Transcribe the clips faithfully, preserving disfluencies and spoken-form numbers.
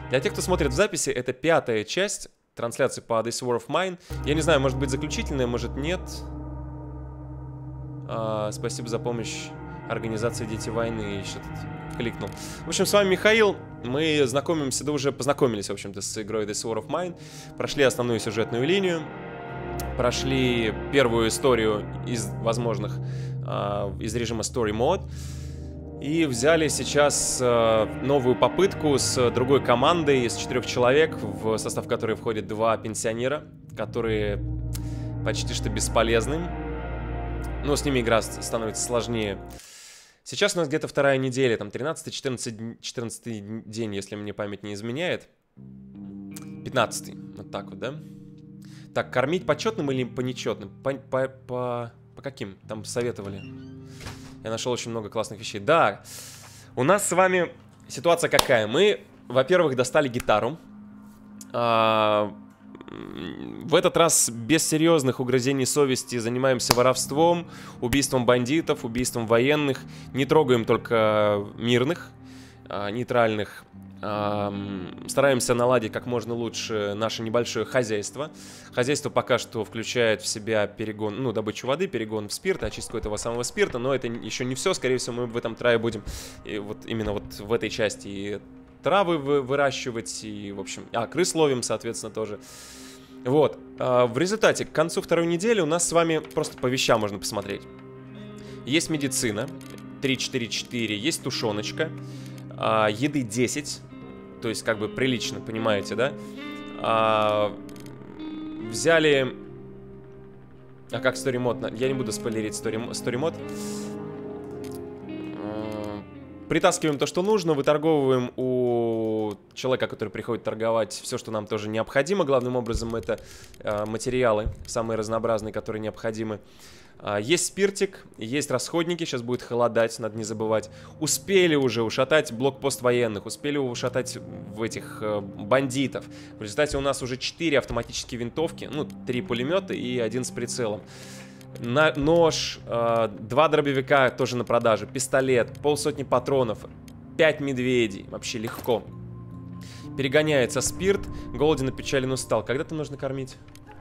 Для тех, кто смотрит в записи, это пятая часть трансляции по This War of Mine. Я не знаю, может быть заключительная, может нет. А, спасибо за помощь организации «Дети войны». Еще тут кликнул. В общем, с вами Михаил. Мы знакомимся, да уже познакомились, в общем-то, с игрой This War of Mine. Прошли основную сюжетную линию. Прошли первую историю из возможных, а, из режима Story Mode. И взяли сейчас э, новую попытку с другой командой из четырех человек, в состав которой входят два пенсионера, которые почти что бесполезны. Но с ними игра становится сложнее. Сейчас у нас где-то вторая неделя, там тринадцатый-четырнадцатый день, если мне память не изменяет. пятнадцатый, вот так вот, да? Так, кормить по четным или по нечетным? По, по, по, по каким? Там советовали. Я нашел очень много классных вещей. Да, у нас с вами ситуация какая? Мы, во-первых, достали гитару. А, в этот раз без серьезных угрызений совести занимаемся воровством, убийством бандитов, убийством военных. Не трогаем только мирных, а, нейтральных. А, стараемся наладить как можно лучше наше небольшое хозяйство. Хозяйство пока что включает в себя перегон, ну, добычу воды, перегон в спирт, очистку этого самого спирта, но это еще не все. Скорее всего, мы в этом трае будем и вот именно вот в этой части и травы выращивать, и, в общем, а, крыс ловим, соответственно, тоже. Вот. А, в результате, к концу второй недели у нас с вами просто по вещам можно посмотреть. Есть медицина, три четыре четыре, есть тушеночка, а, еды десять. То есть, как бы, прилично, понимаете, да? А, взяли... А как Story Mode? Я не буду спойлерить Story, Story Mode. А, притаскиваем то, что нужно, выторговываем у человека, который приходит торговать, все, что нам тоже необходимо. Главным образом, это а, материалы, самые разнообразные, которые необходимы. Есть спиртик, есть расходники, сейчас будет холодать, надо не забывать. Успели уже ушатать блокпост военных, успели ушатать в этих э, бандитов. В результате у нас уже четыре автоматические винтовки, ну, три пулемета и один с прицелом. На, нож, э, два дробовика тоже на продажу, пистолет, полсотни патронов, пять медведей, вообще легко. Перегоняется спирт, голоден, опечален, устал. Когда там нужно кормить?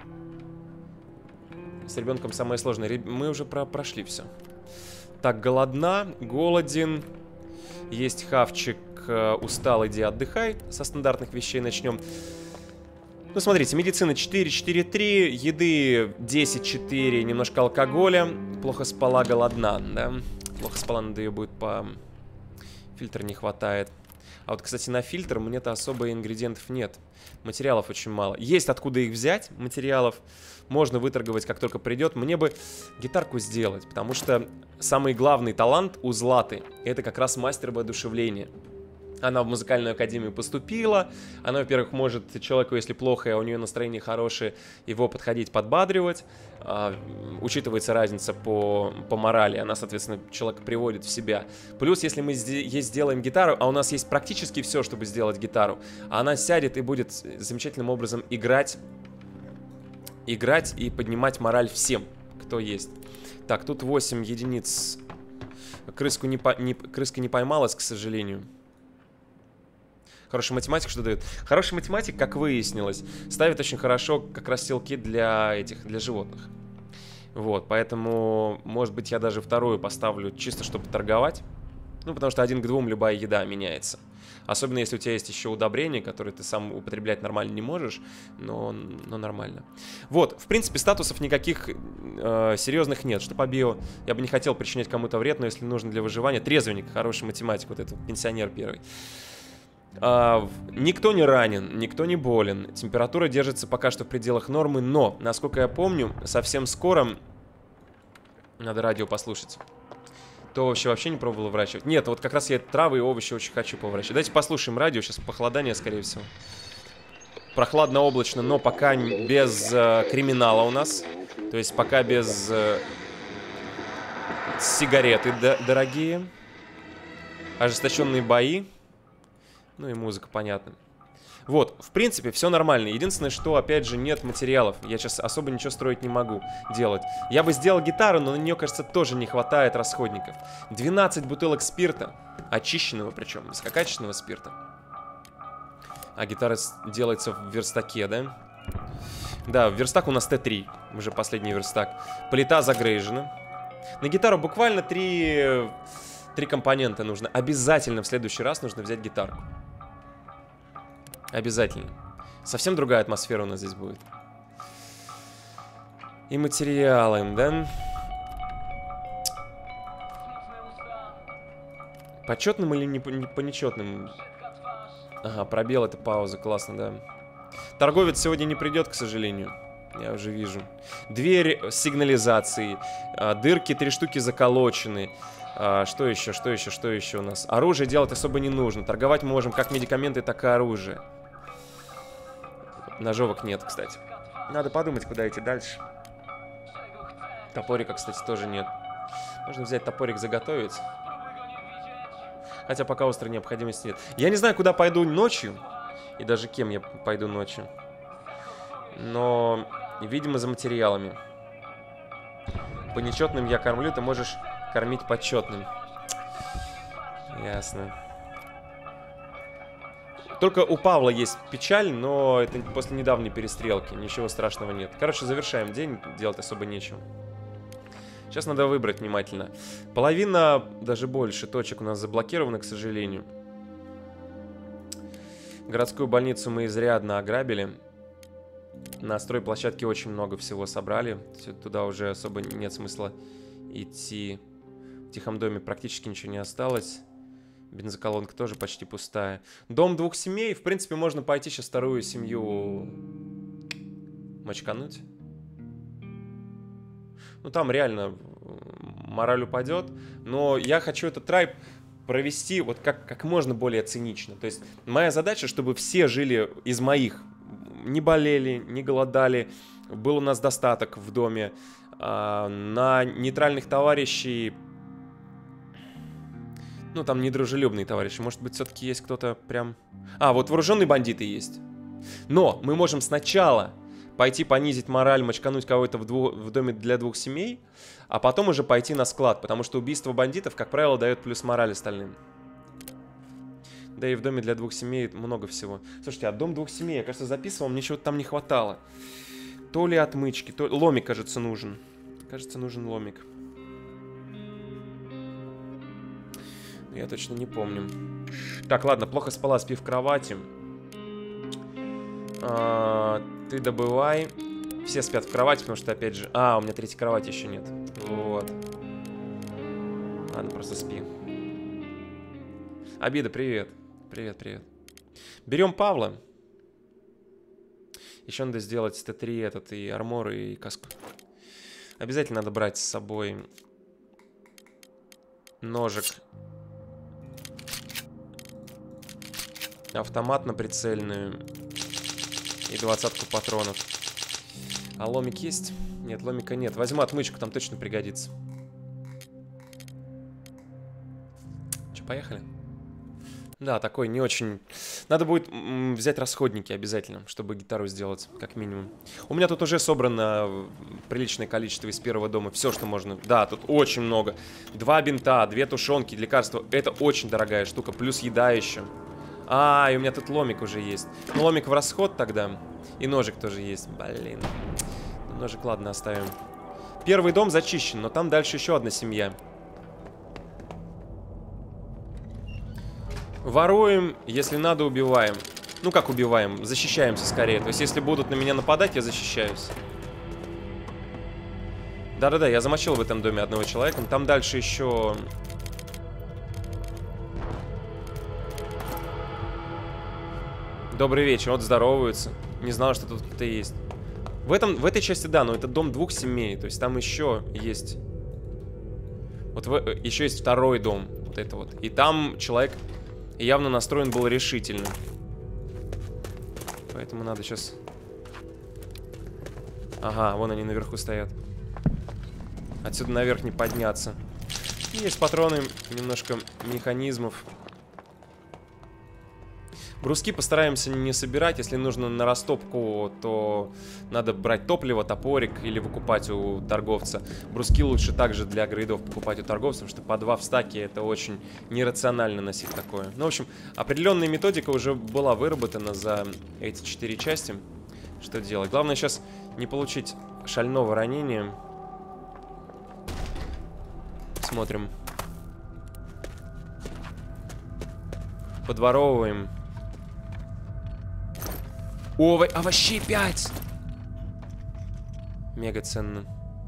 С ребенком самое сложное. Мы уже про прошли все. Так, голодна, голоден. Есть хавчик, устал, иди отдыхай. Со стандартных вещей начнем. Ну, смотрите, медицина четыре четыре три, еды десять четыре, немножко алкоголя. Плохо спала, голодна, да? Плохо спала, надо ее будет по... Фильтр не хватает. А вот, кстати, на фильтр мне-то особо ингредиентов нет. Материалов очень мало. Есть откуда их взять, материалов. Можно выторговать, как только придет. Мне бы гитарку сделать, потому что самый главный талант у Златы — это как раз мастер воодушевления. Она в музыкальную академию поступила. Она, во-первых, может человеку, если плохо, а у нее настроение хорошее, его подходить, подбадривать. А, учитывается разница по, по морали. Она, соответственно, человека приводит в себя. Плюс, если мы здесь сделаем гитару, а у нас есть практически все, чтобы сделать гитару, она сядет и будет замечательным образом играть, играть и поднимать мораль всем, кто есть. Так, тут восемь единиц. Крыску не, по, не, крыска не поймалась, к сожалению. Хороший математик что дает? Хороший математик, как выяснилось, ставит очень хорошо как раз селки для этих, для животных. Вот, поэтому, может быть, я даже вторую поставлю чисто, чтобы торговать. Ну, потому что один к двум любая еда меняется. Особенно, если у тебя есть еще удобрения, которые ты сам употреблять нормально не можешь, но, но нормально. Вот, в принципе, статусов никаких э, серьезных нет. Что по био, я бы не хотел причинять кому-то вред, но если нужно для выживания, трезвенник, хороший математик, вот этот пенсионер первый. Uh, никто не ранен, никто не болен. Температура держится пока что в пределах нормы, но, насколько я помню, совсем скоро... Надо радио послушать. То овощи вообще не пробовала выращивать. Нет, вот как раз я травы и овощи очень хочу повыращивать. Давайте послушаем радио, сейчас похолодание, скорее всего. Прохладно, облачно, но пока без uh, криминала у нас. То есть пока без uh, сигареты дорогие. Ожесточенные бои. Ну и музыка, понятно. Вот, в принципе, все нормально. Единственное, что, опять же, нет материалов. Я сейчас особо ничего строить не могу делать. Я бы сделал гитару, но на нее, кажется, тоже не хватает расходников. двенадцать бутылок спирта. Очищенного причем, высококачественного спирта. А гитара делается в верстаке, да? Да, верстак у нас Т три. Уже последний верстак. Плита загрейжена. На гитару буквально три, три компонента нужно. Обязательно в следующий раз нужно взять гитарку. Обязательно. Совсем другая атмосфера у нас здесь будет. И материалы, да? По четным или не по, не по нечетным? Ага, пробел — это пауза, классно, да. Торговец сегодня не придет, к сожалению. Я уже вижу. Дверь с сигнализацией. Дырки три штуки заколочены. Что еще, что еще, что еще у нас? Оружие делать особо не нужно. Торговать мы можем как медикаменты, так и оружие. Ножовок нет, кстати. Надо подумать, куда идти дальше. Топорика, кстати, тоже нет. Можно взять топорик, заготовить. Хотя пока острой необходимости нет. Я не знаю, куда пойду ночью. И даже кем я пойду ночью. Но, видимо, за материалами. По нечетным я кормлю, ты можешь кормить по четным. Ясно. Только у Павла есть печаль, но это после недавней перестрелки. Ничего страшного нет. Короче, завершаем день, делать особо нечего. Сейчас надо выбрать внимательно. Половина, даже больше, точек у нас заблокированы, к сожалению. Городскую больницу мы изрядно ограбили. На стройплощадке очень много всего собрали. Туда уже особо нет смысла идти. В тихом доме практически ничего не осталось. Бензоколонка тоже почти пустая. Дом двух семей. В принципе, можно пойти сейчас вторую семью мочкануть. Ну, там реально мораль упадет. Но я хочу этот трайб провести вот как, как можно более цинично. То есть моя задача, чтобы все жили из моих. Не болели, не голодали. Был у нас достаток в доме. А, на нейтральных товарищей... Ну, там недружелюбные товарищи. Может быть, все-таки есть кто-то прям... А, вот вооруженные бандиты есть. Но мы можем сначала пойти понизить мораль, мочкануть кого-то в, дву... в доме для двух семей, а потом уже пойти на склад. Потому что убийство бандитов, как правило, дает плюс мораль остальным. Да и в доме для двух семей много всего. Слушайте, а дом двух семей, я, кажется, записывал, мне чего-то там не хватало. То ли отмычки, то... Ломик, кажется, нужен. Кажется, нужен ломик. Я точно не помню. Так, ладно, плохо спала, спи в кровати. А, ты добывай. Все спят в кровати, потому что, опять же... А, у меня третьей кровати еще нет. Вот. Ладно, просто спи. Обида, привет. Привет, привет. Берем Павла. Еще надо сделать Т три этот, и армор, и каску. Обязательно надо брать с собой ножик. Автомат на прицельную. И двадцатку патронов. А ломик есть? Нет, ломика нет. Возьму отмычку, там точно пригодится. Че, поехали? Да, такой не очень... Надо будет взять расходники обязательно, чтобы гитару сделать, как минимум. У меня тут уже собрано приличное количество из первого дома. Все, что можно. Да, тут очень много. Два бинта, две тушенки, лекарства. Это очень дорогая штука. Плюс еда еще. А, и у меня тут ломик уже есть. Ну, ломик в расход тогда. И ножик тоже есть. Блин. Ножик, ладно, оставим. Первый дом зачищен, но там дальше еще одна семья. Воруем, если надо, убиваем. Ну, как убиваем? Защищаемся скорее. То есть, если будут на меня нападать, я защищаюсь. Да-да-да, я замочил в этом доме одного человека. Там дальше еще... Добрый вечер, вот здороваются. Не знал, что тут кто-то есть. В, этом, в этой части, да, но это дом двух семей. То есть там еще есть... Вот в, еще есть второй дом. Вот это вот. И там человек явно настроен был решительно. Поэтому надо сейчас... Ага, вон они наверху стоят. Отсюда наверх не подняться. Есть патроны, немножко механизмов. Бруски постараемся не собирать. Если нужно на растопку, то надо брать топливо, топорик или выкупать у торговца. Бруски лучше также для грейдов покупать у торговцев, потому что по два в стаке это очень нерационально носить такое. Ну, в общем, определенная методика уже была выработана за эти четыре части. Что делать? Главное сейчас не получить шального ранения. Смотрим. Подворовываем. О, овощей пять! Мега ценно.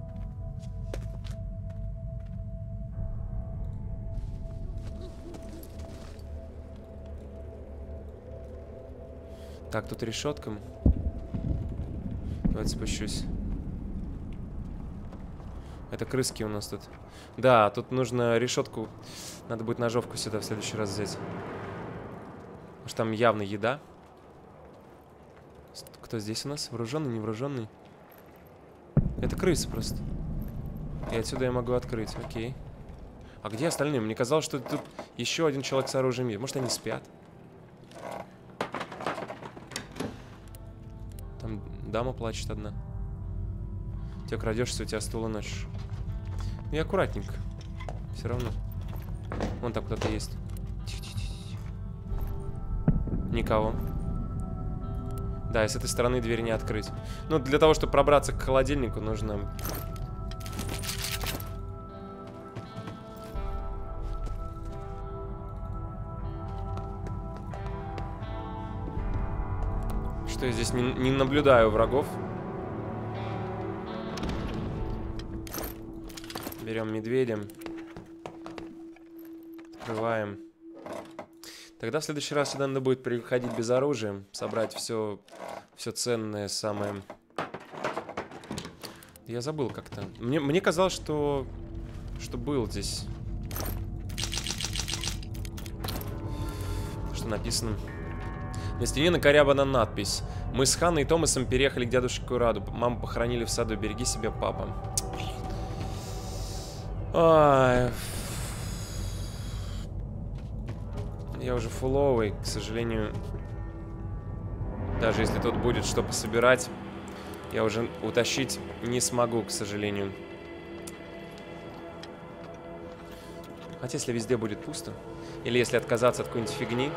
Так, тут решетка. Давайте спущусь. Это крыски у нас тут. Да, тут нужно решетку. Надо будет ножовку сюда в следующий раз взять. Потому что там явно еда. Кто здесь у нас? Вооруженный, невооруженный? Это крысы просто. И отсюда я могу открыть. Окей. А где остальные? Мне казалось, что тут еще один человек с оружием есть. Может, они спят? Там дама плачет одна. Ты крадешься, у тебя стул и ночь. Ну и аккуратненько. Все равно. Вон там кто-то есть. Никого. Да, и с этой стороны дверь не открыть. Ну, для того, чтобы пробраться к холодильнику, нужно... Что я здесь не, не наблюдаю врагов. Берем медведя. Открываем. Тогда в следующий раз сюда надо будет приходить без оружия. Собрать все, все ценное, самое... Я забыл как-то. Мне, мне казалось, что... Что был здесь. Что написано? На стене накорябана надпись. Мы с Ханной и Томасом переехали к дядушке Кураду. Маму похоронили в саду. Береги себя, папа. Ай... Я уже фуловый, к сожалению. Даже если тут будет что пособирать, я уже утащить не смогу, к сожалению. Хотя если везде будет пусто. Или если отказаться от какой-нибудь фигни.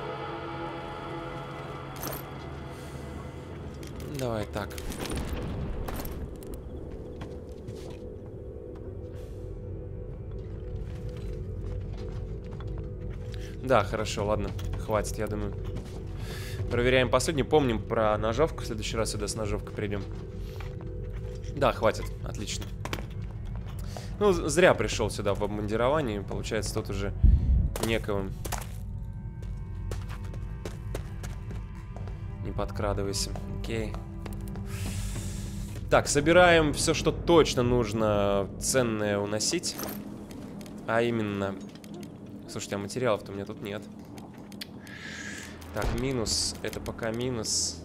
Давай так. Да, хорошо, ладно. Хватит, я думаю. Проверяем последний. Помним про ножовку. В следующий раз сюда с ножовкой придем. Да, хватит. Отлично. Ну, зря пришел сюда в обмундировании. Получается, тут уже некого. Не подкрадывайся. Окей. Так, собираем все, что точно нужно ценное уносить. А именно... Слушайте, а материалов-то у меня тут нет. Так, минус. Это пока минус.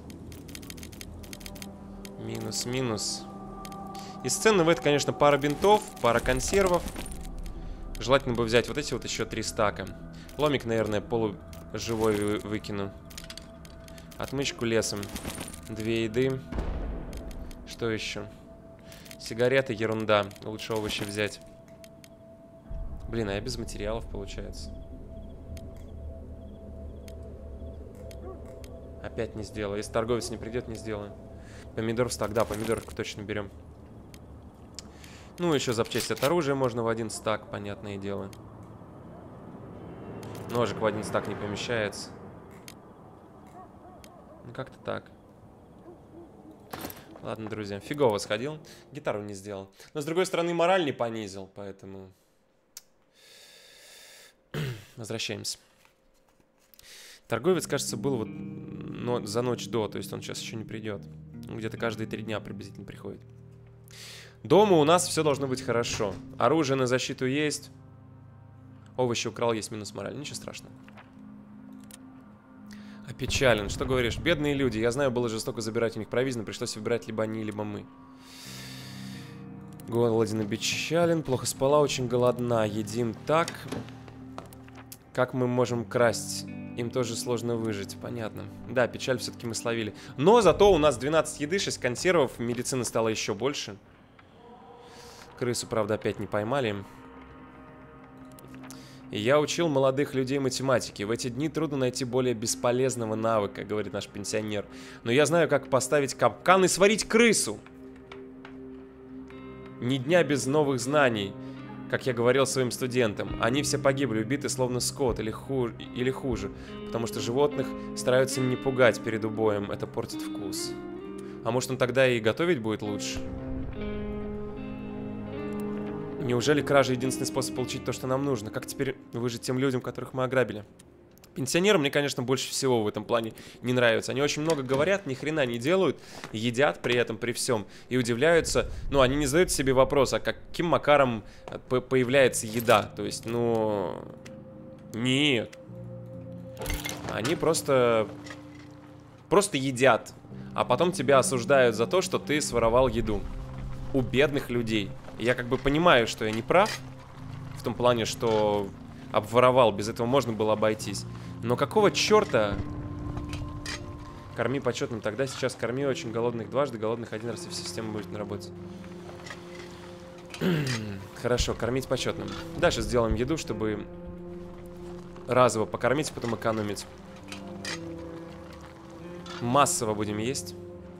Минус, минус. Из ценного это, конечно, пара бинтов, пара консервов. Желательно бы взять вот эти вот еще три стака. Ломик, наверное, полуживой выкину. Отмычку лесом. Две еды. Что еще? Сигареты, ерунда. Лучше овощи взять. Блин, а я без материалов, получается. Опять не сделаю. Если торговец не придет, не сделаю. Помидор в стак. Да, помидорку точно берем. Ну, еще запчасти от оружия можно в один стак, понятное дело. Ножик в один стак не помещается. Ну, как-то так. Ладно, друзья. Фигово сходил. Гитару не сделал. Но, с другой стороны, мораль не понизил, поэтому... Возвращаемся. Торговец, кажется, был вот но за ночь до, то есть он сейчас еще не придет. Где-то каждые три дня приблизительно приходит. Дома у нас все должно быть хорошо. Оружие на защиту есть. Овощи украл, есть минус мораль. Ничего страшного. Опечален. Что говоришь? Бедные люди. Я знаю, было жестоко забирать у них провизию, но пришлось выбирать либо они, либо мы. Голоден, опечален. Плохо спала, очень голодна. Едим так. Как мы можем красть Им тоже сложно выжить, понятно. Да, печаль все-таки мы словили. Но зато у нас двенадцать еды, шесть консервов, медицины стало еще больше. Крысу, правда, опять не поймали. И я учил молодых людей математике. В эти дни трудно найти более бесполезного навыка, говорит наш пенсионер. Но я знаю, как поставить капкан и сварить крысу. Ни дня без новых знаний. Как я говорил своим студентам, они все погибли, убиты словно скот или, ху... или хуже, потому что животных стараются не пугать перед убоем, это портит вкус. А может он тогда и готовить будет лучше? Неужели кража единственный способ получить то, что нам нужно? Как теперь выжить тем людям, которых мы ограбили? Пенсионерам мне, конечно, больше всего в этом плане не нравится. Они очень много говорят, ни хрена не делают, едят при этом, при всем. И удивляются, ну, они не задают себе вопрос, а каким макаром появляется еда? То есть, ну, нет. Они просто, просто едят, а потом тебя осуждают за то, что ты своровал еду у бедных людей. И я как бы понимаю, что я не прав, в том плане, что обворовал, без этого можно было обойтись. Но какого черта? Корми почетным тогда, сейчас корми очень голодных дважды, голодных один раз, и вся система будет на работе. Хорошо, кормить почетным. Дальше сделаем еду, чтобы разово покормить, потом экономить. Массово будем есть.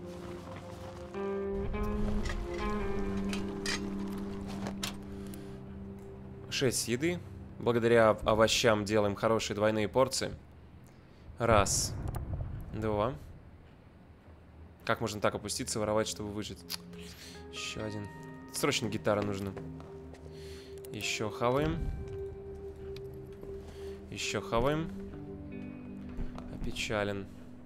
шесть еды. Благодаря овощам делаем хорошие двойные порции. Раз. Два. Как можно так опуститься, воровать, чтобы выжить? Еще один. Срочно гитара нужна. Еще хаваем. Еще хаваем. Опечален.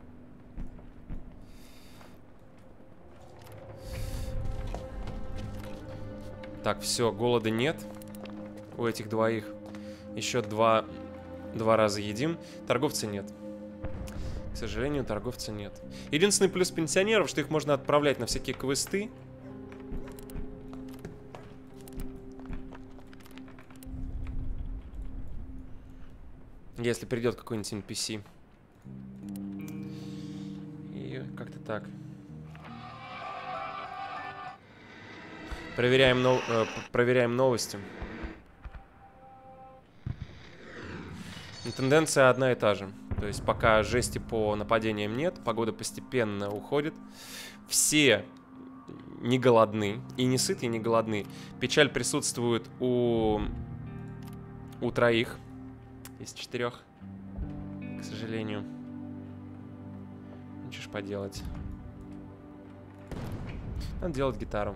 Так, все, голода нет у этих двоих. Еще два, два раза едим. Торговца нет. К сожалению, торговца нет. Единственный плюс пенсионеров, что их можно отправлять на всякие квесты. Если придет какой-нибудь эн пи си. И как-то так. Проверяем, нов... э, проверяем новости. Тенденция одна и та же. То есть пока жести по нападениям нет, погода постепенно уходит. Все не голодны. И не сыты, и не голодны. Печаль присутствует у, у троих из четырех. К сожалению. Ничего ж поделать. Надо делать гитару.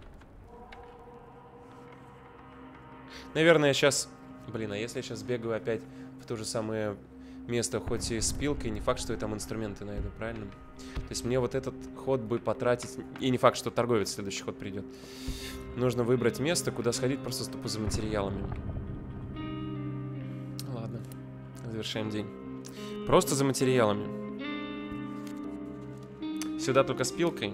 Наверное, сейчас... Блин, а если я сейчас бегаю опять в то же самое место, хоть и с пилкой, не факт, что я там инструменты найду, правильно? То есть мне вот этот ход бы потратить... И не факт, что торговец в следующий ход придет. Нужно выбрать место, куда сходить просто тупо за материалами. Ладно, завершаем день. Просто за материалами. Сюда только с пилкой.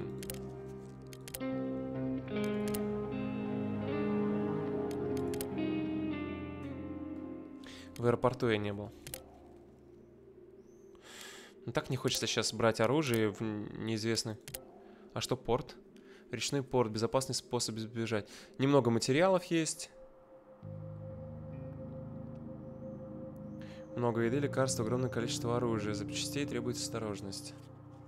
В аэропорту я не был. Ну, так не хочется сейчас брать оружие в неизвестный... А что порт? Речной порт. Безопасный способ избежать. Немного материалов есть. Много еды, лекарств, огромное количество оружия. Запчастей требуется осторожность.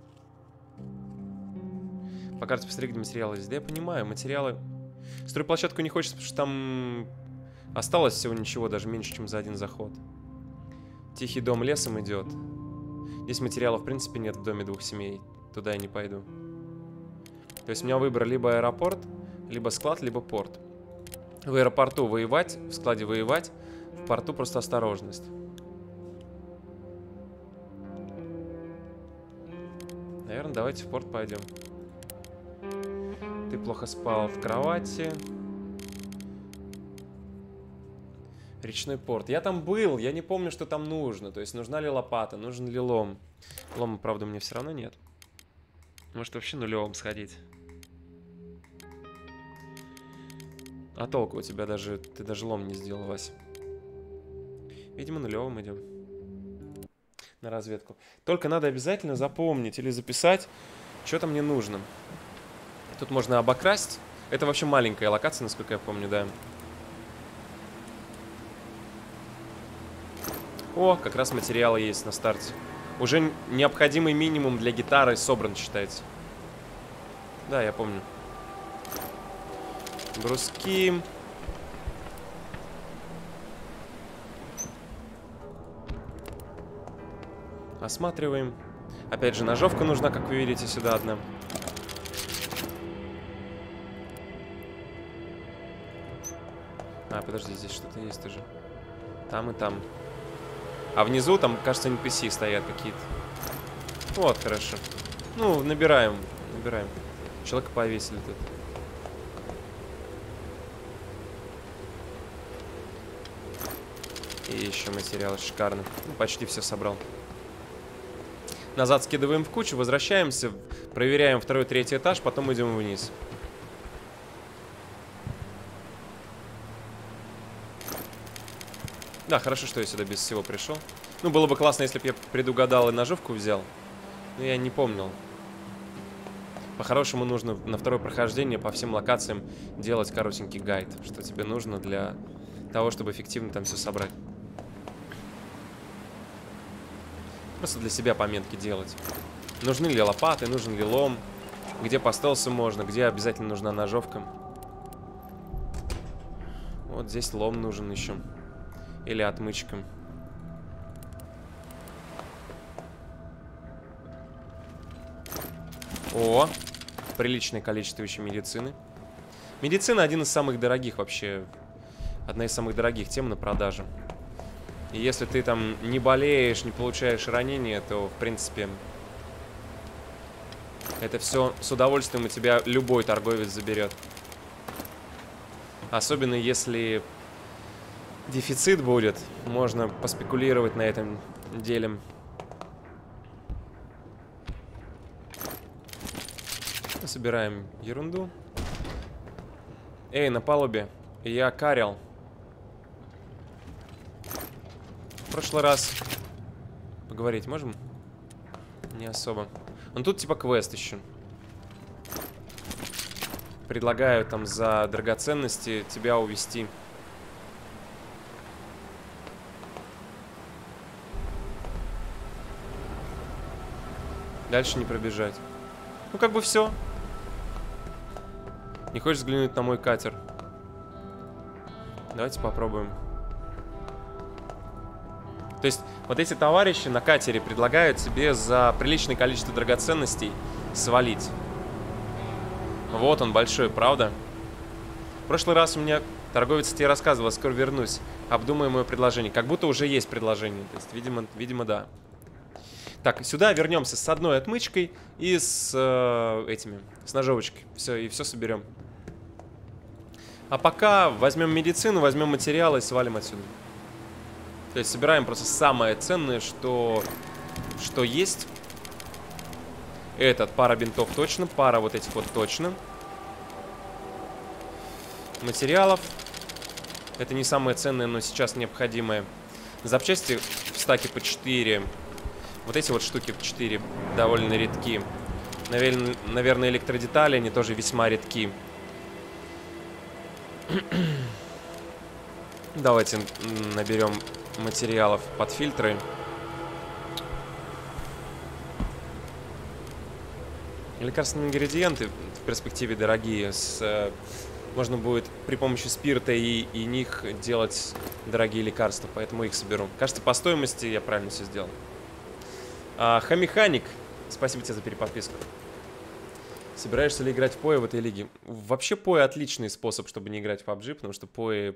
По карте посмотри, где материалы есть. Да я понимаю, материалы... Стройплощадку не хочется, потому что там... Осталось всего ничего, даже меньше, чем за один заход. Тихий дом лесом идет. Здесь материалов, в принципе, нет в доме двух семей. Туда я не пойду. То есть у меня выбор либо аэропорт, либо склад, либо порт. В аэропорту воевать, в складе воевать, в порту просто осторожность. Наверное, давайте в порт пойдем. Ты плохо спал в кровати. Речной порт. Я там был, я не помню, что там нужно. То есть, нужна ли лопата, нужен ли лом. Лома, правда, у меня все равно нет. Может, вообще нулевым сходить. А толку у тебя даже... Ты даже лом не сделал, Вася. Видимо, нулевым идем. на разведку. Только надо обязательно запомнить или записать, что-то мне нужно. Тут можно обокрасть. Это вообще маленькая локация, насколько я помню, да. О, как раз материалы есть на старте. Уже необходимый минимум для гитары собран, считается. Да, я помню. Бруски. Осматриваем. Опять же, ножовка нужна, как вы видите, сюда одна. А, подожди, здесь что-то есть тоже. Там и там. А внизу там, кажется, эн пи си стоят какие-то. Вот, хорошо. Ну, набираем, набираем. Человека повесили тут. И еще материал шикарный. Ну, почти все собрал. Назад скидываем в кучу, возвращаемся, проверяем второй, третий этаж, потом идем вниз. Да, хорошо, что я сюда без всего пришел. Ну, было бы классно, если бы я предугадал и ножовку взял. Но я не помнил. По-хорошему нужно на второе прохождение по всем локациям делать коротенький гайд. Что тебе нужно для того, чтобы эффективно там все собрать. Просто для себя пометки делать. Нужны ли лопаты, нужен ли лом. Где по стелсу можно, где обязательно нужна ножовка. Вот здесь лом нужен еще. Или отмычка. О, приличное количество еще медицины. Медицина один из самых дорогих вообще. Одна из самых дорогих тем на продаже. И если ты там не болеешь, не получаешь ранения, то, в принципе, это все с удовольствием у тебя любой торговец заберет. Особенно если дефицит будет, можно поспекулировать на этом деле. Собираем ерунду. Эй, на палубе. Я Карел. В прошлый раз поговорить можем? Не особо. Ну тут типа квест еще. Предлагаю там за драгоценности тебя увезти. Дальше не пробежать. Ну как бы все. Не хочешь взглянуть на мой катер? Давайте попробуем. То есть вот эти товарищи на катере предлагают тебе за приличное количество драгоценностей свалить. Вот он большой, правда? В прошлый раз у меня торговец тебе рассказывал, скоро вернусь. Обдумай мое предложение. Как будто уже есть предложение. То есть, видимо, видимо, да. Так, сюда вернемся с одной отмычкой и с э, этими, с ножовочкой. Все, и все соберем. А пока возьмем медицину, возьмем материалы и свалим отсюда. То есть собираем просто самое ценное, что, что есть. Этот, пара бинтов точно, пара вот этих вот точно. Материалов. Это не самое ценное, но сейчас необходимое. Запчасти в стаке по четыре. Вот эти вот штуки по четыре довольно редки. Наверное, наверное, электродетали, они тоже весьма редки. Давайте наберем материалов под фильтры. Лекарственные ингредиенты в перспективе дорогие. С, э, можно будет при помощи спирта и, и них делать дорогие лекарства, поэтому их соберу. Кажется, по стоимости я правильно все сделал. А, Хамеханик, спасибо тебе за переподписку. Собираешься ли играть в пои в этой лиге? Вообще пои отличный способ, чтобы не играть в пабджи, потому что пои...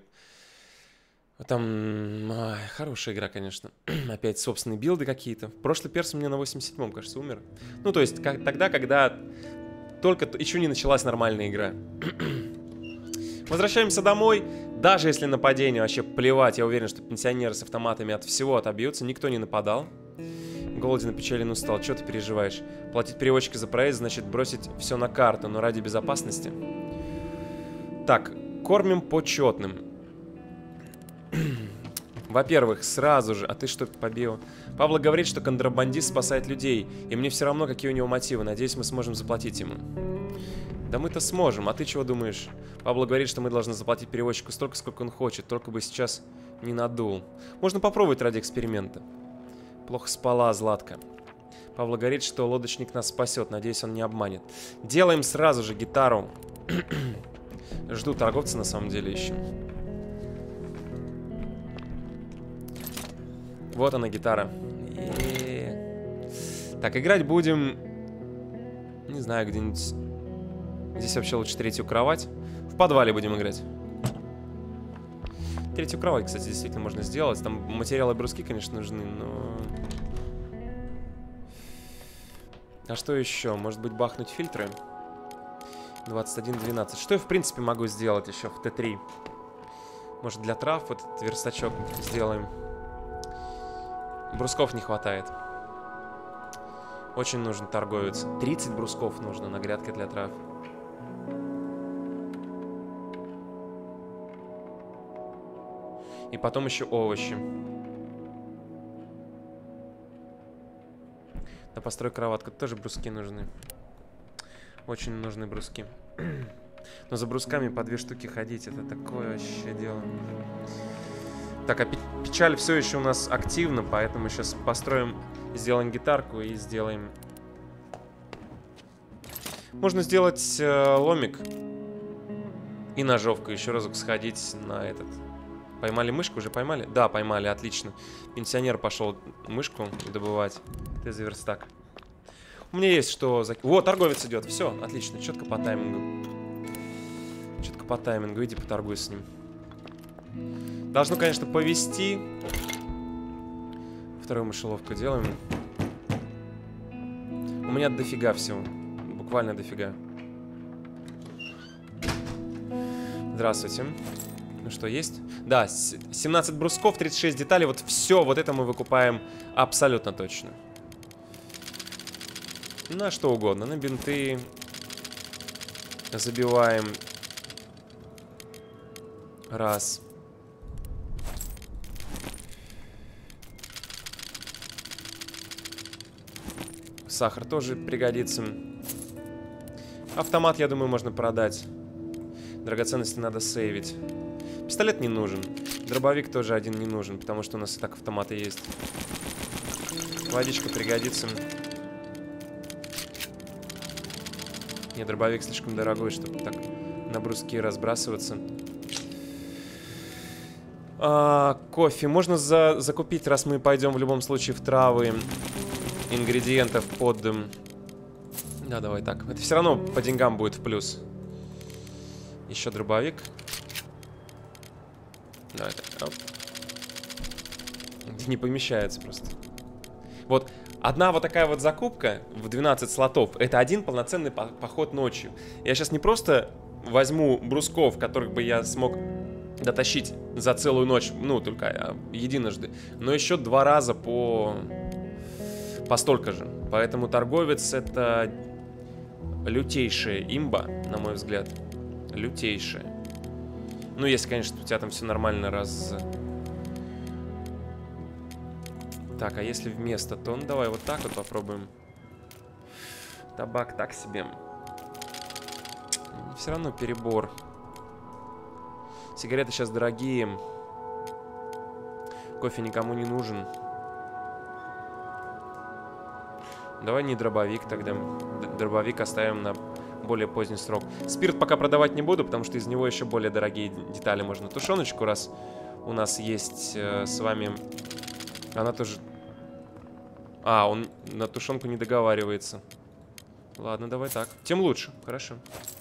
Там ай, хорошая игра, конечно. Опять собственные билды какие-то. Прошлый перс у меня на восемьдесят седьмом, кажется, умер. Ну, то есть как, тогда, когда только еще не началась нормальная игра. Возвращаемся домой. Даже если нападение, вообще плевать. Я уверен, что пенсионеры с автоматами от всего отобьются. Никто не нападал. Голоден и печален устал. Что ты переживаешь? Платить перевозчику за проезд, значит бросить все на карту, но ради безопасности. Так, кормим по четным. Во-первых, сразу же... А ты что побил? Пабло говорит, что контрабандист спасает людей. И мне все равно, какие у него мотивы. Надеюсь, мы сможем заплатить ему. Да мы-то сможем. А ты чего думаешь? Пабло говорит, что мы должны заплатить перевозчику столько, сколько он хочет. Только бы сейчас не надул. Можно попробовать ради эксперимента. Плохо спала, Златка. Пабло говорит, что лодочник нас спасет. Надеюсь, он не обманет. Делаем сразу же гитару. Жду торговца на самом деле еще. Вот она, гитара. И... Так, играть будем... Не знаю, где-нибудь... Здесь вообще лучше третью кровать. В подвале будем играть. Третью кровать, кстати, действительно можно сделать. Там материалы бруски, конечно, нужны, но... А что еще? Может быть, бахнуть фильтры? двадцать один двенадцать. Что я, в принципе, могу сделать еще в Т три? Может, для трав вот этот верстачок сделаем? Брусков не хватает. Очень нужен торговец. тридцать брусков нужно на грядке для трав. И потом еще овощи. На построй кроватку тоже бруски нужны. Очень нужны бруски. Но за брусками по две штуки ходить, это такое вообще дело. Так, а печаль все еще у нас активна, поэтому сейчас построим, сделаем гитарку и сделаем... Можно сделать э, ломик и ножовку. Еще разок сходить на этот... Поймали мышку? Уже поймали? Да, поймали, отлично. Пенсионер пошел мышку добывать. Ты за верстак. У меня есть что... За... О, торговец идет. Все, отлично. Четко по таймингу. Четко по таймингу. Иди поторгуй с ним. Должно, конечно, повести. Вторую мышеловку делаем. У меня дофига всего. Буквально дофига. Здравствуйте. Ну что, есть? Да, семнадцать брусков, тридцать шесть деталей. Вот все, вот это мы выкупаем абсолютно точно. На что угодно. На бинты. Забиваем. Раз. Сахар тоже пригодится. Автомат, я думаю, можно продать. Драгоценности надо сейвить. Пистолет не нужен. Дробовик тоже один не нужен, потому что у нас и так автоматы есть. Водичка пригодится. Не, дробовик слишком дорогой, чтобы так на бруски разбрасываться. А, кофе. Можно за закупить, раз мы пойдем в любом случае в травы, ингредиентов под... Да, давай так. Это все равно по деньгам будет в плюс. Еще дробовик. Давай так. Оп. Не помещается просто. Вот одна вот такая вот закупка в двенадцать слотов. Это один полноценный по поход ночью. Я сейчас не просто возьму брусков, которых бы я смог дотащить за целую ночь. Ну, только единожды. Но еще два раза по... По столько же. Поэтому торговец — это лютейшая имба, на мой взгляд. Лютейшая. Ну, если, конечно, у тебя там все нормально раз... Так, а если вместо, то ну давай вот так вот попробуем. Табак так себе. Все равно перебор. Сигареты сейчас дорогие. Кофе никому не нужен. Давай не дробовик тогда. Дробовик оставим на более поздний срок. Спирт пока продавать не буду, потому что из него еще более дорогие детали можно. Тушеночку, раз у нас есть э, с вами... Она тоже... А, он на тушенку не договаривается. Ладно, давай так. Тем лучше. Хорошо.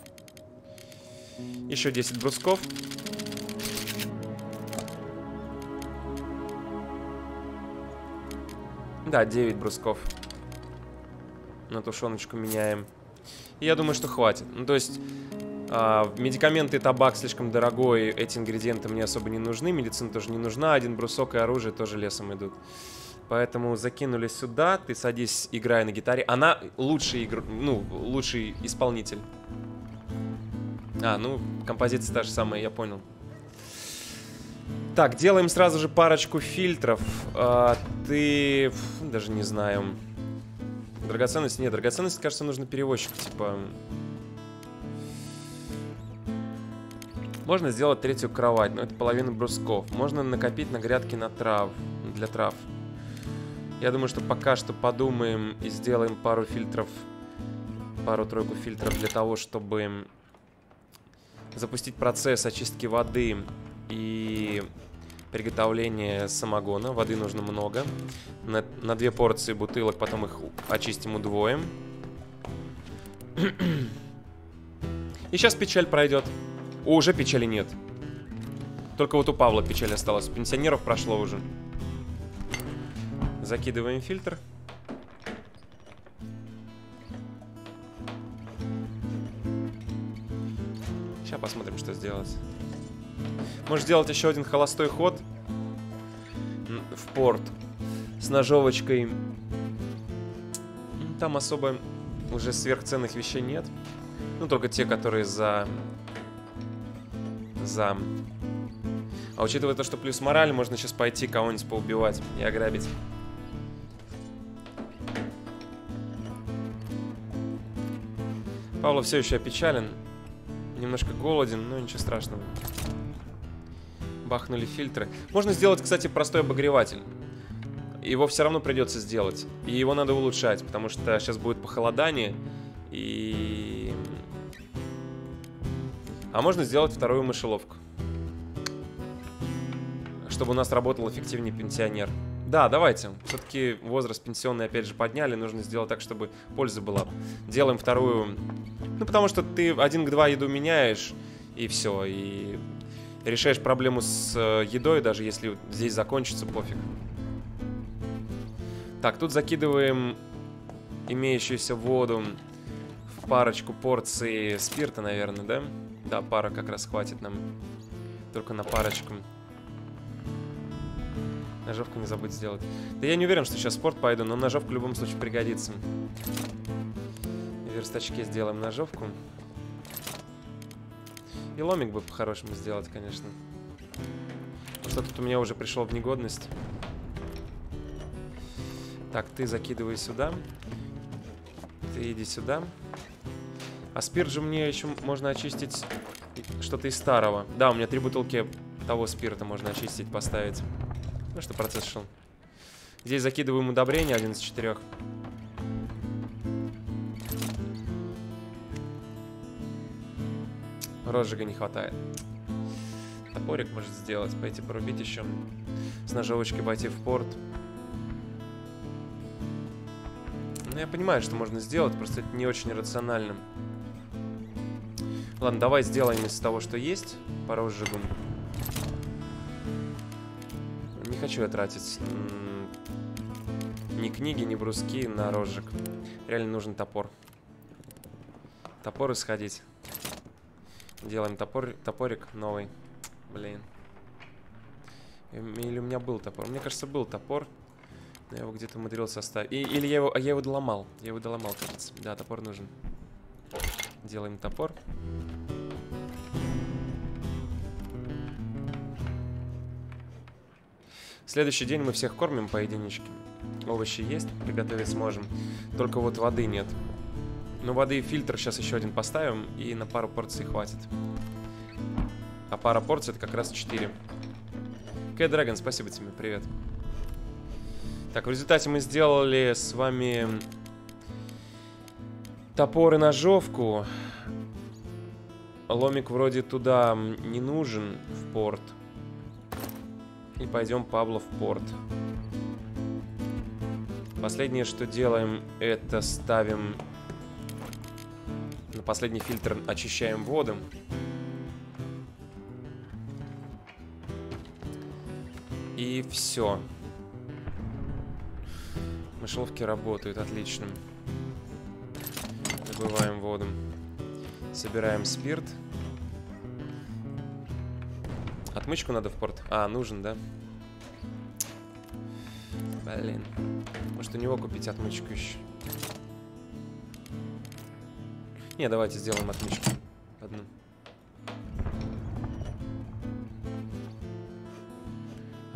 Еще десять брусков. Да, девять брусков. На тушеночку меняем. И я думаю, что хватит. Ну, то есть, э, медикаменты и табак слишком дорогой. Эти ингредиенты мне особо не нужны. Медицина тоже не нужна. Один брусок и оружие тоже лесом идут. Поэтому закинули сюда. Ты садись, играй на гитаре. Она лучший, игр... ну, лучший исполнитель. А, ну, композиция та же самая, я понял. Так, делаем сразу же парочку фильтров. А, ты... Фу, даже не знаю. Драгоценности? Нет, драгоценности, кажется, нужно перевозчик, типа... Можно сделать третью кровать, но это половина брусков. Можно накопить на грядки на трав, для трав. Я думаю, что пока что подумаем и сделаем пару фильтров, пару-тройку фильтров для того, чтобы запустить процесс очистки воды и приготовления самогона. Воды нужно много. На, на две порции бутылок, потом их очистим, удвоим. И сейчас печаль пройдет. О, уже печали нет. Только вот у Павла печаль осталась. У пенсионеров прошло уже. Закидываем фильтр. Сейчас посмотрим, что сделать. Можешь сделать еще один холостой ход в порт с ножовочкой. Там особо уже сверхценных вещей нет. Ну, только те, которые за... За... А учитывая то, что плюс мораль, можно сейчас пойти кого-нибудь поубивать и ограбить. Павло все еще опечален. Немножко голоден, но ничего страшного. Бахнули фильтры. Можно сделать, кстати, простой обогреватель. Его все равно придется сделать. И его надо улучшать, потому что сейчас будет похолодание. И... А можно сделать вторую мышеловку, чтобы у нас работал эффективнее пенсионер. Да, давайте. Все-таки возраст пенсионный опять же подняли. Нужно сделать так, чтобы польза была. Делаем вторую. Ну, потому что ты один к два еду меняешь, и все. И решаешь проблему с едой, даже если здесь закончится, пофиг. Так, тут закидываем имеющуюся воду в парочку порций спирта, наверное, да? Да, пара как раз хватит нам. Только на парочку. Ножовку не забудь сделать. Да я не уверен, что сейчас в спорт пойду, но ножовка в любом случае пригодится. В верстачке сделаем ножовку. И ломик бы по-хорошему сделать, конечно. Потому что тут у меня уже пришел в негодность. Так, ты закидывай сюда. Ты иди сюда. А спирт же мне еще можно очистить что-то из старого. Да, у меня три бутылки того спирта можно очистить, поставить. Ну, что процесс шел. Здесь закидываем удобрение, один из четырех. Розжига не хватает. Топорик может сделать, пойти порубить еще. С ножовочкой пойти в порт. Ну, я понимаю, что можно сделать, просто это не очень рационально. Ладно, давай сделаем из того, что есть, по розжигу. Не хочу я тратить ни книги, ни бруски на розжиг. Реально нужен топор. Топор исходить. Делаем топор, топорик новый. Блин. Или у меня был топор? Мне кажется, был топор. Но я его где-то умудрился оставить. И, или я его, а я его доломал. Я его доломал, кажется. Да, топор нужен. Делаем топор. Следующий день мы всех кормим по единичке. Овощи есть, приготовить сможем. Только вот воды нет. Но воды и фильтр сейчас еще один поставим, и на пару порций хватит. А пара порций это как раз четыре. Кэт Дрэгон, спасибо тебе, привет. Так, в результате мы сделали с вами топор и ножовку. Ломик вроде туда не нужен в порт. И пойдем, Павло, в порт. Последнее, что делаем, это ставим на последний фильтр, очищаем воду. И все. Мышеловки работают, отлично. Добываем воду. Собираем спирт. Отмычку надо в порт. А, нужен, да? Блин. Может, у него купить отмычку еще? Не, давайте сделаем отмычку. Одну.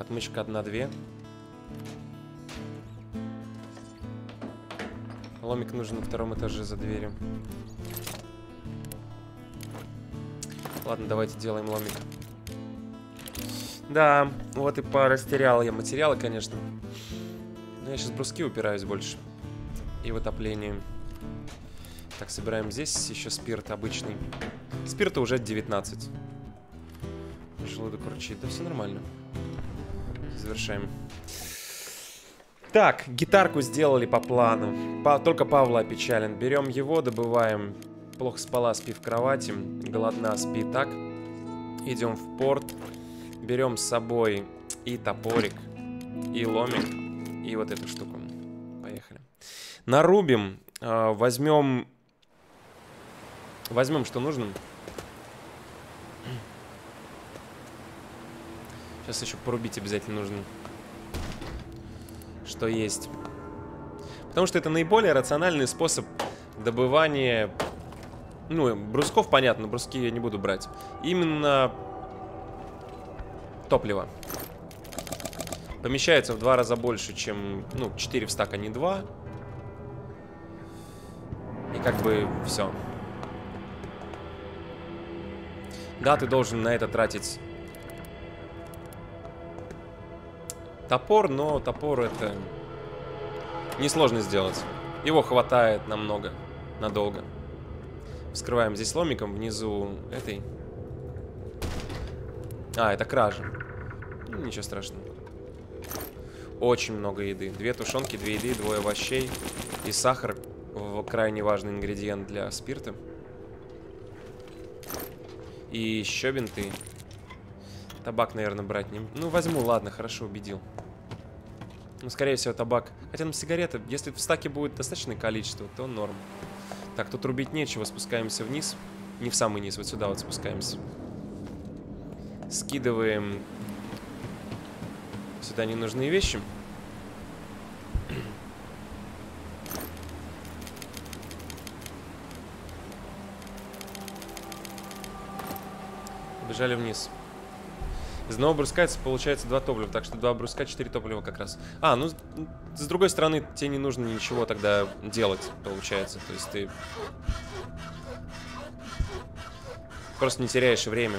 Отмычка одна-две. Ломик нужен на втором этаже за дверью. Ладно, давайте делаем ломик. Да, вот и порастерял я материалы, конечно. Но я сейчас бруски упираюсь больше. И в отопление. Так, собираем здесь еще спирт обычный. Спирта уже девятнадцать. Желудок урчит. Да все нормально. Завершаем. Так, гитарку сделали по плану. Па только Павла опечален. Берем его, добываем. Плохо спала, спи в кровати. Голодна, спи так. Идем в порт. Берем с собой и топорик, и ломик, и вот эту штуку. Поехали. Нарубим. Э, возьмем... Возьмем, что нужно. Сейчас еще порубить обязательно нужно. Что есть. Потому что это наиболее рациональный способ добывания... Ну, брусков, понятно, бруски я не буду брать. Именно топливо. Помещается в два раза больше, чем... Ну, четыре в стак, а не два. И как бы все. Да, ты должен на это тратить топор, но топор это несложно сделать. Его хватает намного, надолго. Вскрываем здесь ломиком внизу этой. А, это кража. Ну, ничего страшного. Очень много еды. Две тушенки, две еды, двое овощей. И сахар. Крайне важный ингредиент для спирта. И еще бинты. Табак, наверное, брать не... Ну, возьму, ладно, хорошо, убедил. Ну, скорее всего, табак. Хотя там сигареты, если в стаке будет достаточное количество, то норм. Так, тут рубить нечего, спускаемся вниз. Не в самый низ, вот сюда вот спускаемся. Скидываем сюда ненужные вещи. Побежали вниз. Из одного бруска получается два топлива, так что два бруска, четыре топлива как раз. А, ну, с другой стороны, тебе не нужно ничего тогда делать, получается. То есть ты просто не теряешь время.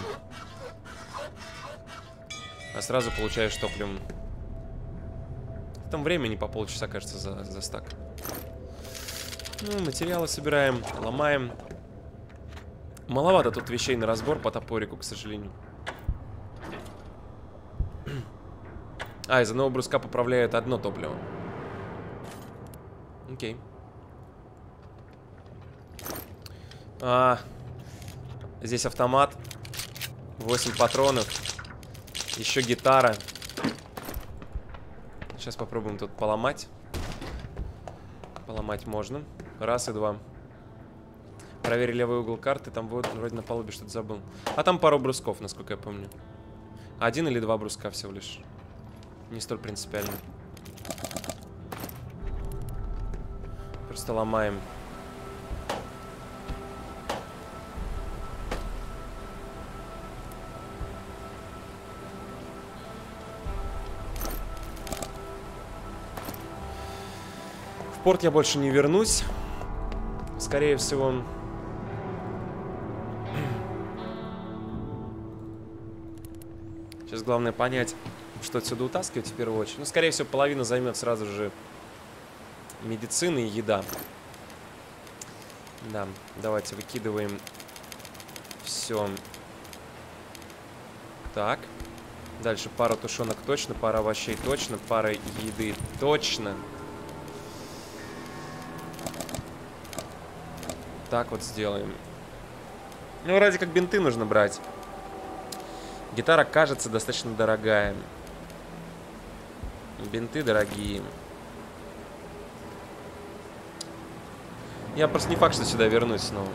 А сразу получаешь топливом. Там времени по полчаса, кажется, за, за стак. Ну, материалы собираем, ломаем. Маловато тут вещей на разбор по топорику, к сожалению. А, из одного бруска поправляют одно топливо. Окей. А, здесь автомат. восемь патронов. Еще гитара. Сейчас попробуем тут поломать. Поломать можно. Раз и два. Проверь левый угол карты. Там вот, вроде на палубе что-то забыл. А там пару брусков, насколько я помню. Один или два бруска всего лишь. Не столь принципиально. Просто ломаем. В порт я больше не вернусь. Скорее всего. Сейчас главное понять, что отсюда утаскивать в первую очередь. Ну, скорее всего, половина займет сразу же медицина и еда. Да, давайте выкидываем все. Так. Дальше пара тушенок точно, пара овощей точно, пара еды точно. Так вот сделаем. Ну, вроде как бинты нужно брать. Гитара кажется достаточно дорогая. Бинты дорогие. Я просто не факт, что сюда вернусь снова.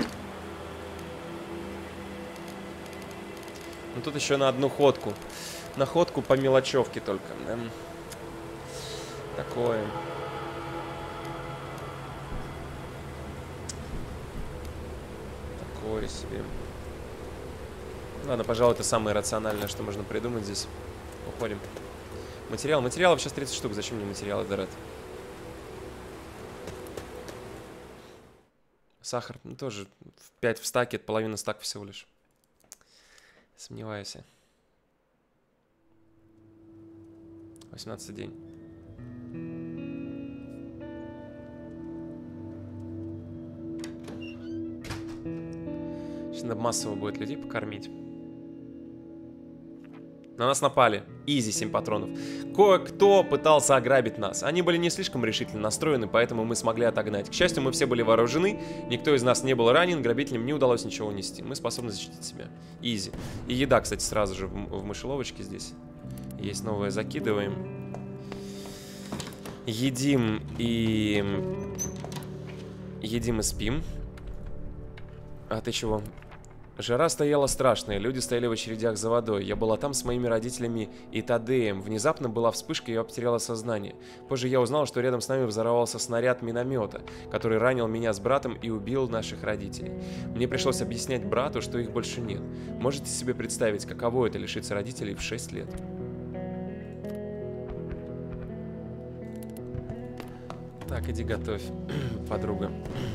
Ну тут еще на одну ходку. На ходку по мелочевке только. Да? Такое. Такое себе. Ладно, пожалуй, это самое рациональное, что можно придумать здесь. Уходим. Материал. Материалов сейчас тридцать штук. Зачем мне материалы, Дорет? Сахар. Ну, тоже пять в стаке. Это половина стака всего лишь. Сомневаюсь. восемнадцатый день. Сейчас надо массово будет людей покормить. На нас напали. Изи, семь патронов. Кое-кто пытался ограбить нас. Они были не слишком решительно настроены, поэтому мы смогли отогнать. К счастью, мы все были вооружены. Никто из нас не был ранен. Грабителям не удалось ничего унести. Мы способны защитить себя. Изи. И еда, кстати, сразу же в мышеловочке здесь. Есть новое. Закидываем. Едим и... Едим и спим. А ты чего? Жара стояла страшная, люди стояли в очередях за водой. Я была там с моими родителями и Тадеем. Внезапно была вспышка, и я потеряла сознание. Позже я узнал, что рядом с нами взорвался снаряд миномета, который ранил меня с братом и убил наших родителей. Мне пришлось объяснять брату, что их больше нет. Можете себе представить, каково это лишиться родителей в шесть лет? Так, иди готовь, подруга.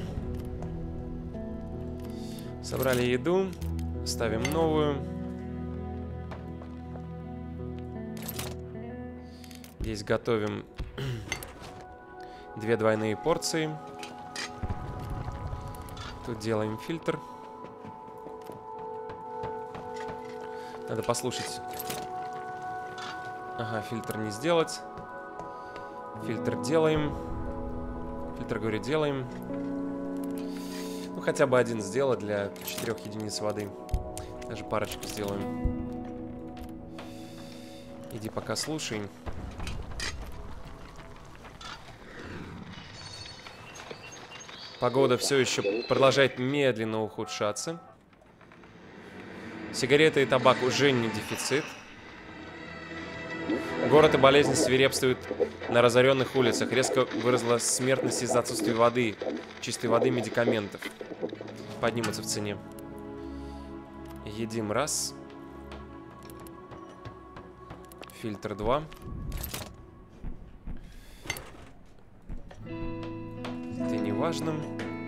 Собрали еду, ставим новую. Здесь готовим две двойные порции. Тут делаем фильтр. Надо послушать. Ага, фильтр не сделать. Фильтр делаем. Фильтр, говорю, делаем. Ну, хотя бы один сделать для четырех единиц воды. Даже парочку сделаем. Иди пока слушай. Погода все еще продолжает медленно ухудшаться. Сигареты и табак уже не дефицит. Город и болезни свирепствуют на разоренных улицах. Резко выросла смертность из-за отсутствия воды, чистой воды, медикаментов. Поднимутся в цене. Едим раз. Фильтр два. Это не важно.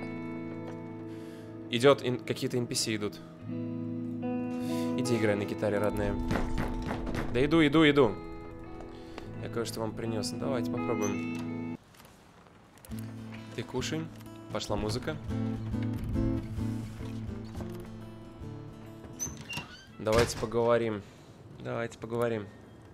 Идет, какие-то эн пи си идут. Иди играй на гитаре, родная. Да иду, иду, иду. Я кое-что вам принес. Давайте попробуем. Ты кушай. Пошла музыка. Давайте поговорим. Давайте поговорим.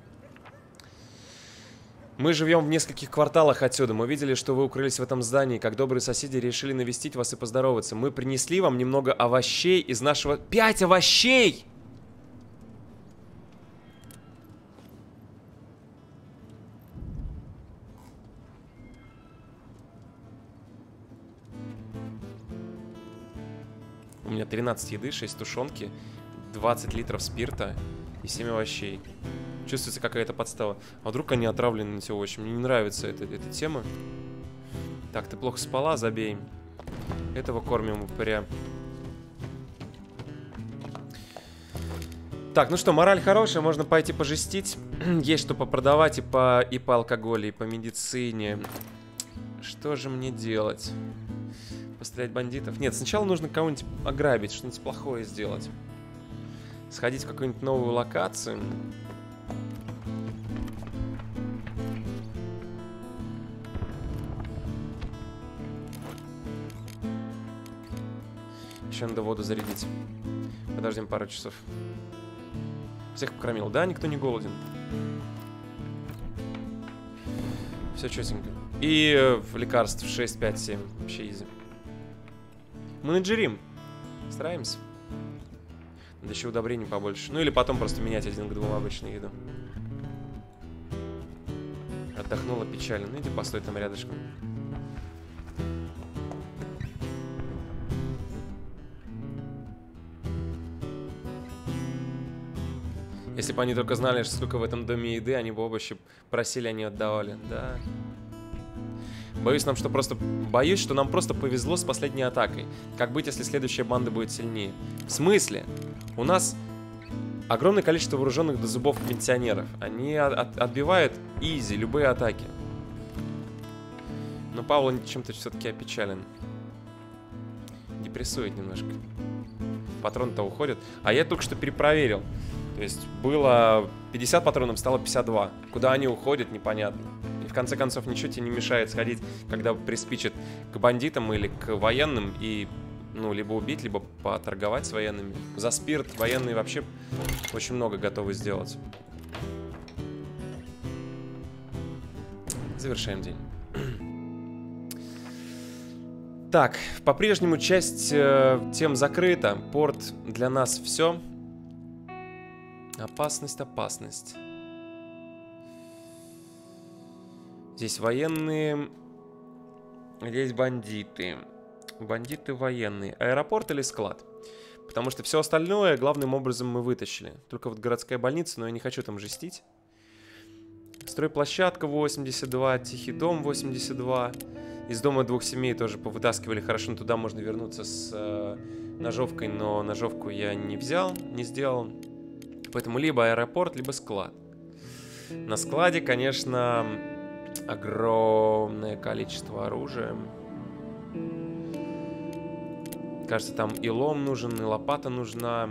Мы живем в нескольких кварталах отсюда. Мы видели, что вы укрылись в этом здании. Как добрые соседи решили навестить вас и поздороваться. Мы принесли вам немного овощей из нашего... Пять овощей! У меня тринадцать еды, шесть тушенки, двадцать литров спирта и семь овощей. Чувствуется какая-то подстава. А вдруг они отравлены эти овощи? Мне не нравится эта, эта тема. Так, ты плохо спала? Забей. Этого кормим упыря. Так, ну что, мораль хорошая, можно пойти пожестить. Есть что попродавать и по, и по алкоголю, и по медицине. Что же мне делать? Пострелять бандитов? Нет, сначала нужно кого-нибудь ограбить, что-нибудь плохое сделать. Сходить в какую-нибудь новую локацию. Еще надо воду зарядить. Подождем пару часов. Всех покормил. Да, никто не голоден. Все четенько. И э, в лекарств шесть, пять, семь. Вообще изи. Менеджерим. Стараемся. Надо еще удобрений побольше. Ну или потом просто менять один к двум обычную еду. Отдохнула печально. Ну иди постой там рядышком. Если бы они только знали, сколько в этом доме еды, они бы оба еще просили, они отдавали. Да. Боюсь, нам что просто... Боюсь, что нам просто повезло с последней атакой. Как быть, если следующая банда будет сильнее? В смысле? У нас Огромное количество вооруженных до зубов пенсионеров. Они от, от, отбивают изи любые атаки. Но Павло чем-то все-таки опечален. Депрессует немножко. Патроны-то уходят. А я только что перепроверил. То есть было пятьдесят патронов, стало пятьдесят два. Куда они уходят, непонятно. И в конце концов ничего тебе не мешает сходить, когда приспичит, к бандитам или к военным и, ну, либо убить, либо поторговать с военными. За спирт военные вообще очень много готовы сделать. Завершаем день. Так, по-прежнему часть э, тем закрыта. Порт для нас все. Опасность, опасность. Здесь военные. Здесь бандиты. Бандиты военные. Аэропорт или склад? Потому что все остальное главным образом мы вытащили. Только вот городская больница, но я не хочу там жестить. Стройплощадка восемьдесят два. Тихий дом восемьдесят два. Из дома двух семей тоже повытаскивали. Хорошо, туда можно вернуться с э, ножовкой, но ножовку я не взял, не сделал. Поэтому либо аэропорт, либо склад. На складе, конечно, огромное количество оружия. Кажется, там и лом нужен, и лопата нужна.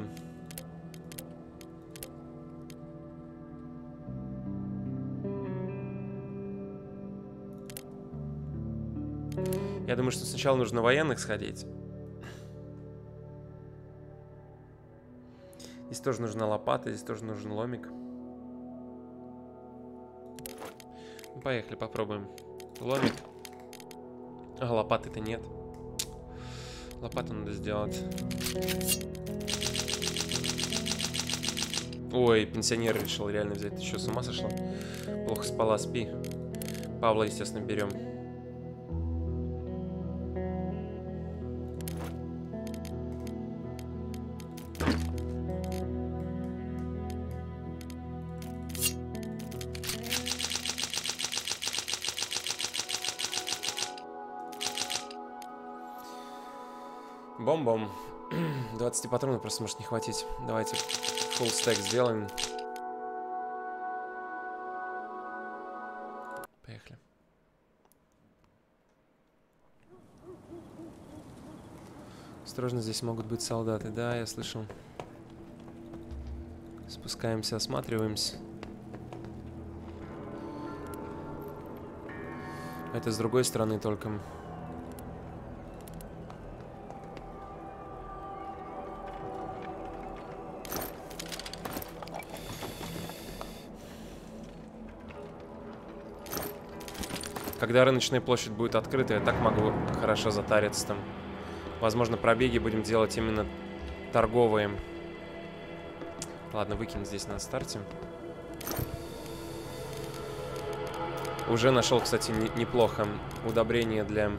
Я думаю, что сначала нужно военных сходить. Здесь тоже нужна лопата, здесь тоже нужен ломик. Поехали, попробуем. Ломик. А, лопаты-то нет. Лопату надо сделать. Ой, пенсионер решил реально взять. Ты что, с ума сошла? Плохо спала, спи. Павла, естественно, берем. Бом-бом. двадцать патронов просто может не хватить. Давайте full stack сделаем. Поехали. Осторожно, здесь могут быть солдаты. Да, я слышал. Спускаемся, осматриваемся. Это с другой стороны только. Когда рыночная площадь будет открыта, я так могу хорошо затариться там. Возможно, пробеги будем делать именно торговые. Ладно, выкинем здесь на старте. Уже нашел, кстати, не, неплохо удобрение для...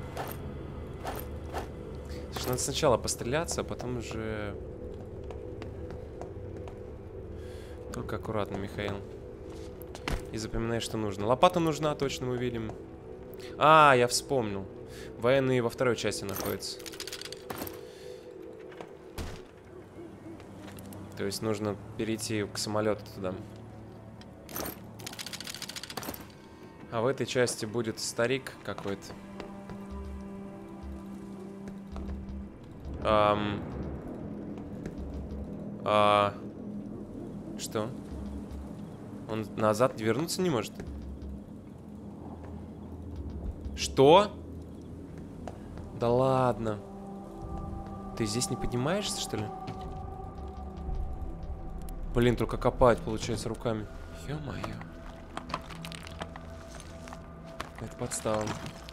Слушай, надо сначала постреляться, а потом уже... Только аккуратно, Михаил. И запоминай, что нужно. Лопата нужна, точно мы видим. А, я вспомнил. Военные во второй части находятся. То есть нужно перейти к самолету туда. А в этой части будет старик какой-то. Ам... А... Что? Он назад вернуться не может? Что? Да ладно. Ты здесь не поднимаешься, что ли? Блин, только копать, получается, руками. Ё-моё. Это подстава.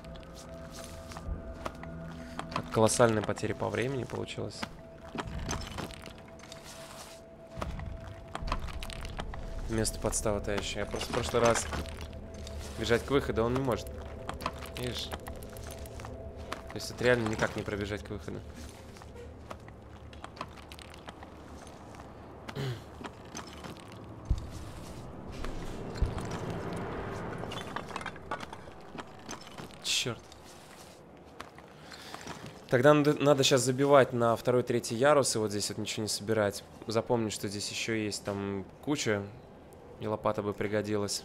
Колоссальная потеря по времени получилась. Вместо подставы тащу. Я просто в прошлый раз бежать к выходу он не может. Видишь? То есть это реально никак не пробежать к выходу. Черт. Тогда надо, надо сейчас забивать на второй, третий ярус, и вот здесь вот ничего не собирать. Запомни, что здесь еще есть там куча, и лопата бы пригодилась.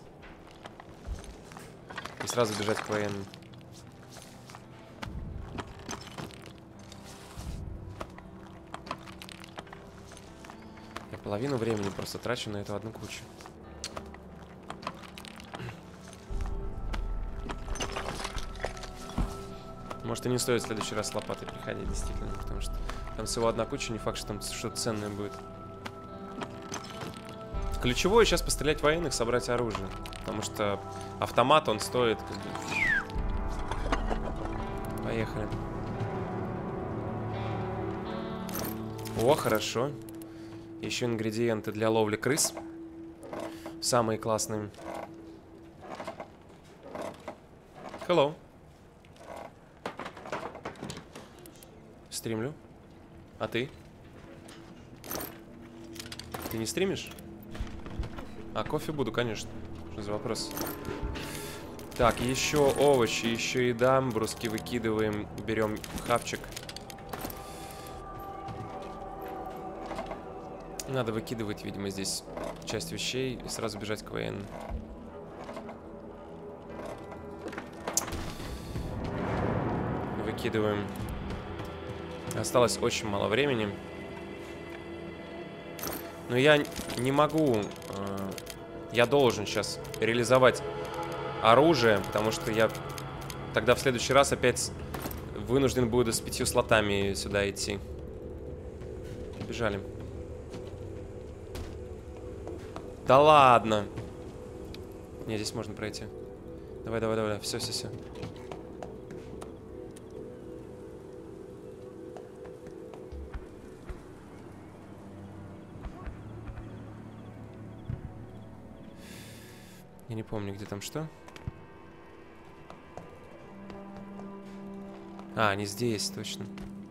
И сразу бежать к военным. Я половину времени просто трачу на эту одну кучу. Может, и не стоит в следующий раз с лопатой приходить, действительно, потому что там всего одна куча, не факт, что там что-то ценное будет. Ключевое сейчас пострелять военных, собрать оружие, потому что автомат, он стоит... Поехали. О, хорошо. Еще ингредиенты для ловли крыс. Самые классные. Hello. Стримлю. А ты? Ты не стримишь? А кофе буду, конечно. Что за вопрос? Так, еще овощи, еще еда. Бруски выкидываем. Берем хавчик. Надо выкидывать, видимо, здесь часть вещей и сразу бежать к военным. Выкидываем. Осталось очень мало времени. Но я не могу... Э, я должен сейчас реализовать оружие, потому что я тогда в следующий раз опять вынужден буду с пятью слотами сюда идти. Бежали. Да ладно. Не, здесь можно пройти. Давай, давай, давай. Все, все, все. Я не помню, где там что. А, они здесь, точно.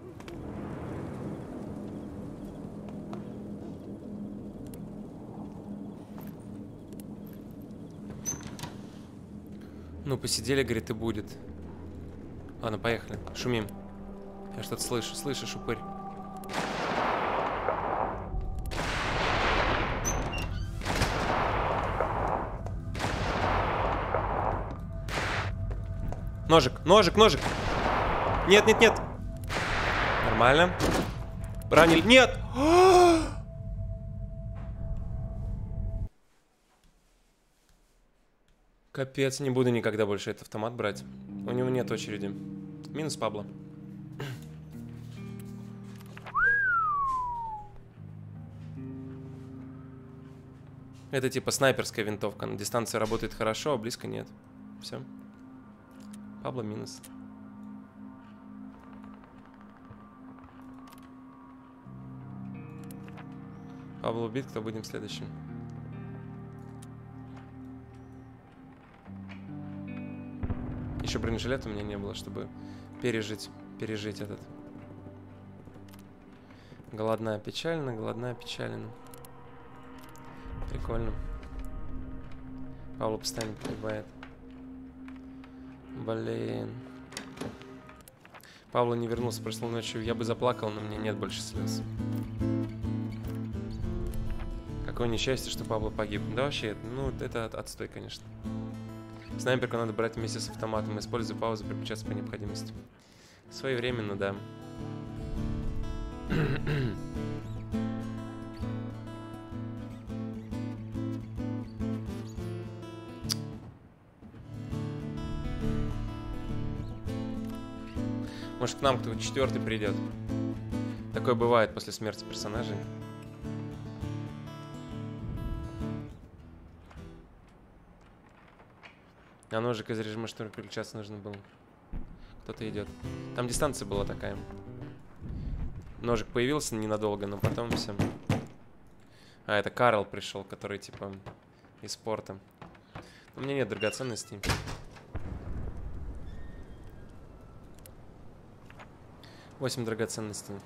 Ну, посидели, говорит, и будет. Ладно, поехали. Шумим. Я что-то слышу. Слышишь, упырь? Ножик, ножик, ножик. Нет, нет, нет. Нормально. Ранили. Нет! Капец, не буду никогда больше этот автомат брать. У него нет очереди. Минус Пабло. Это типа снайперская винтовка. На дистанции работает хорошо, а близко нет. Все. Пабло минус. Пабло убит, кто будем следующим? Еще бронежилета у меня не было, чтобы пережить, пережить этот. Голодная печально, голодная печально. Прикольно. Пабло постоянно погибает. Блин. Пабло не вернулся прошлой ночью. Я бы заплакал, но у меня нет больше слез. Какое несчастье, что Пабло погиб. Да вообще, ну это отстой, конечно. Снайперку надо брать вместе с автоматом. Используй паузу, переключаться по необходимости. Своевременно, да. Может, к нам кто-то четвертый придет. Такое бывает после смерти персонажей. А ножик из режима шторм переключаться нужно было. Кто-то идет. Там дистанция была такая. Ножик появился ненадолго, но потом все. А, это Карл пришел, который типа из спорта. У меня нет драгоценностей. Восемь драгоценностей.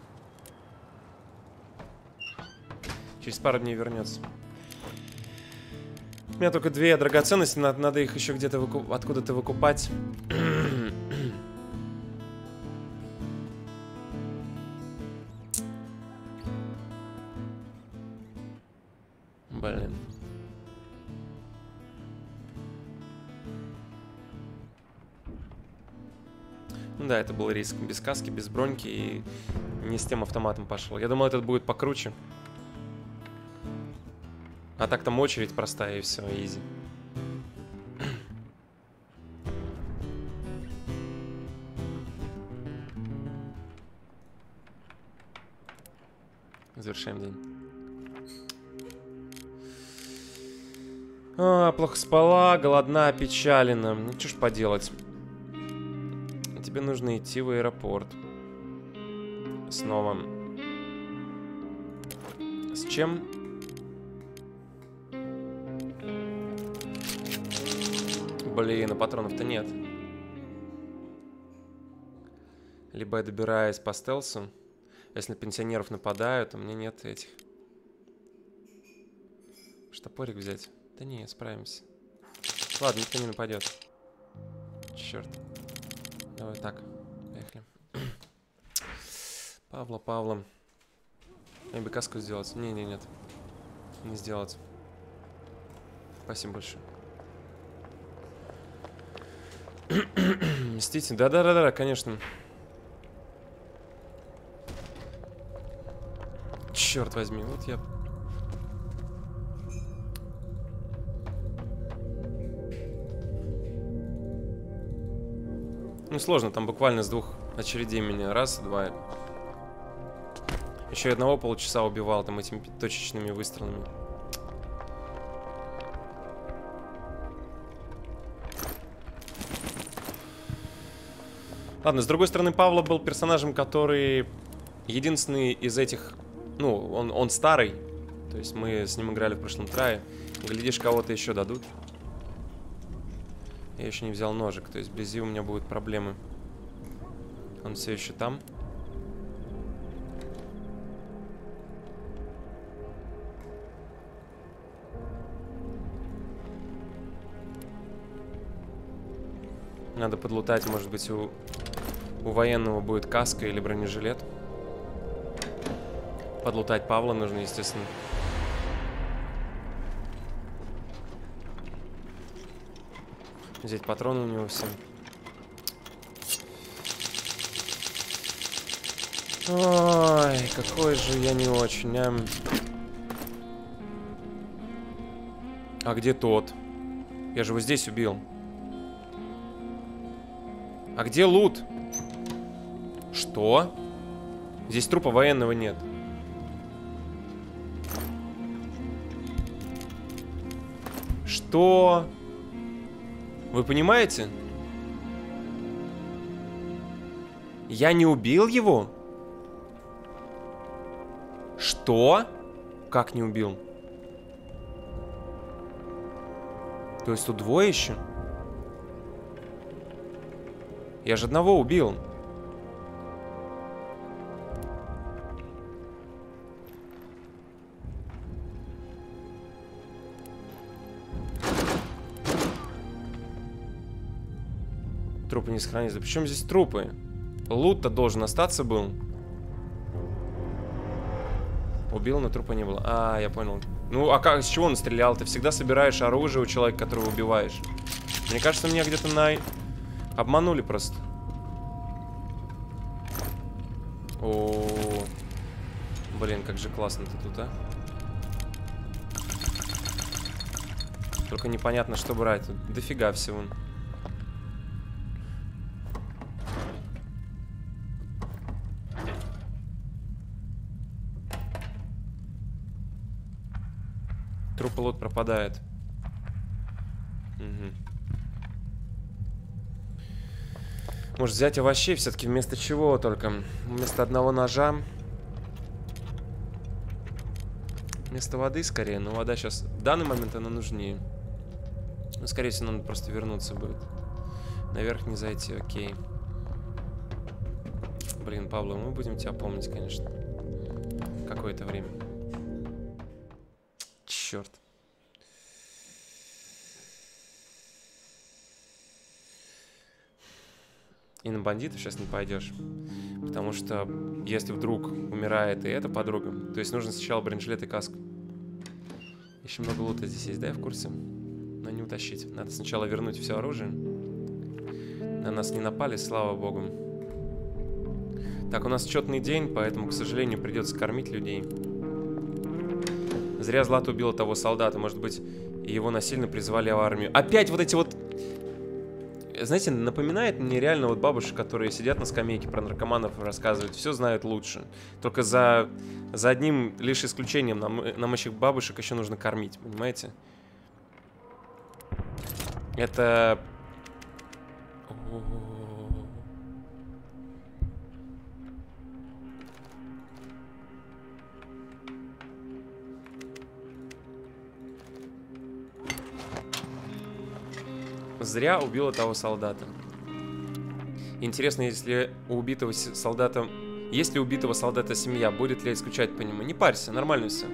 Через пару дней вернется. У меня только две драгоценности, надо, надо их еще где-то выкуп... откуда-то выкупать. Блин. Ну да, это был риск. Без каски, без броньки и не с тем автоматом пошел. Я думал, этот будет покруче. А так там очередь простая и все, изи. Завершаем день. А, плохо спала, голодна, опечалена. Ну, что ж поделать. Тебе нужно идти в аэропорт. Снова. С чем? Блин, а патронов-то нет. Либо я добираюсь по стелсу. Если на пенсионеров нападают, у меня нет этих. Штопорик взять? Да не, справимся. Ладно, никто не нападет. Черт. Давай так, поехали. Павла, Павла. Мне бы каску сделать. Не, не, нет. Не сделать. Спасибо большое. Мстите. Да-да-да-да, конечно. Черт возьми, вот я... Ну, сложно, там буквально с двух очередей меня. Раз, два. Еще одного полчаса убивал там этими точечными выстрелами. Ладно, с другой стороны, Павла был персонажем, который единственный из этих... Ну, он, он старый. То есть мы с ним играли в прошлом трае. Глядишь, кого-то еще дадут. Я еще не взял ножик, то есть вблизи у меня будут проблемы. Он все еще там. Надо подлутать, может быть, у, у военного будет каска или бронежилет. Подлутать Павла нужно, естественно. Взять патроны у него все. Ой, какой же я не очень, а... А где тот? Я же его здесь убил. А где лут? Что? Здесь трупа военного нет. Что? Вы понимаете? Я не убил его? Что? Как не убил? То есть тут двое еще? Я же одного убил. Трупы не сохранились. Да причем здесь трупы? Лут-то должен остаться был. Убил, но трупа не было. А, я понял. Ну, а как, с чего он стрелял? Ты всегда собираешь оружие у человека, которого убиваешь. Мне кажется, меня где-то на... обманули просто. О, блин, как же классно ты тут, а? Только непонятно, что брать. Тут дофига всего. Труп-лот пропадает. Угу. Может взять овощей все-таки вместо чего только? Вместо одного ножа. Вместо воды скорее. Но вода сейчас... В данный момент она нужнее. Ну, скорее всего, надо просто вернуться будет. Наверх не зайти, окей. Блин, Павло, мы будем тебя помнить, конечно. Какое-то время. Черт. И на бандитов сейчас не пойдешь. Потому что если вдруг умирает и эта подруга, то есть нужно сначала бронежилет и каску. Еще много лута здесь есть, да, я в курсе? Но не утащить. Надо сначала вернуть все оружие. На нас не напали, слава богу. Так, у нас четный день, поэтому, к сожалению, придется кормить людей. Зря Злата убила того солдата. Может быть, его насильно призвали в армию. Опять вот эти вот... Знаете, напоминает мне реально вот бабушек, которые сидят на скамейке, про наркоманов рассказывают. Все знают лучше. Только за, за одним лишь исключением нам, нам этих бабушек еще нужно кормить, понимаете? Это... Зря убила того солдата. Интересно, если у убитого солдата... Если у убитого солдата семья, будет ли скучать по нему? Не парься, нормально все.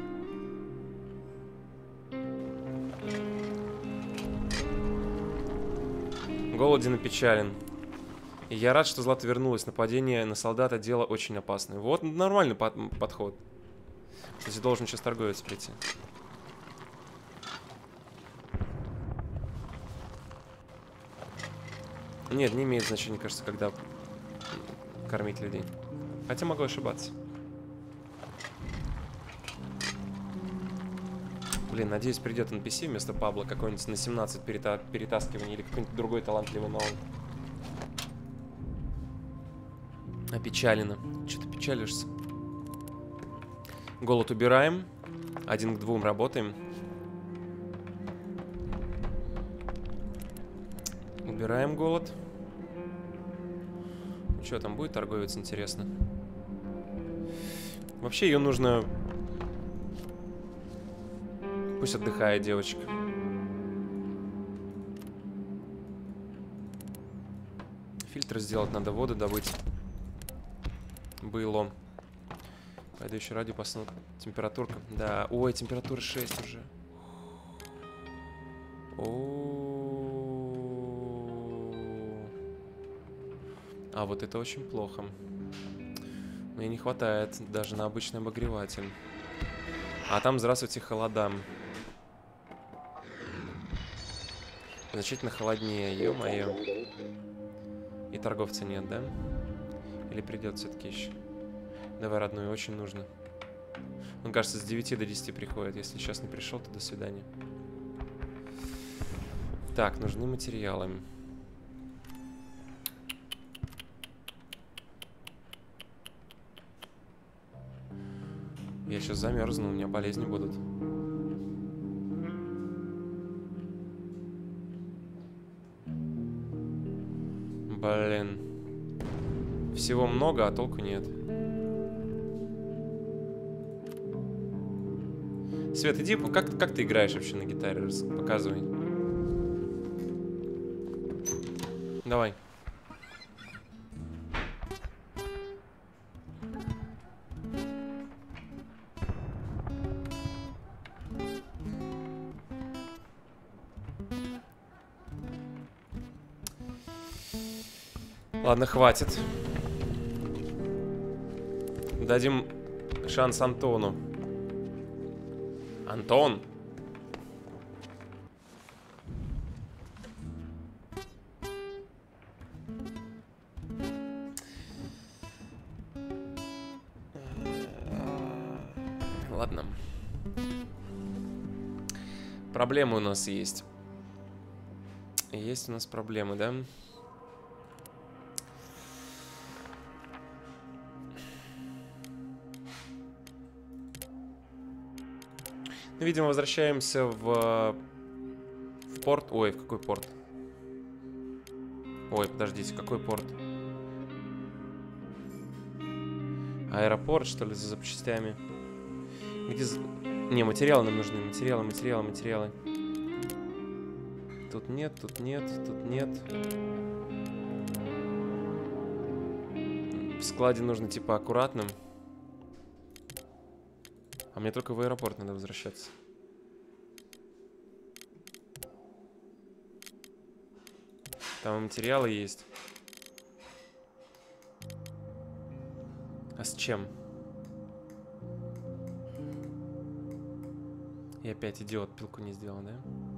Голоден и печален. И я рад, что Злата вернулась. Нападение на солдата — дело очень опасное. Вот нормальный под подход. Здесь должен сейчас торговец прийти. Нет, не имеет значения, кажется, когда кормить людей. Хотя могу ошибаться. Блин, надеюсь, придет эн пи си вместо Пабло какой-нибудь на семнадцать перета перетаскиваний или какой-нибудь другой талантливый новый. Опечалено. Че ты печалишься? Голод убираем. Один к двум работаем. Убираем голод. Что там будет торговец, интересно? Вообще ее нужно... Пусть отдыхает девочка. Фильтры сделать надо, воду добыть. Было. Пойду еще радио посмотрю. Температурка. Да. Ой, температура шесть уже. О-о-о. А вот это очень плохо. Мне не хватает даже на обычный обогреватель. А там, здравствуйте, холода. Значительно холоднее, ё-моё. И торговца нет, да? Или придет все-таки еще? Давай, родной, очень нужно. Он, кажется, с девяти до десяти приходит. Если сейчас не пришел, то до свидания. Так, нужны материалы. Я сейчас замерзну, у меня болезни будут. Блин. Всего много, а толку нет. Свет, иди, как, как ты играешь вообще на гитаре? Показывай. Давай. Ладно, хватит. Дадим шанс Антону. Антон. Ладно. Проблемы у нас есть. Есть у нас проблемы, да? Видимо, возвращаемся в, в порт. Ой, в какой порт? Ой, подождите, какой порт? Аэропорт, что ли, за запчастями? Где... Не, материалы нам нужны. Материалы, материалы, материалы. Тут нет, тут нет, тут нет. В складе нужно, типа, аккуратным. А мне только в аэропорт надо возвращаться. Там материалы есть. А с чем? И опять идиот пилку не сделал, да?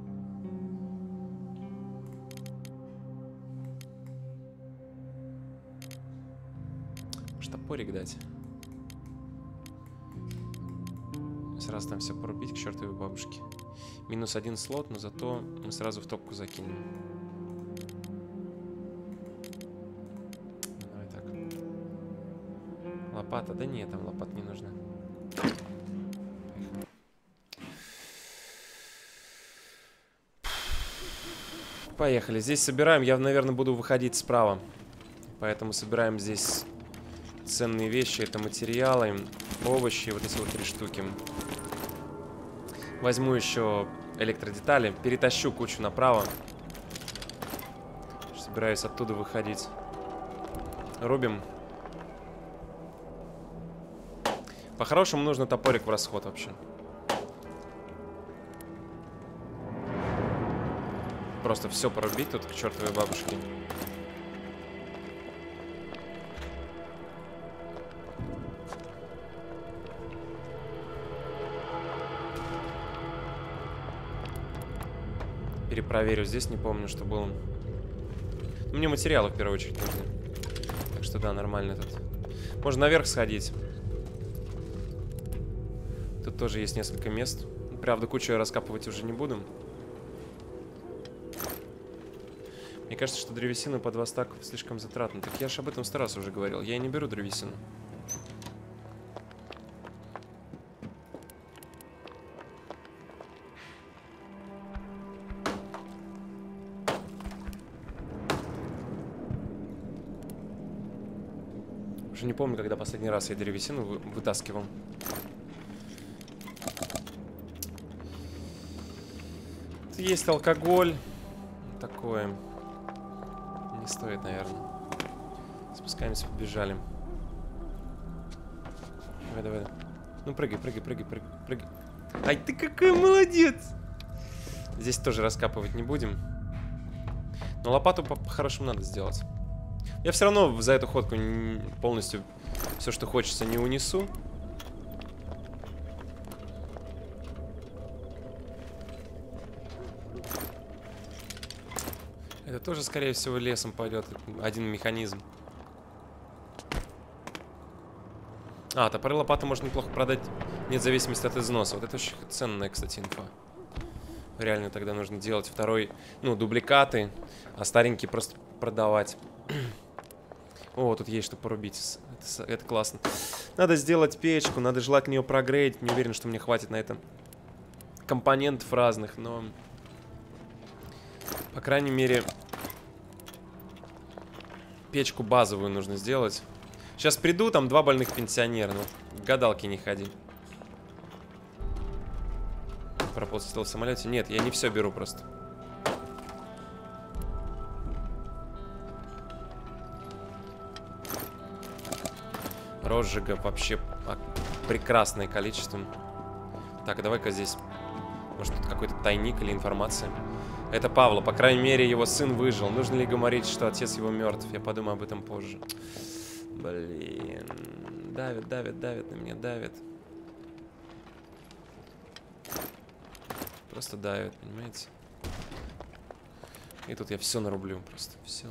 Может, топорик дать? Сразу там все порубить к чертовой бабушке. Минус один слот, но зато мы сразу в топку закинем. Давай так. Лопата. Да нет, там лопат не нужна. Поехали. Здесь собираем. Я, наверное, буду выходить справа. Поэтому собираем здесь ценные вещи. Это материалы, овощи. Вот эти вот три штуки. Возьму еще электродетали. Перетащу кучу направо. Собираюсь оттуда выходить. Рубим. По-хорошему нужно топорик в расход вообще. Просто все порубить тут к чертовой бабушке. Перепроверю здесь, не помню, что было. Мне материалы в первую очередь нужны. Так что да, нормально тут. Можно наверх сходить. Тут тоже есть несколько мест. Правда, кучу я раскапывать уже не буду. Мне кажется, что древесина по два стака слишком затратна. Так я же об этом сто раз уже говорил. Я и не беру древесину. Уже не помню, когда последний раз я древесину вы вытаскивал. Тут есть алкоголь. Такое. Не стоит, наверное. Спускаемся, побежали. Давай, давай. Ну, прыгай, прыгай, прыгай, прыгай, прыгай. Ай, ты какой молодец! Здесь тоже раскапывать не будем. Но лопату по-хорошему надо сделать. Я все равно за эту ходку полностью все, что хочется, не унесу. Это тоже, скорее всего, лесом пойдет. Один механизм. А, топоры лопаты можно неплохо продать. Нет зависимости от износа. Вот это очень ценная, кстати, инфа. Реально тогда нужно делать второй, ну, дубликаты, а старенькие просто продавать. О, тут есть что порубить. Это, это классно. Надо сделать печку, надо желательно ее прогрейдить. Не уверен, что мне хватит на это компонентов разных, но... По крайней мере, печку базовую нужно сделать. Сейчас приду, там два больных пенсионера. Ну, к гадалке не ходи. Прополз в самолете. Нет, я не все беру просто. Розжига вообще прекрасное количество. Так, давай-ка здесь. Может, тут какой-то тайник или информация. Это Павло. По крайней мере, его сын выжил. Нужно ли говорить, что отец его мертв? Я подумаю об этом позже. Блин. Давит, давит, давит на меня, давит. Просто давит, понимаете? И тут я все нарублю. Просто все.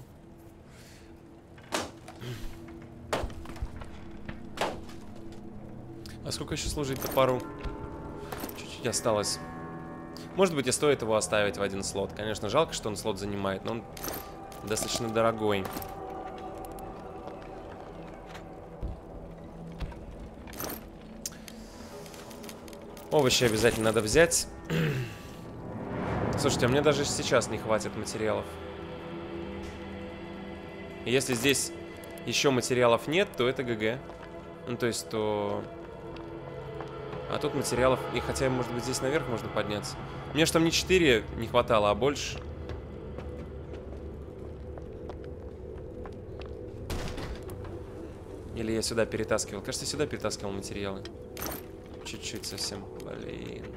А сколько еще служить топору? Чуть-чуть осталось. Может быть, и стоит его оставить в один слот. Конечно, жалко, что он слот занимает, но он достаточно дорогой. Овощи обязательно надо взять. Слушайте, а мне даже сейчас не хватит материалов. И если здесь еще материалов нет, то это ГГ. Ну, то есть, то... А тут материалов... И хотя, может быть, здесь наверх можно подняться. Мне же там не четыре не хватало, а больше. Или я сюда перетаскивал? Кажется, я сюда перетаскивал материалы. Чуть-чуть совсем. Блин.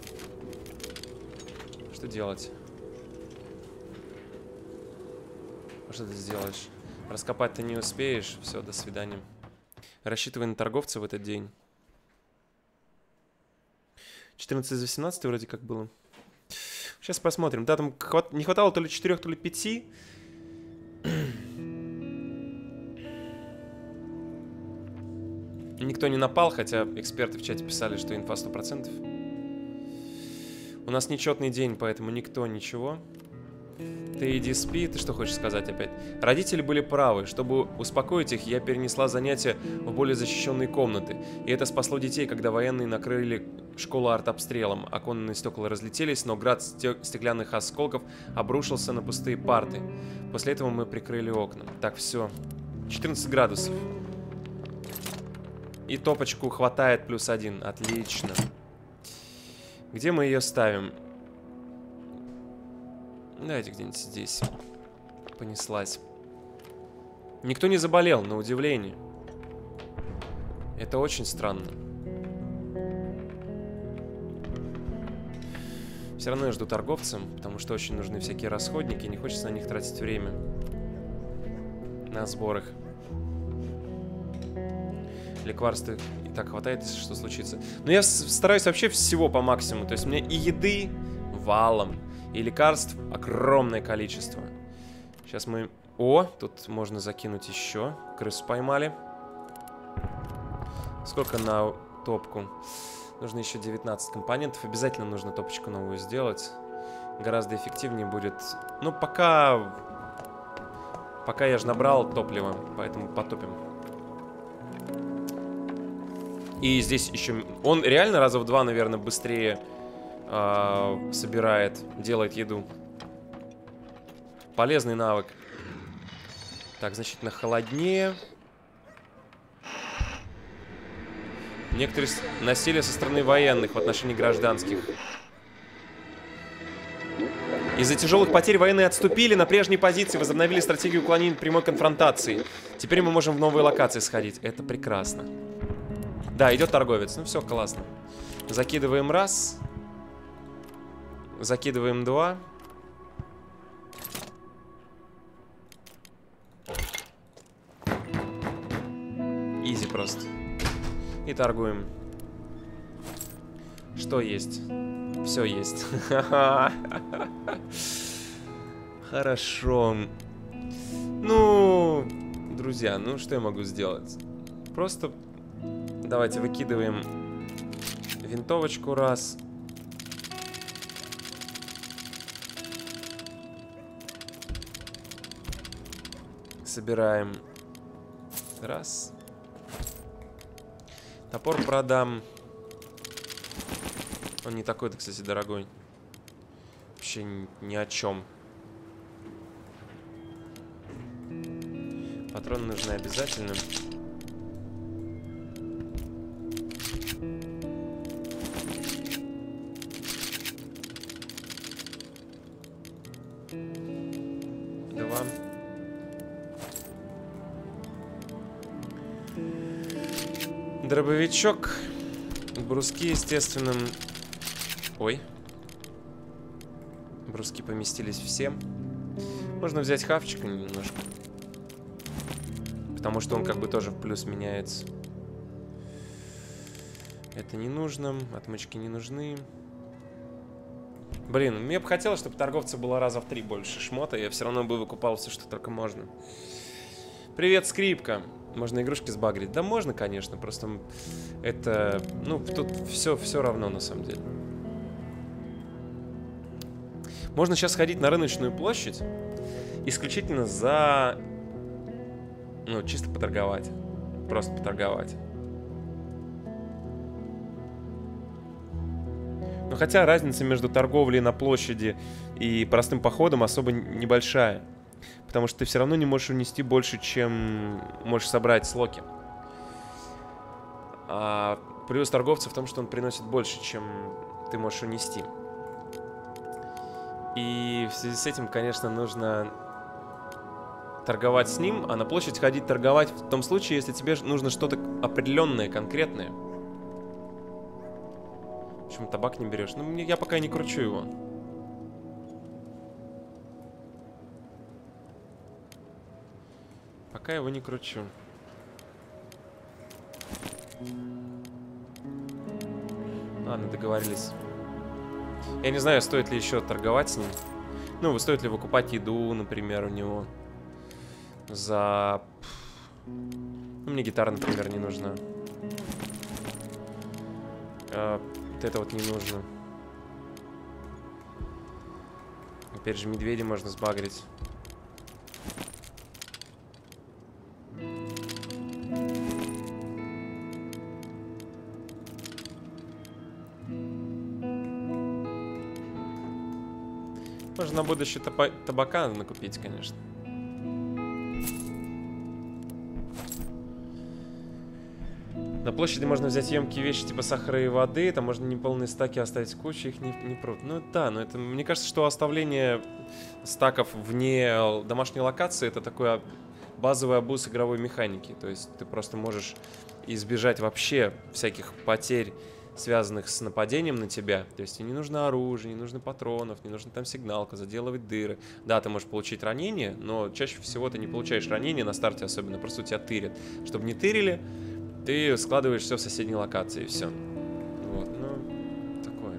Что делать? А что ты сделаешь? Раскопать ты не успеешь. Все, до свидания. Рассчитывай на торговца в этот день. четырнадцать из восемнадцати вроде как было. Сейчас посмотрим. Да, там хват... не хватало то ли четырех, то ли пяти. Никто не напал, хотя эксперты в чате писали, что инфа сто процентов. У нас нечетный день, поэтому никто ничего. Ты иди спи, ты что хочешь сказать опять? Родители были правы. Чтобы успокоить их, я перенесла занятия в более защищенные комнаты. И это спасло детей, когда военные накрыли школу артобстрелом. Оконные стекла разлетелись, но град стеклянных осколков обрушился на пустые парты. После этого мы прикрыли окна. Так, все. четырнадцать градусов. И топочку хватает плюс один. Отлично. Где мы ее ставим? Давайте где-нибудь здесь. Понеслась. Никто не заболел, на удивление. Это очень странно. Все равно я жду торговца, потому что очень нужны всякие расходники. Не хочется на них тратить время. На сборах. Лекарства и так хватает, если что случится. Но я стараюсь вообще всего по максимуму. То есть у меня и еды валом, и лекарств огромное количество. Сейчас мы... О, тут можно закинуть еще. Крысу поймали. Сколько на топку? Нужно еще девятнадцать компонентов. Обязательно нужно топочку новую сделать. Гораздо эффективнее будет. Ну, пока... Пока я же набрал топливо, поэтому потопим. И здесь еще... Он реально раза в два, наверное, быстрее э, собирает, делает еду. Полезный навык. Так, значительно холоднее. Некоторые насилие со стороны военных в отношении гражданских. Из-за тяжелых потерь военные отступили на прежние позиции, возобновили стратегию уклонения от прямой конфронтации. Теперь мы можем в новые локации сходить. Это прекрасно. Да, идет торговец. Ну все, классно. Закидываем раз. Закидываем два. Изи просто. И торгуем. Что есть? Все есть. Хорошо. Ну, друзья, ну что я могу сделать? Просто давайте выкидываем винтовочку раз. Собираем раз. Топор продам. Он не такой-то, кстати, дорогой. Вообще ни, ни о чем. Патроны нужны обязательно. Два. Дробовичок. Бруски, естественно. Ой. Бруски поместились все. Можно взять хавчика немножко. Потому что он как бы тоже в плюс меняется. Это не нужно. Отмычки не нужны. Блин, мне бы хотелось, чтобы торговца было раза в три больше шмота. Я все равно бы выкупал все, что только можно. Привет, скрипка. Можно игрушки сбагрить? Да можно, конечно. Просто это... Ну, тут все, все равно на самом деле. Можно сейчас ходить на рыночную площадь исключительно за... Ну, чисто поторговать. Просто поторговать. Но хотя разница между торговлей на площади и простым походом особо небольшая. Потому что ты все равно не можешь унести больше, чем можешь собрать с Локи. А плюс торговца в том, что он приносит больше, чем ты можешь унести. И в связи с этим, конечно, нужно торговать с ним, а на площадь ходить торговать в том случае, если тебе нужно что-то определенное, конкретное. Почему табак не берешь? Ну, я пока не кручу его. Пока его не кручу. Ладно, договорились. Я не знаю, стоит ли еще торговать с ним. Ну, стоит ли выкупать еду, например, у него. За... Ну, мне гитара, например, не нужна. А, вот это вот не нужно. Опять же, медведя можно сбагрить. Можно на будущее таба табака накупить, конечно. На площади можно взять емкие вещи типа сахара и воды. Там можно неполные стаки оставить кучу, их не, не прут. Ну да, но это, мне кажется, что оставление стаков вне домашней локации — это такой базовый абуз игровой механики. То есть ты просто можешь избежать вообще всяких потерь, связанных с нападением на тебя. То есть тебе не нужно оружие, не нужно патронов, не нужно там сигналка, заделывать дыры. Да, ты можешь получить ранение, но чаще всего ты не получаешь ранение на старте особенно, просто у тебя тырят. Чтобы не тырили, ты складываешь все в соседней локации, и все. Вот, ну, такое.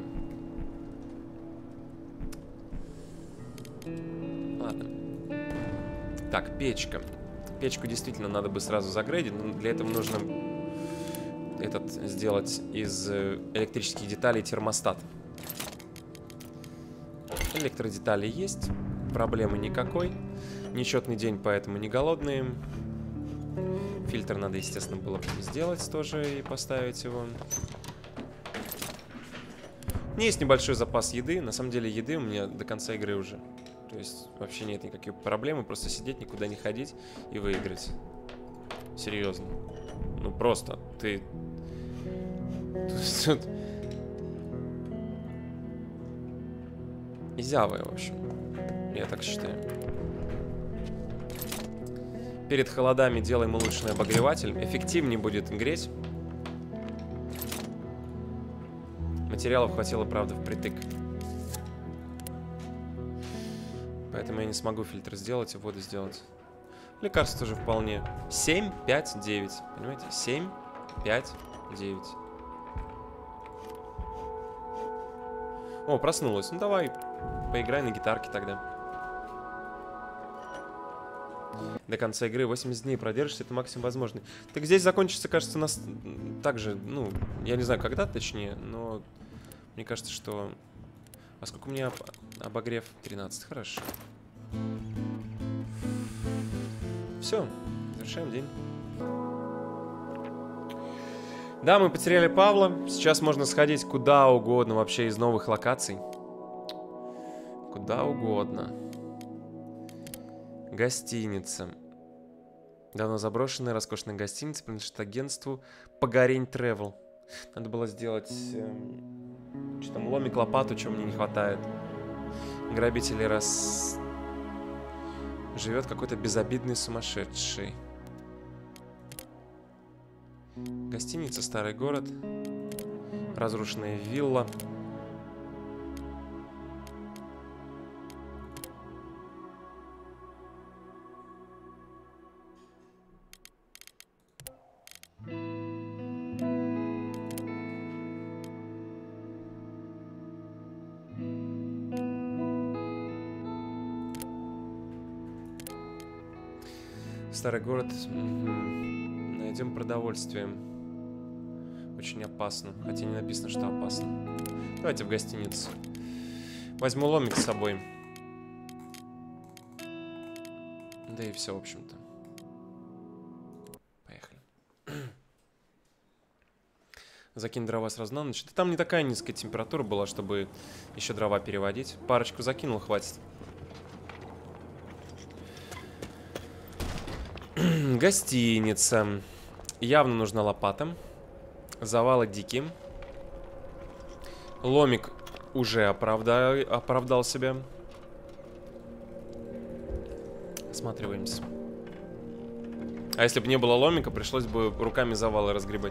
Ладно. Так, печка. Печку действительно надо бы сразу загрейдить, но для этого нужно этот сделать из электрических деталей термостат. Электродетали есть, проблемы никакой. Нечетный день, поэтому не голодные. Фильтр надо, естественно, было сделать тоже и поставить его. У меня есть небольшой запас еды. На самом деле еды у меня до конца игры уже. То есть вообще нет никаких проблем. Просто сидеть, никуда не ходить и выиграть. Серьезно. Ну просто ты... Тут... Изявая, в общем. Я так считаю. Перед холодами делаем улучшенный обогреватель. Эффективнее будет греть. Материалов хватило, правда, впритык. Поэтому я не смогу фильтр сделать и воду сделать. Лекарств тоже вполне. семь, пять, девять. Понимаете? семь, пять, девять. О, проснулась. Ну давай, поиграй на гитарке тогда. До конца игры восемьдесят дней продержишься, это максимум возможный. Так здесь закончится, кажется, нас также, ну, я не знаю, когда точнее, но мне кажется, что... А сколько у меня об... обогрев? тринадцать, хорошо. Все, завершаем день. Да, мы потеряли Павла. Сейчас можно сходить куда угодно вообще из новых локаций. Куда угодно. Гостиница. Давно заброшенная, роскошная гостиница принадлежит агентству Погорень Тревел. Надо было сделать... Э, что там, ломик, лопату, чего мне не хватает. Грабители раз... Живет какой-то безобидный сумасшедший. Гостиница, старый город. Разрушенная вилла. Старый город. Угу. Найдем продовольствие. Очень опасно. Хотя не написано, что опасно. Давайте в гостиницу. Возьму ломик с собой. Да и все, в общем-то. Поехали. Закинь дрова сразу на ночь. Да там не такая низкая температура была, чтобы еще дрова переводить. Парочку закинул, хватит. Гостиница. Явно нужна лопата. Завалы дикие. Ломик уже оправда... оправдал себя. Осматриваемся. А если бы не было ломика, пришлось бы руками завалы разгребать.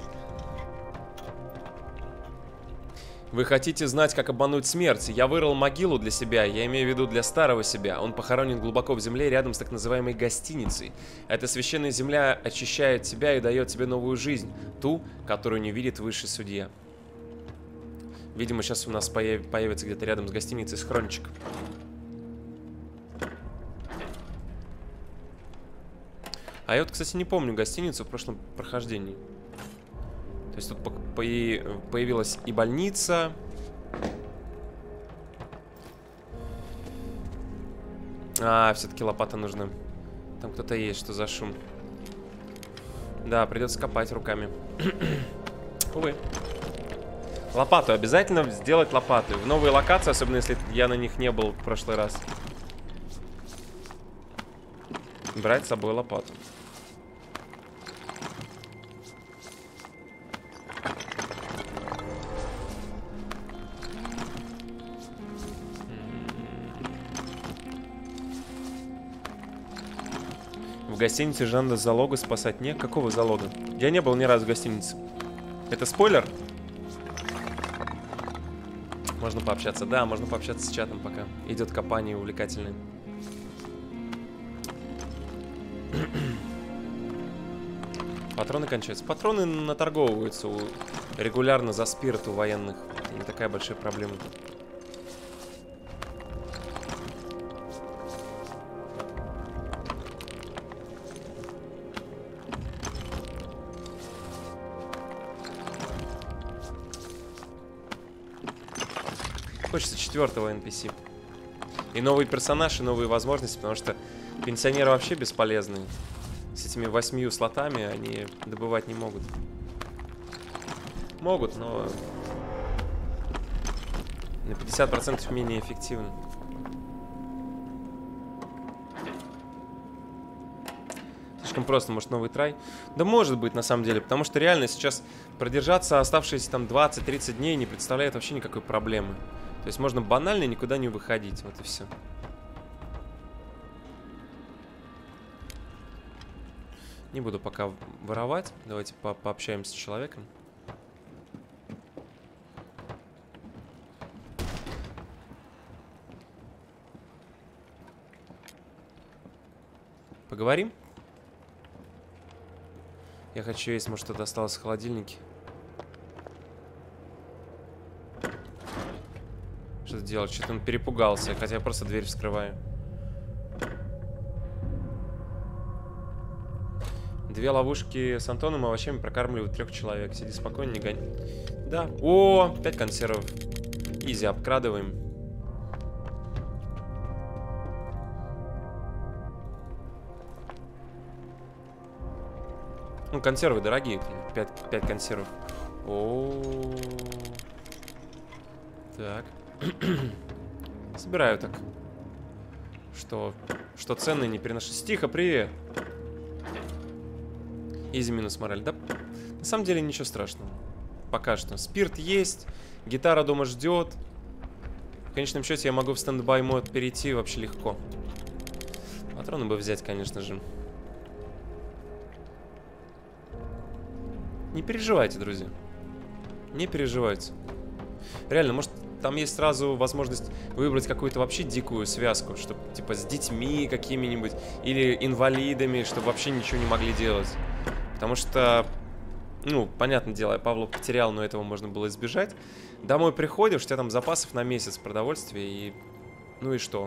Вы хотите знать, как обмануть смерть? Я вырыл могилу для себя, я имею в виду для старого себя. Он похоронен глубоко в земле, рядом с так называемой гостиницей. Эта священная земля очищает тебя и дает тебе новую жизнь. Ту, которую не видит высший судья. Видимо, сейчас у нас появ... появится где-то рядом с гостиницей схрончик. А я вот, кстати, не помню гостиницу в прошлом прохождении. То есть тут по по появилась и больница. А, все-таки лопата нужна. Там кто-то есть, что за шум. Да, придется копать руками. Увы. Лопату обязательно сделать лопату. В новые локации, особенно если я на них не был в прошлый раз. Брать с собой лопату. В гостинице Жанна залога спасать нет. Какого залога? Я не был ни разу в гостинице. Это спойлер? Можно пообщаться. Да, можно пообщаться с чатом, пока идет копание увлекательное. Патроны кончаются. Патроны наторговываются у... регулярно за спирт у военных. Это не такая большая проблема. Хочется четвертого эн пи си. И новый персонаж, и новые возможности, потому что пенсионеры вообще бесполезные. С этими восьмью слотами они добывать не могут. Могут, но на пятьдесят процентов менее эффективно. Слишком просто, может, новый трай? Да может быть, на самом деле, потому что реально сейчас продержаться оставшиеся там двадцать-тридцать дней не представляет вообще никакой проблемы. То есть можно банально никуда не выходить, вот и все. Не буду пока воровать. Давайте по пообщаемся с человеком. Поговорим? Я хочу есть, может, что-то осталось в холодильнике. Что-то делать, что-то он перепугался, хотя я просто дверь вскрываю. Две ловушки с Антоном овощами прокармливают трех человек. Сиди спокойно, не гонь. Да. О, пять консервов. Изи, обкрадываем. Ну, консервы дорогие. пять, пять консервов. О, так. Собираю так. Что, что ценные не переношу. Тихо, привет. Изи минус мораль. Да, на самом деле ничего страшного. Пока что. Спирт есть. Гитара дома ждет. В конечном счете я могу в стендбай мод перейти вообще легко. Патроны бы взять, конечно же. Не переживайте, друзья. Не переживайте. Реально, может, там есть сразу возможность выбрать какую-то вообще дикую связку, чтобы, типа, с детьми какими-нибудь или инвалидами, чтобы вообще ничего не могли делать. Потому что, ну, понятное дело, я Павла потерял, но этого можно было избежать. Домой приходишь, у тебя там запасов на месяц продовольствия и... Ну и что?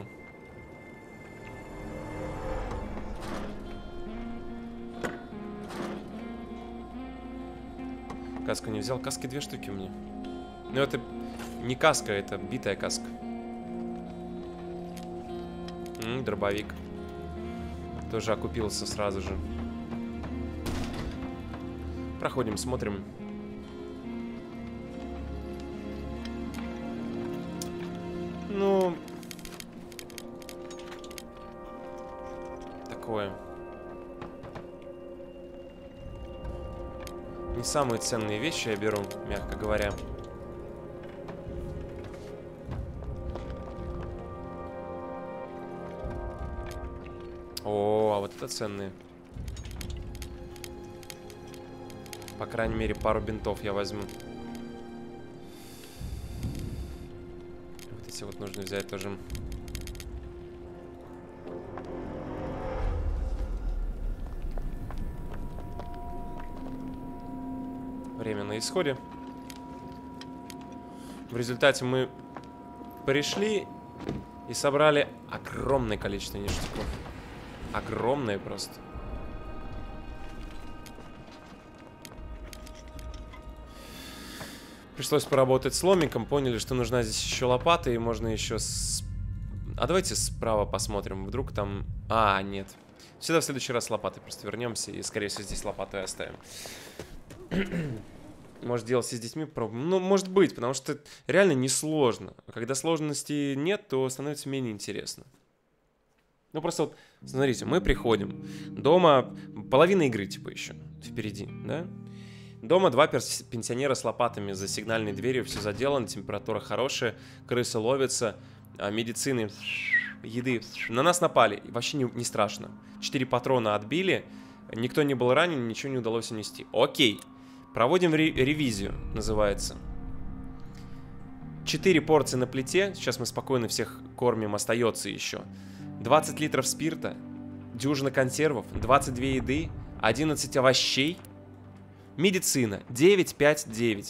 Каску не взял. Каски две штуки у меня. Ну это не каска, это битая каска. М-м, дробовик. Тоже окупился сразу же. Проходим, смотрим. Ну... Такое. Не самые ценные вещи я беру, мягко говоря. О, а вот это ценные. По крайней мере, пару бинтов я возьму. Вот эти вот нужно взять тоже. Время на исходе. В результате мы пришли и собрали огромное количество ништяков. Огромное просто. Пришлось поработать с ломиком. Поняли, что нужна здесь еще лопата. И можно еще с... А давайте справа посмотрим. Вдруг там... А, нет. Сюда в следующий раз лопатой просто вернемся. И, скорее всего, здесь лопату оставим. Может, делать с детьми попробуем? Ну, может быть, потому что реально несложно. А когда сложностей нет, то становится менее интересно. Ну, просто вот, смотрите, мы приходим. Дома половина игры, типа, еще впереди, да? Дома два пенсионера с лопатами за сигнальной дверью. Все заделано, температура хорошая. Крысы ловятся, медицины, еды. На нас напали, вообще не, не страшно. Четыре патрона отбили. Никто не был ранен, ничего не удалось унести. Окей. Проводим ре ревизию, называется. Четыре порции на плите. Сейчас мы спокойно всех кормим, остается еще. двадцать литров спирта, дюжина консервов, двадцать две еды, одиннадцать овощей. Медицина. девять, пять, девять.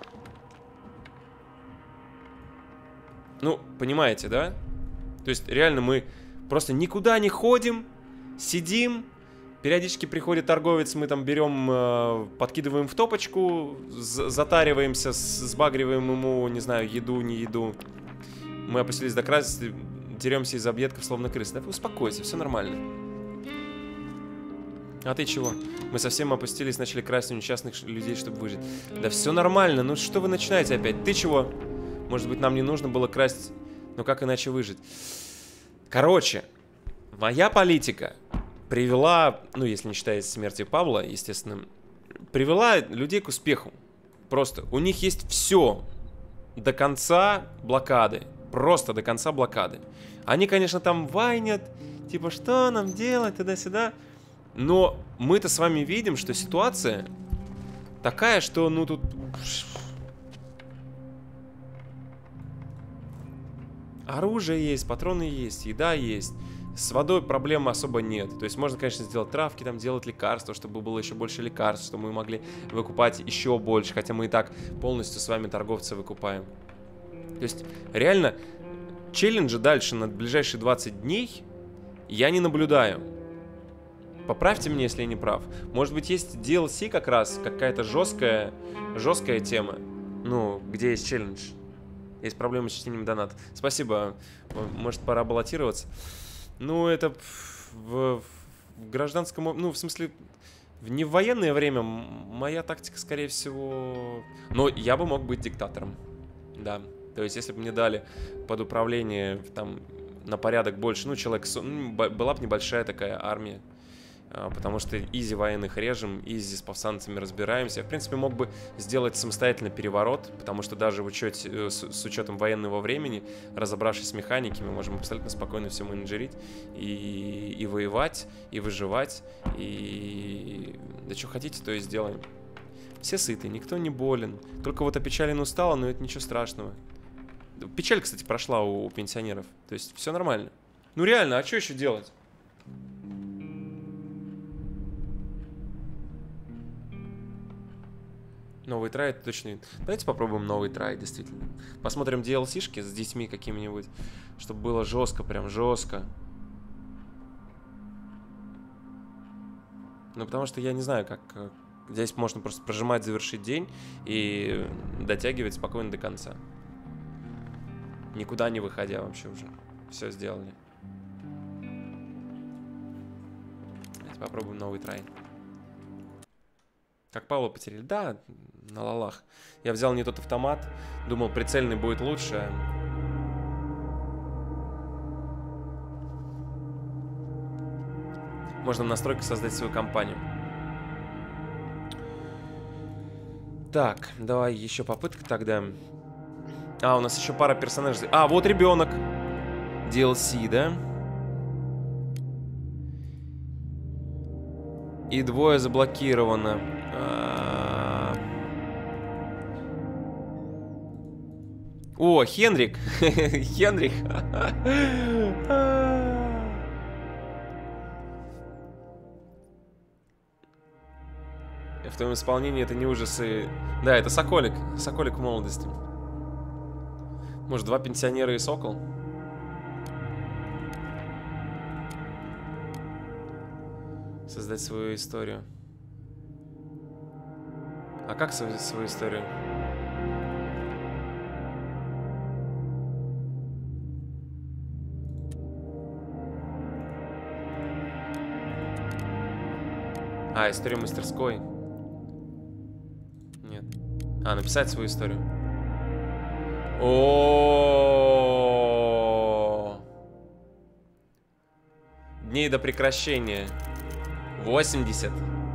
Ну, понимаете, да? То есть, реально, мы просто никуда не ходим, сидим. Периодически приходит торговец, мы там берем, э, подкидываем в топочку, затариваемся, сбагриваем ему, не знаю, еду, не еду. Мы опустились до красности, деремся из объедков, словно крысы. Да успокойся, все нормально. А ты чего? Мы совсем опустились, начали красть у несчастных людей, чтобы выжить. Да все нормально, ну что вы начинаете опять? Ты чего? Может быть, нам не нужно было красть, но как иначе выжить? Короче, моя политика привела, ну, если не считая смерти Павла, естественно, привела людей к успеху. Просто у них есть все до конца блокады. Просто до конца блокады. Они, конечно, там вайнят, типа, что нам делать, туда-сюда. Но мы-то с вами видим, что ситуация такая, что, ну, тут... Оружие есть, патроны есть, еда есть. С водой проблем особо нет. То есть можно, конечно, сделать травки, там делать лекарства, чтобы было еще больше лекарств, чтобы мы могли выкупать еще больше. Хотя мы и так полностью с вами торговцы выкупаем. То есть реально челленджи дальше на ближайшие двадцать дней я не наблюдаю. Поправьте меня, если я не прав. Может быть, есть ди эл си как раз, какая-то жесткая, жесткая тема. Ну, где есть челлендж. Есть проблемы с чтением донат. Спасибо. Может, пора баллотироваться. Ну, это в, в гражданском... Ну, в смысле, не в военное время моя тактика, скорее всего... Но я бы мог быть диктатором. Да. То есть, если бы мне дали под управление там на порядок больше... Ну, человек... Ну, была бы небольшая такая армия. Потому что изи военных режем, изи с повстанцами разбираемся. Я, в принципе, мог бы сделать самостоятельно переворот, потому что даже в учете, с, с учетом военного времени, разобравшись с механиками, мы можем абсолютно спокойно все менеджерить и, и воевать, и выживать, и... Да что хотите, то и сделаем. Все сыты, никто не болен. Только вот опечален устала, но это ничего страшного. Печаль, кстати, прошла у, у пенсионеров. То есть все нормально. Ну реально, а что еще делать? Новый трай, это точно... Давайте попробуем новый трай, действительно. Посмотрим ди эл си-шки с детьми какими-нибудь, чтобы было жестко, прям жестко. Ну, потому что я не знаю, как... Здесь можно просто прожимать, завершить день и дотягивать спокойно до конца. Никуда не выходя вообще уже. Все сделали. Давайте попробуем новый трай. Как Павла потеряли? Да, на лалах. Я взял не тот автомат. Думал, прицельный будет лучше. Можно в настройках создать свою компанию. Так, давай еще попытка тогда. А, у нас еще пара персонажей. А, вот ребенок. ди эл си, да? И двое заблокировано. О, Хенрик. Хенрик. В твоем исполнении это не ужасы. Да, это Соколик. Соколик в молодости. Может, два пенсионера и сокол? Создать свою историю. А как создать свою историю? А, историю мастерской. Нет. А, написать свою историю. О, дней до прекращения. восемьдесят.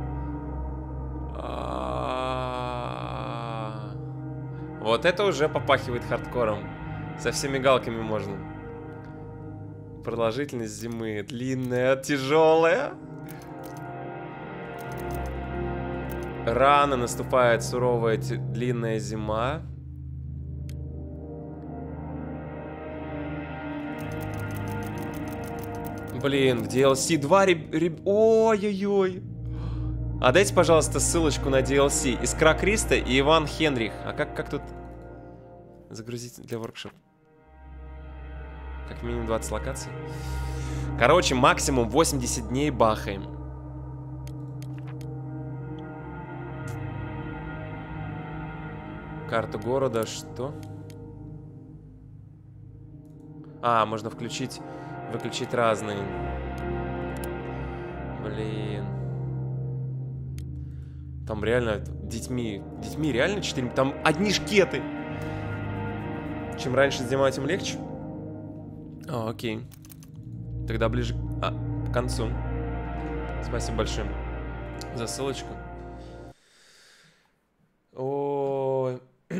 Вот это уже попахивает хардкором. Со всеми галками можно. Продолжительность зимы. Длинная, тяжелая. Рано наступает суровая длинная зима. Блин, в ди эл си два реб... реб... Ой-ой-ой. А дайте, пожалуйста, ссылочку на ди эл си. Искра Криста и Иван Хенрих. А как, как тут загрузить для воркшоп? Как минимум двадцать локаций. Короче, максимум восемьдесят дней бахаем. Карта города, что? А, можно включить, выключить разные. Блин. Там реально детьми, детьми реально четыре, там одни шкеты. Чем раньше зима, тем легче. А, окей. Тогда ближе а, к концу. Спасибо большое за ссылочку. Ой.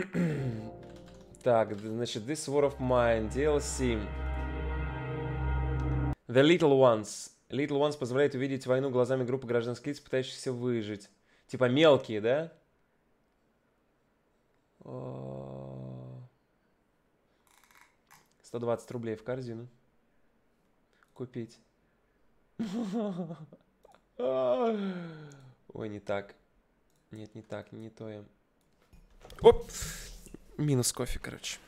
Так, значит, This War of Mine, ди эл си. The Little Ones. Little Ones позволяет увидеть войну глазами группы гражданских лиц, пытающихся выжить. Типа мелкие, да? сто двадцать рублей в корзину. Купить. Ой, не так. Нет, не так, не то я. Оп! Минус кофе, короче.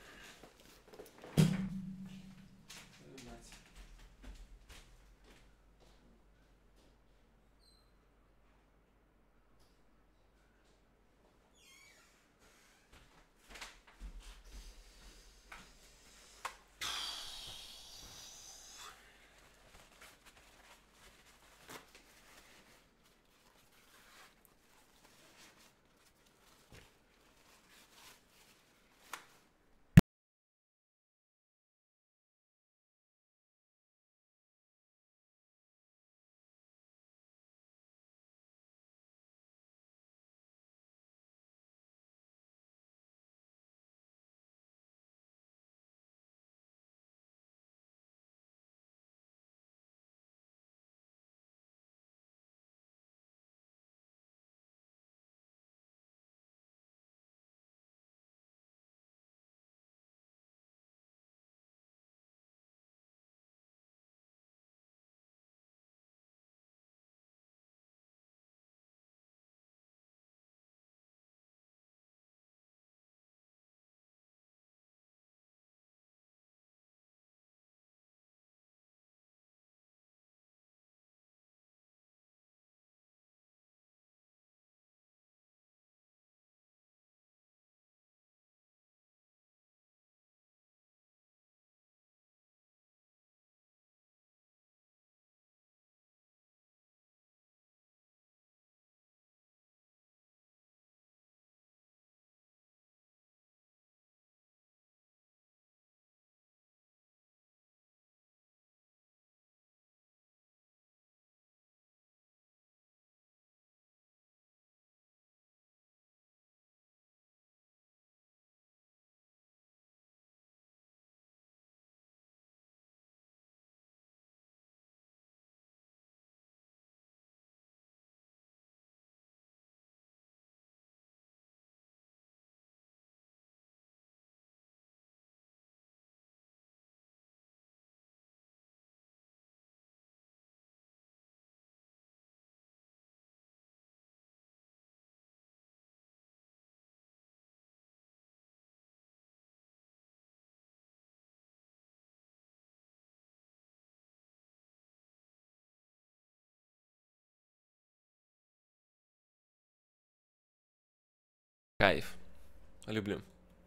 Кайф. Люблю.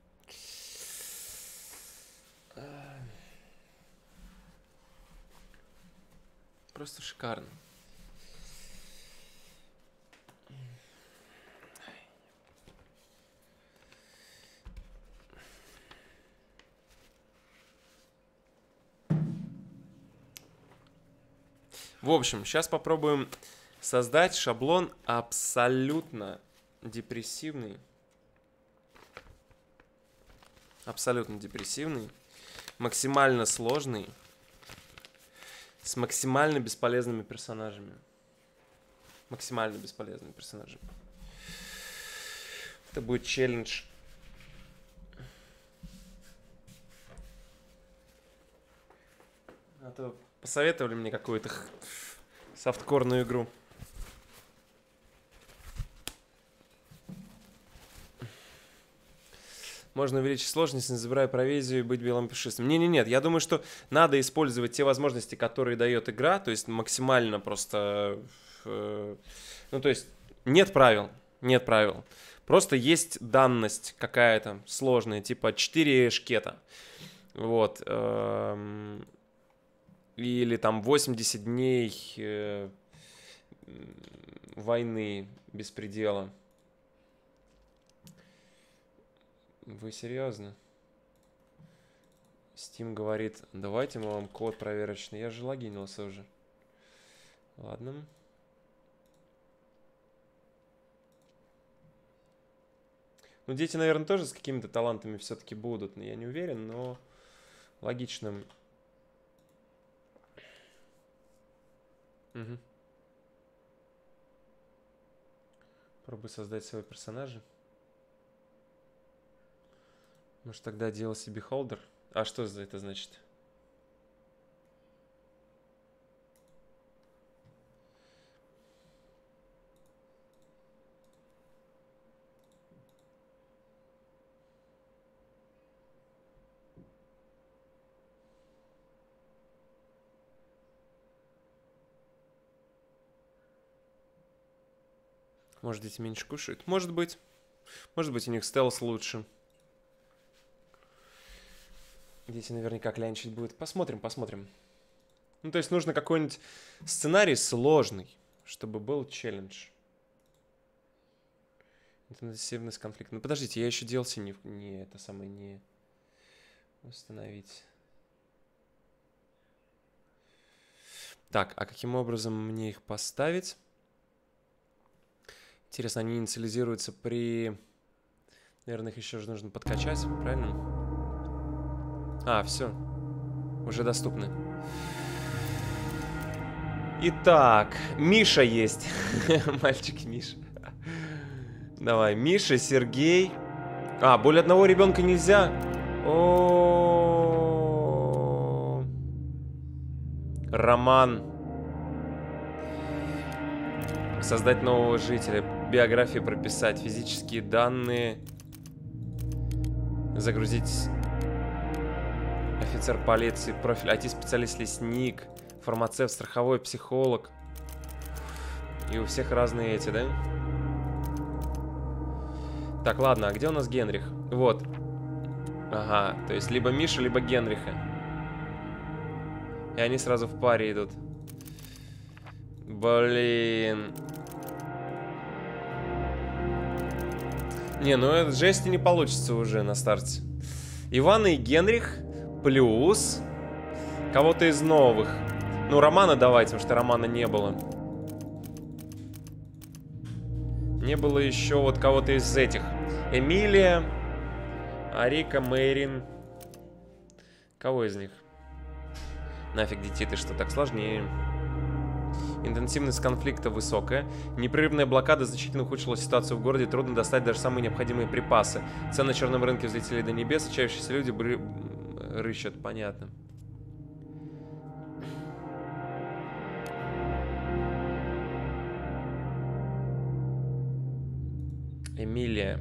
Просто шикарно. В общем, сейчас попробуем создать шаблон абсолютно депрессивный. Абсолютно депрессивный. Максимально сложный. С максимально бесполезными персонажами. Максимально бесполезными персонажами. Это будет челлендж. А то посоветовали мне какую-то софткорную игру. Можно увеличить сложность, не забирая провизию и быть белым пушистым. Не-не-нет, я думаю, что надо использовать те возможности, которые дает игра, то есть максимально просто... Э, ну, то есть нет правил, нет правил. Просто есть данность какая-то сложная, типа четыре шкета. Вот. Э, или там восемьдесят дней э, войны, беспредела. Вы серьезно? Steam говорит, давайте мы вам код проверочный. Я же логинился уже. Ладно. Ну, дети, наверное, тоже с какими-то талантами все-таки будут. Я не уверен, но логичным. Угу. Пробуй создать своего персонажа. Может, тогда ди эл си Beholder? А что за это значит? Может, дети меньше кушают? Может быть. Может быть, у них стелс лучше. Дети наверняка клянчить будут. Посмотрим, посмотрим. Ну, то есть нужно какой-нибудь сценарий сложный, чтобы был челлендж. Интенсивность конфликта. Ну, подождите, я еще ди эл си не, не это самое не установить. Так, а каким образом мне их поставить? Интересно, они инициализируются при... Наверное, их еще же нужно подкачать, правильно? А, все. Уже доступны. Итак, Миша есть. Мальчик Миша. Давай, Миша, Сергей. А, более одного ребенка нельзя. О-о-о. Роман. Создать нового жителя. Биографию прописать. Физические данные. Загрузить. Офицер полиции, профиль, ай ти-специалист, лесник, фармацевт, страховой, психолог. И у всех разные эти, да? Так, ладно, а где у нас Генрих? Вот. Ага, то есть либо Миша, либо Генриха. И они сразу в паре идут. Блин. Не, ну это жести не получится уже на старте. Иван и Генрих... Плюс кого-то из новых. Ну, Романа давайте, потому что Романа не было. Не было еще вот кого-то из этих. Эмилия, Арика, Мэрин. Кого из них? Нафиг, детей, ты что, так сложнее. Интенсивность конфликта высокая. Непрерывная блокада значительно ухудшила ситуацию в городе. Трудно достать даже самые необходимые припасы. Цены на черном рынке взлетели до небес. Отчаявшиеся люди бр... рыщут, понятно. Эмилия.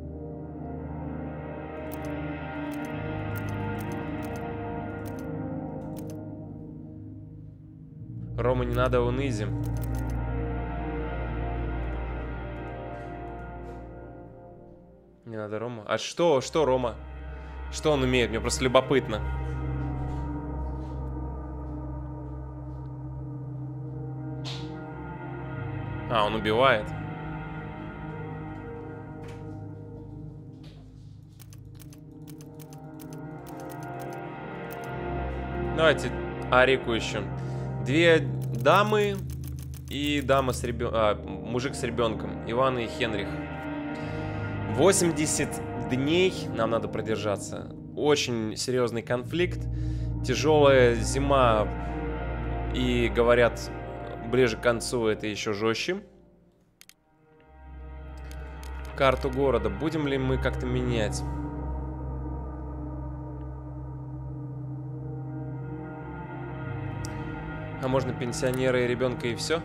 Рома, не надо унызи. Мне надо Рома. А что, что Рома? Что он умеет? Мне просто любопытно. А, он убивает. Давайте Арику еще. Две дамы и дама с ребенком. А, мужик с ребенком. Иван и Хенрих. восемьдесят дней нам надо продержаться. Очень серьезный конфликт. Тяжелая зима. И говорят, ближе к концу это еще жестче. Карту города. Будем ли мы как-то менять? А можно пенсионера и ребенка и все?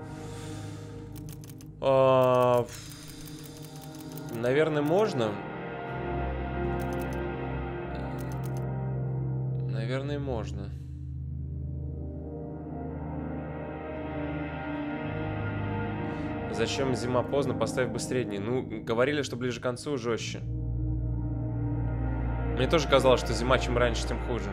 А, наверное, можно. Наверное, можно. Зачем зима поздно? Поставь быстрее дни. Ну, говорили, что ближе к концу жестче. Мне тоже казалось, что зима чем раньше, тем хуже.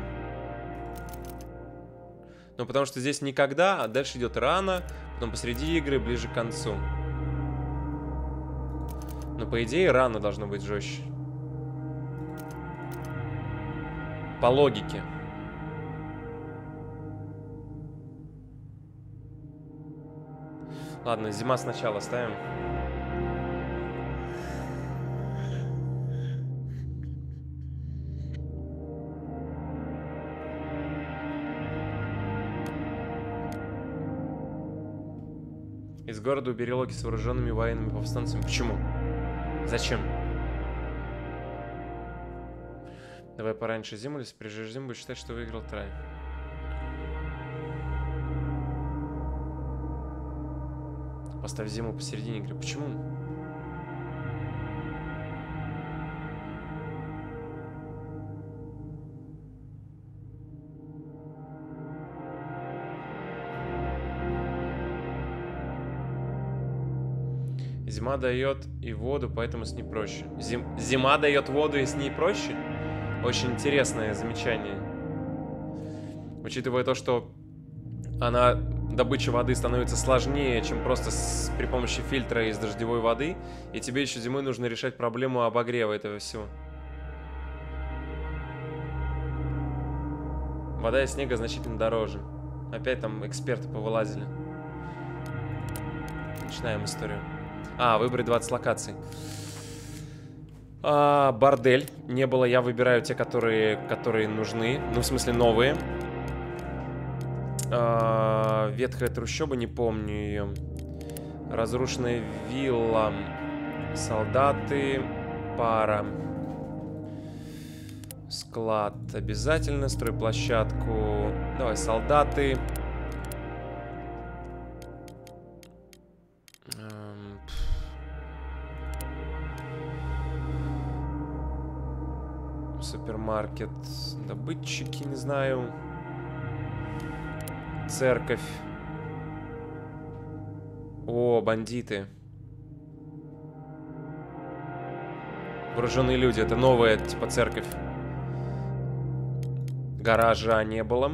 Ну, потому что здесь никогда, а дальше идет рано, потом посреди игры, ближе к концу. Но, по идее, рано должно быть жестче. По логике. Ладно, зима сначала ставим. Из города убери Локи с вооруженными военными повстанцами. Почему? Зачем? Давай пораньше зиму, если прижешь зиму, будешь считать, что выиграл трай. Поставь зиму посередине игры. Почему? Зима дает и воду, поэтому с ней проще. Зим... Зима дает воду и с ней проще? Очень интересное замечание. Учитывая то, что она, добыча воды становится сложнее, чем просто с... при помощи фильтра из дождевой воды, и тебе еще зимой нужно решать проблему обогрева этого всего. Вода из снега значительно дороже. Опять там эксперты повылазили. Начинаем историю. А, выбрать двадцать локаций. А, бордель. Не было, я выбираю те, которые, которые нужны. Ну, в смысле, новые. А, ветхая трущоба, не помню ее. Разрушенная вилла. Солдаты. Пара. Склад. Обязательно. Стройплощадку. Давай, солдаты. Супермаркет, добытчики, не знаю. Церковь. О, бандиты. Вооруженные люди, это новая, типа, церковь. Гаража не было.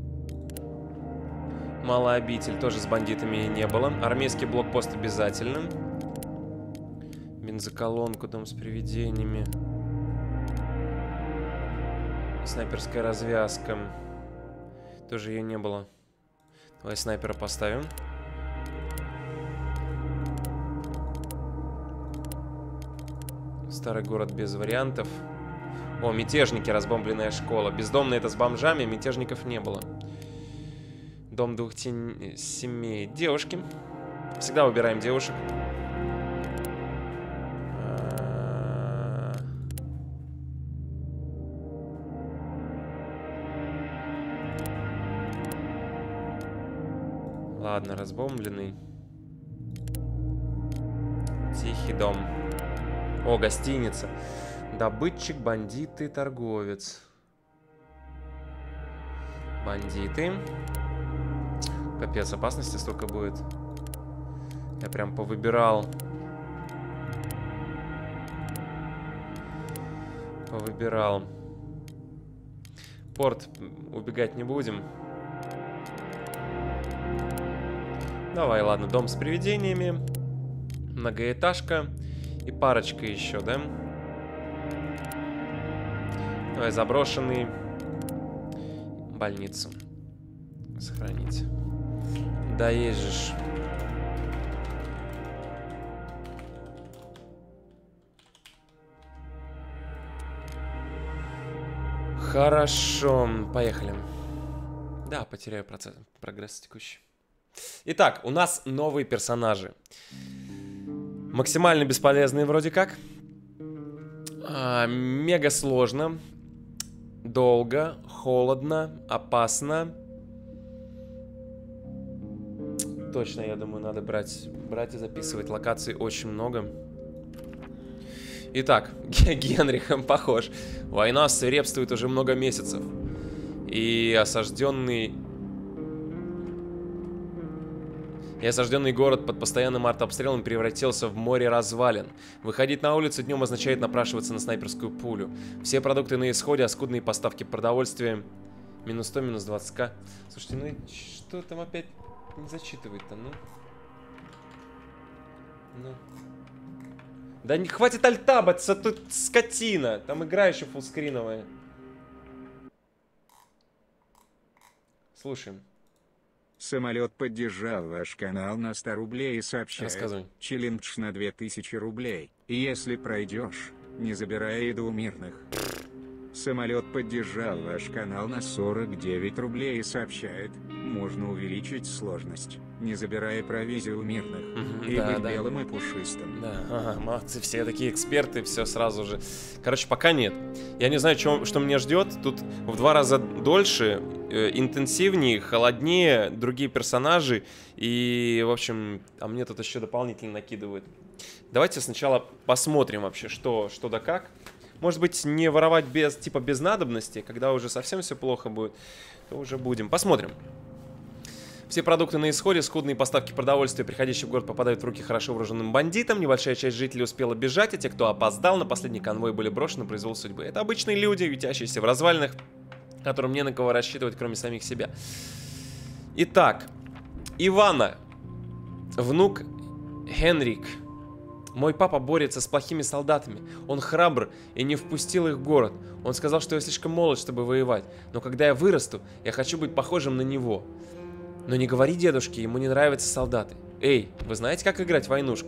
Малая обитель, тоже с бандитами не было. Армейский блокпост обязательно. Бензоколонку, дом с привидениями. Снайперская развязка. Тоже ее не было. Давай снайпера поставим. Старый город без вариантов. О, мятежники, разбомбленная школа. Бездомные это с бомжами, мятежников не было. Дом двух тень... семей. Девушки. Всегда выбираем девушек. Ладно, разбомбленный. Тихий дом. О, гостиница. Добытчик, бандиты, торговец. Бандиты. Капец, опасности столько будет. Я прям повыбирал. Повыбирал. Порт убегать не будем. Давай, ладно, дом с привидениями. Многоэтажка. И парочка еще, да? Давай, заброшенный. Больницу. Сохранить. Да, есть же. Хорошо, поехали. Да, потеряю процесс, прогресс текущий. Итак, у нас новые персонажи. Максимально бесполезные вроде как. А, мега сложно. Долго, холодно, опасно. Точно, я думаю, надо брать, брать и записывать. Локаций очень много. Итак, Генрих похож. Война свирепствует уже много месяцев. И осажденный... И осажденный город под постоянным артобстрелом превратился в море развалин. Выходить на улицу днем означает напрашиваться на снайперскую пулю. Все продукты на исходе, а скудные поставки продовольствия. Минус сто, минус двадцать ка. Слушайте, ну что там опять не зачитывает-то, ну? Ну... Да не хватит альтабаться, тут скотина. Там игра еще фуллскриновая. Слушаем. Самолет поддержал ваш канал на сто рублей и сообщает. Рассказывай. Челлендж на две тысячи рублей. Если пройдешь, не забирай еду у мирных. Самолет поддержал ваш канал на сорок девять рублей и сообщает. Можно увеличить сложность, не забирая провизию у мирных. Угу, и да, быть да. белым и пушистым. Да, ага, молодцы, все такие эксперты, все сразу же. Короче, пока нет. Я не знаю, что, что меня ждет. Тут в два раза дольше, э, интенсивнее, холоднее, другие персонажи. И, в общем, а мне тут еще дополнительно накидывают. Давайте сначала посмотрим вообще, что, что да как. Может быть, не воровать без, типа, без надобности, когда уже совсем все плохо будет, то уже будем. Посмотрим. Все продукты на исходе, скудные поставки продовольствия, приходящие в город, попадают в руки хорошо вооруженным бандитам. Небольшая часть жителей успела бежать, а те, кто опоздал, на последний конвой были брошены на произвол судьбы. Это обычные люди, ютящиеся в развалинах, которым не на кого рассчитывать, кроме самих себя. Итак, Ивана, внук Хенрик. Мой папа борется с плохими солдатами. Он храбр и не впустил их в город. Он сказал, что я слишком молод, чтобы воевать. Но когда я вырасту, я хочу быть похожим на него. Но не говори дедушке, ему не нравятся солдаты. Эй, вы знаете, как играть в войнушку?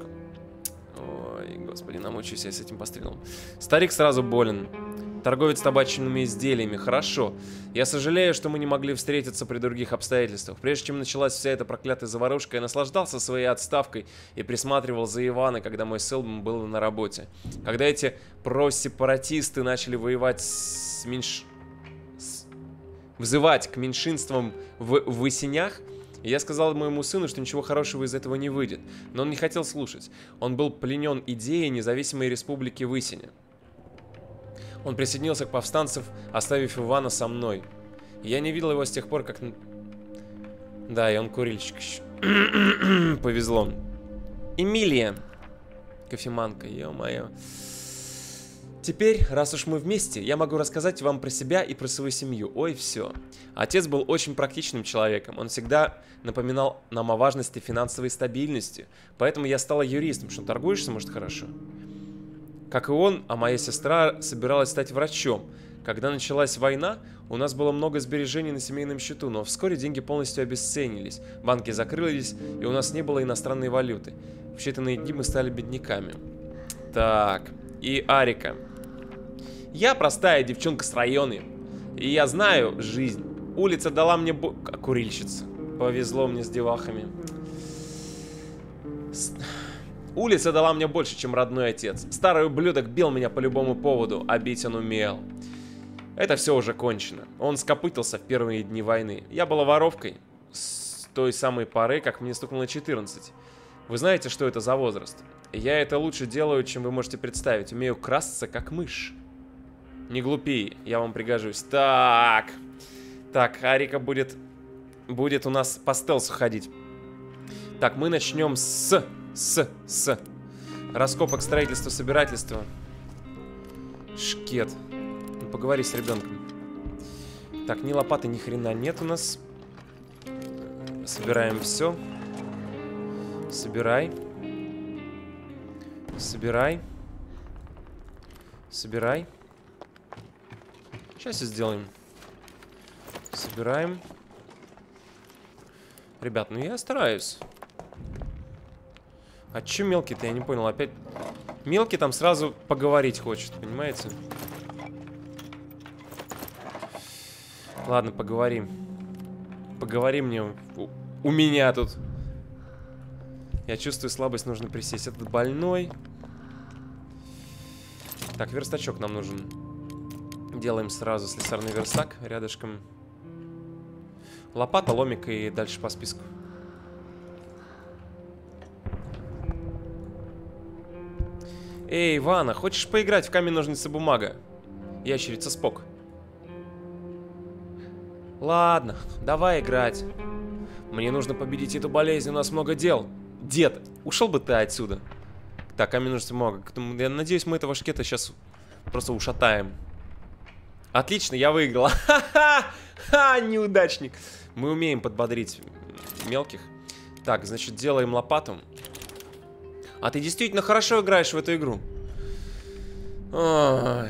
Ой, господи, намучаюсь я с этим пострелом. Старик сразу болен. Торговец табачными изделиями. Хорошо. Я сожалею, что мы не могли встретиться при других обстоятельствах. Прежде чем началась вся эта проклятая заварушка, я наслаждался своей отставкой и присматривал за Иваной, когда мой сын был на работе. Когда эти просепаратисты начали воевать с меньш... с... взывать к меньшинствам в Высинях, я сказал моему сыну, что ничего хорошего из этого не выйдет. Но он не хотел слушать. Он был пленен идеей независимой республики Высиня. Он присоединился к повстанцам, оставив Ивана со мной. Я не видел его с тех пор, как... Да, и он курильщик еще. Повезло. Эмилия. Кофеманка, ё-моё. Теперь, раз уж мы вместе, я могу рассказать вам про себя и про свою семью. Ой, все. Отец был очень практичным человеком. Он всегда напоминал нам о важности финансовой стабильности. Поэтому я стала юристом. Что, торгуешься, может, хорошо? Как и он, а моя сестра собиралась стать врачом. Когда началась война, у нас было много сбережений на семейном счету, но вскоре деньги полностью обесценились, банки закрылись, и у нас не было иностранной валюты. В считанные дни мы стали бедняками. Так, и Арика. Я простая девчонка с района, и я знаю жизнь. Улица дала мне... Бо... Курильщица. Повезло мне с девахами. Улица дала мне больше, чем родной отец. Старый ублюдок бил меня по любому поводу, а бить он умел. Это все уже кончено. Он скопытился в первые дни войны. Я была воровкой с той самой поры, как мне стукнуло четырнадцать. Вы знаете, что это за возраст? Я это лучше делаю, чем вы можете представить. Умею красться, как мышь. Не глупи, я вам пригожусь. Так. Так, Арика будет... Будет у нас по стелсу ходить. Так, мы начнем с... С, с. Раскопок, строительства, собирательства. Шкет. Ну, поговори с ребенком. Так, ни лопаты, ни хрена нет у нас. Собираем все. Собирай. Собирай. Собирай. Сейчас все сделаем. Собираем. Ребят, ну я стараюсь. А че мелкий-то? Я не понял. Опять мелкий там сразу поговорить хочет, понимаете? Ладно, поговорим. Поговори мне у, у меня тут. Я чувствую слабость, нужно присесть. Этот больной. Так, верстачок нам нужен. Делаем сразу слесарный верстак рядышком. Лопата, ломик и дальше по списку. Эй, Ивана, хочешь поиграть в камень, ножницы, бумага? Ящерица Спок. Ладно, давай играть. Мне нужно победить эту болезнь, у нас много дел. Дед, ушел бы ты отсюда. Так, камень, ножницы, бумага. Я надеюсь, мы этого шкета сейчас просто ушатаем. Отлично, я выиграл. Ха-ха-ха, неудачник. Мы умеем подбодрить мелких. Так, значит, делаем лопату. А ты действительно хорошо играешь в эту игру. Ой.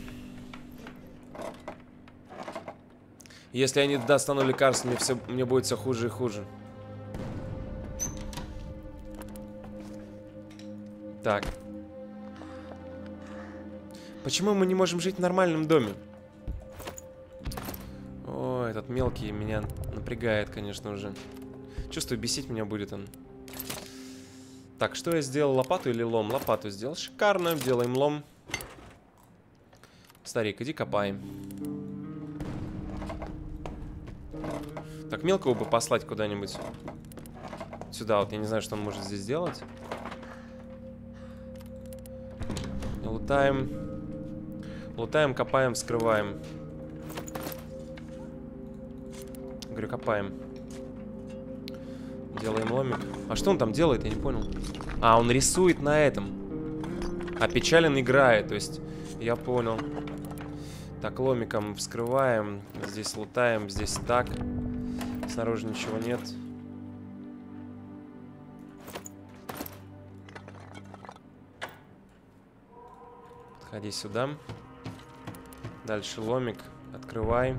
Если я не достану лекарств, мне, все, мне будет все хуже и хуже. Так. Почему мы не можем жить в нормальном доме? О, этот мелкий меня напрягает, конечно, уже. Чувствую, бесить меня будет он. Так, что я сделал? Лопату или лом? Лопату сделал. Шикарно. Делаем лом. Старик, иди копаем. Так, мелкого бы послать куда-нибудь. Сюда вот. Я не знаю, что он может здесь делать. Лутаем. Лутаем, копаем, вскрываем. Говорю, копаем. Делаем ломик. А что он там делает? Я не понял. А, он рисует на этом. А печален играет. То есть, я понял. Так, ломиком вскрываем. Здесь лутаем, здесь так. Снаружи ничего нет. Подходи сюда. Дальше ломик. Открывай.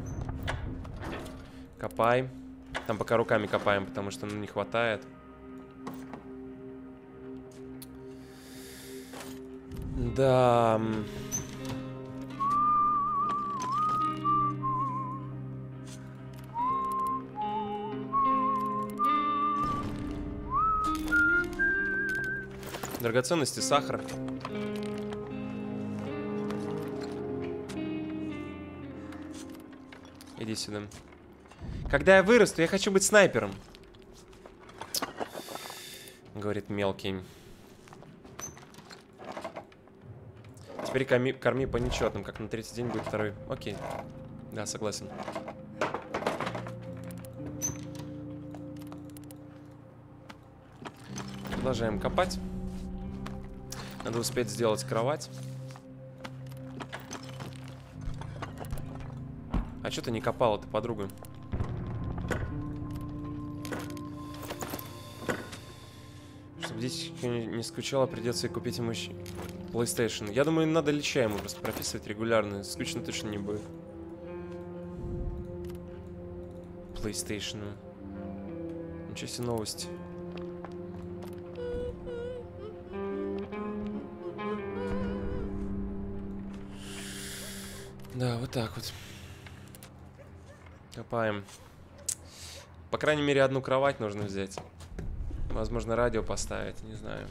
Копай. Там пока руками копаем, потому что ну, не хватает. Да. Драгоценности, сахар. Иди сюда. Когда я вырасту, я хочу быть снайпером. Говорит мелкий. Теперь корми, корми по нечетным, как на третий день будет второй. Окей. Да, согласен. Продолжаем копать. Надо успеть сделать кровать. А что ты не копала-то, подруга? Чтобы здесь не скучала, придется и купить ему PlayStation. Я думаю, надо леча ему просто прописывать регулярно. Скучно точно не будет. PlayStation. Ничего себе новости. Да, вот так вот. Копаем. По крайней мере, одну кровать нужно взять. Возможно, радио поставить, не знаю.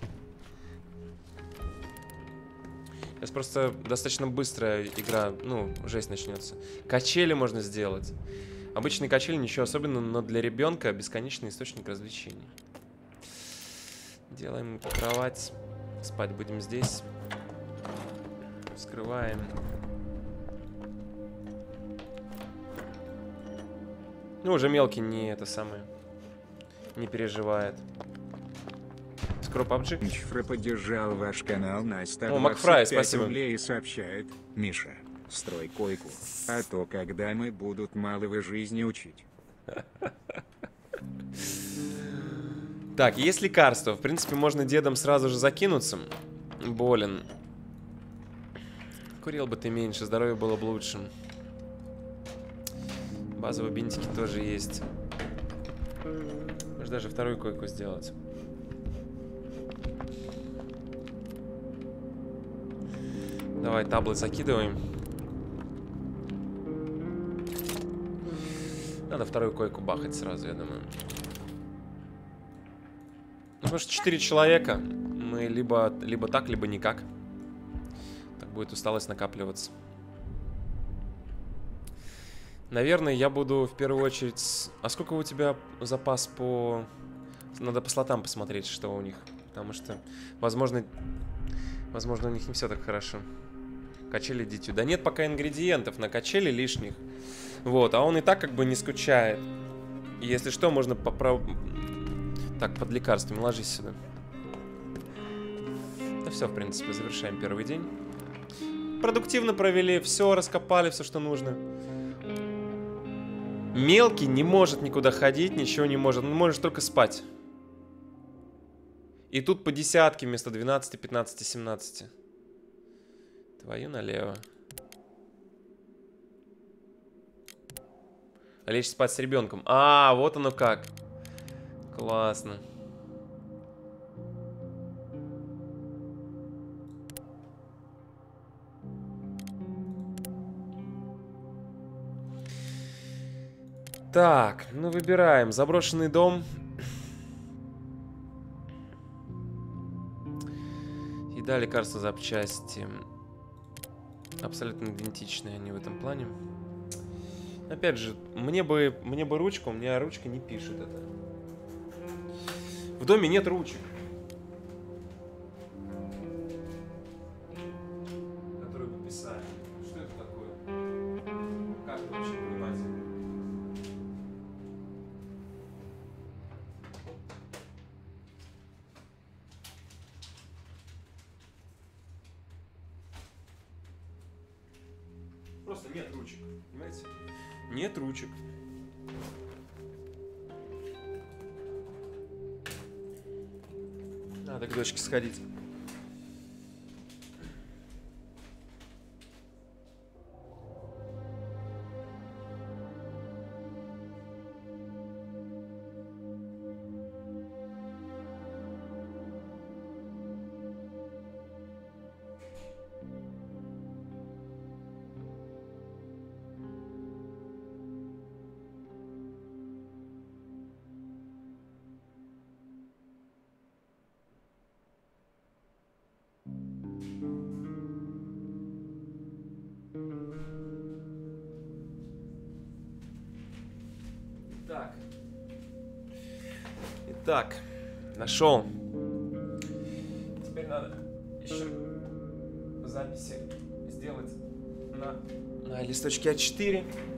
Сейчас просто достаточно быстрая игра, ну, жесть начнется. Качели можно сделать. Обычные качели ничего особенного, но для ребенка бесконечный источник развлечений. Делаем кровать. Спать будем здесь. Вскрываем. Ну, уже мелкий не это самое. Не переживает. Кро пабджи. Мчфра поддержал ваш канал на сто О, Макфрай, двадцать пять спасибо. рублей и сообщает: Миша, строй койку, а то когда мы будут малого жизни учить. Так, есть лекарства. В принципе, можно дедом сразу же закинуться. Болен. Курил бы ты меньше, здоровье было бы лучше. Базовые бинтики тоже есть. Можно даже вторую койку сделать. Давай таблы закидываем. Надо вторую койку бахать сразу, я думаю. Ну, потому что четыре человека. Мы либо, либо так, либо никак. Так будет усталость накапливаться. Наверное, я буду в первую очередь... А сколько у тебя запас по... Надо по слотам посмотреть, что у них. Потому что, возможно... Возможно, у них не все так хорошо. Качели дитю. Да нет пока ингредиентов на качели лишних. Вот, а он и так как бы не скучает. И если что, можно поправ... Так, под лекарствами, ложись сюда. Да все, в принципе, завершаем первый день. Продуктивно провели, все раскопали, все, что нужно. Мелкий не может никуда ходить, ничего не может. Он может только спать. И тут по десятке вместо двенадцати, пятнадцати, семнадцати. Твою налево. Лечь спать с ребенком. А, вот оно как. Классно. Так, ну выбираем. Заброшенный дом. Еда, лекарства, запчасти. Абсолютно идентичные они в этом плане. Опять же, мне бы, мне бы ручку, у меня ручка не пишет это. В доме нет ручек. Которые бы писали. Что это такое? Как это вообще понимать? Просто нет ручек, понимаете? Нет ручек. Надо к дочке сходить. Так. Итак, нашел. Теперь надо еще записи сделать на, на листочке а четыре.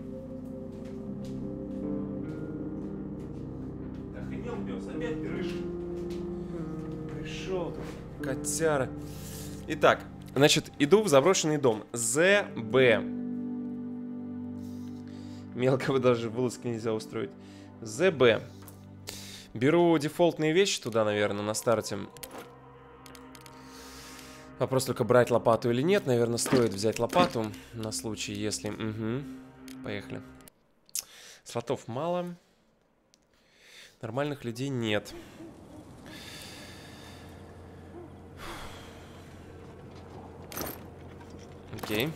Ты охренел, пес? Опять дрыж. Пришел тут, котяра. Итак, значит, иду в заброшенный дом. ЗБ. Мелкого даже вылазки нельзя устроить. ЗБ. Беру дефолтные вещи туда, наверное, на старте. Вопрос только, брать лопату или нет. Наверное, стоит взять лопату на случай, если... Угу. Поехали. Слотов мало. Нормальных людей нет. Окей.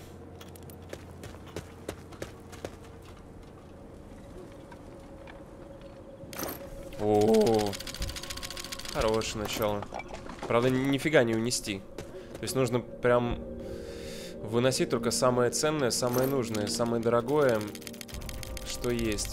О, хорошее начало. Правда, нифига не унести. То есть нужно прям выносить только самое ценное, самое нужное, самое дорогое, что есть.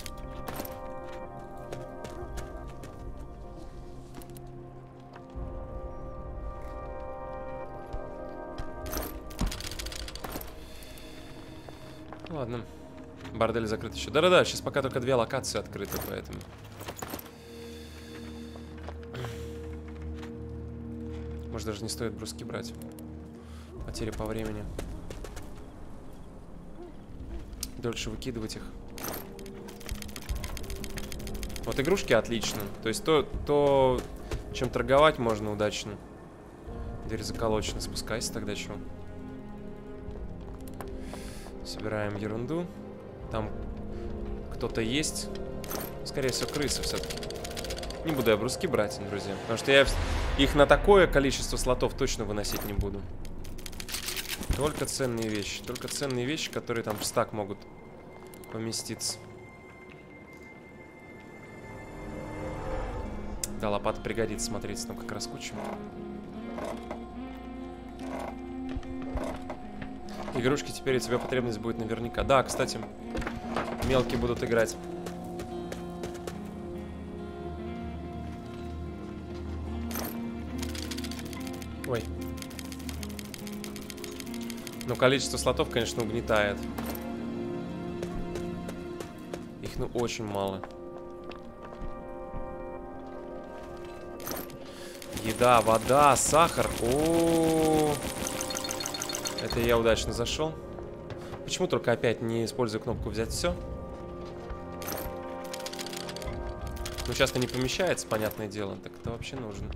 Ладно. Бордель закрыт еще. Да-да-да, сейчас пока только две локации открыты, поэтому... Может, даже не стоит бруски брать. Потеря по времени. Дольше выкидывать их. Вот игрушки отлично. То есть то, то чем торговать можно удачно. Дверь заколочена. Спускайся тогда, чё? Собираем ерунду. Там кто-то есть. Скорее всего, крысы все-таки. Не буду я бруски брать, друзья. Потому что я их на такое количество слотов точно выносить не буду. Только ценные вещи. Только ценные вещи, которые там в стак могут поместиться. Да, лопата пригодится, смотрите, там как раз куча. Игрушки теперь у тебя потребность будет наверняка. Да, кстати, мелкие будут играть. Ой. Ну, количество слотов, конечно, угнетает. Их, ну, очень мало. Еда, вода, сахар. О-о-о. Это я удачно зашел. Почему только опять не использую кнопку взять все? Ну, часто не помещается, понятное дело. Так это вообще нужно.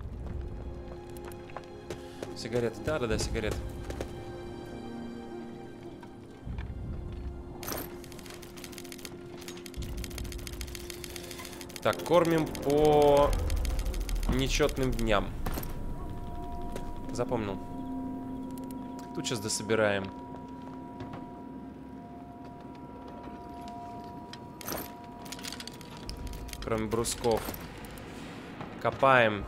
Сигареты. Да-да-да, сигареты. Так, кормим по нечетным дням. Запомнил. Тут сейчас дособираем. Кроме брусков. Копаем.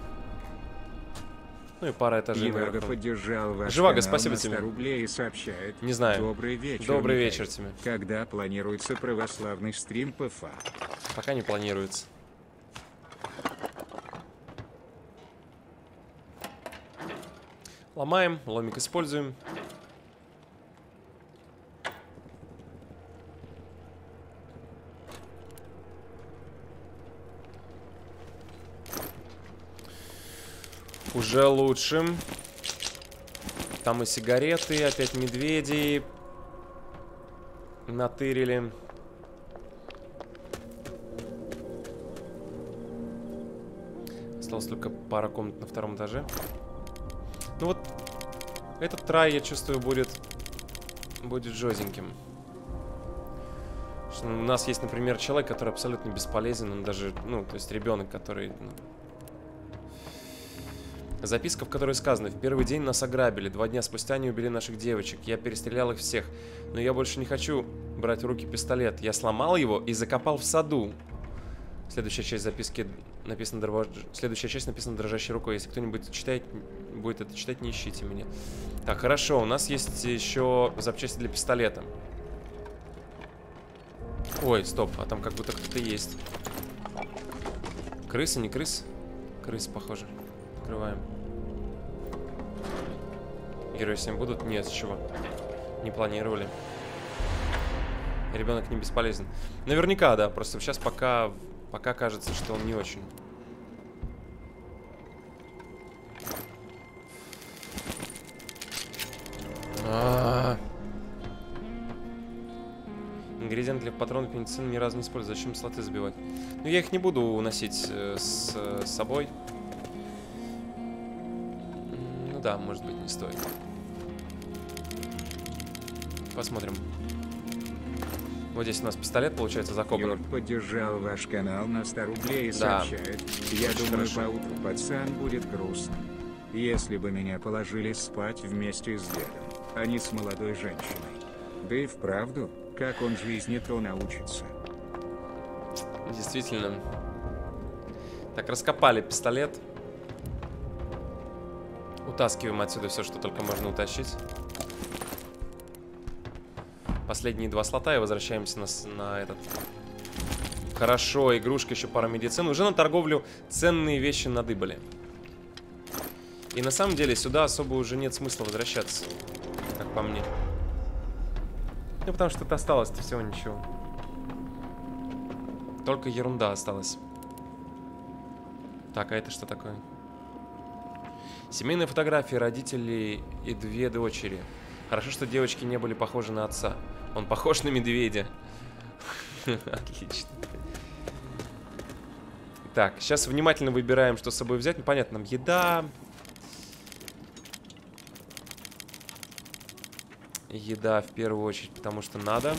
Ну и пара этажей. Живаго поддержал ваш Живаго, канал спасибо на тебе. сто рублей и сообщает. Не знаю. Добрый вечер. Добрый Михаил. вечер тебе. Когда планируется православный стрим ПФА? Пока не планируется. Ломаем, ломик используем. Уже лучше. Там и сигареты, опять медведи натырили. Осталось только пара комнат на втором этаже. Ну вот, этот трай, я чувствую, будет будет жёстеньким. У нас есть, например, человек, который абсолютно бесполезен. Он даже, ну, то есть ребенок, который... Ну... Записка, в которой сказано: в первый день нас ограбили, два дня спустя они убили наших девочек. Я перестрелял их всех, но я больше не хочу брать в руки пистолет. Я сломал его и закопал в саду. Следующая часть записки написана дрож... Следующая часть написана дрожащей рукой. Если кто-нибудь читает, будет это читать, не ищите меня. Так, хорошо, у нас есть еще запчасти для пистолета. Ой, стоп, а там как будто кто-то есть. Крысы, не крыс? Крысы, похоже. Открываем. Герои с ним будут? Нет, с чего. Не планировали. Ребенок не бесполезен. Наверняка, да, просто сейчас пока... Пока кажется, что он не очень. А-а-а. Ингредиенты для патронов пенициллина ни разу не использую. Зачем слоты забивать? Ну, я их не буду уносить э, с, с собой. Ну да, может быть, не стоит. Посмотрим. Вот здесь у нас пистолет, получается, закопан. Йорк поддержал ваш канал на сто рублей и Да. сообщает. Я Очень думаю, хорошо. поутру пацан будет грустно. Если бы меня положили спать вместе с дедом, а не с молодой женщиной. Да и вправду, как он жизни-то научится. Действительно. Так, раскопали пистолет. Утаскиваем отсюда все, что только можно утащить. Последние два слота и возвращаемся на, на этот. Хорошо, игрушка, еще пара медицин. Уже на торговлю ценные вещи надыбали. И на самом деле сюда особо уже нет смысла возвращаться, как по мне. Ну, потому что тут осталось-то всего ничего. Только ерунда осталась. Так, а это что такое? Семейные фотографии родителей и две дочери. Хорошо, что девочки не были похожи на отца. Он похож на медведя. Отлично. Так, сейчас внимательно выбираем, что с собой взять. Ну, понятно, нам еда. Еда в первую очередь, потому что надо.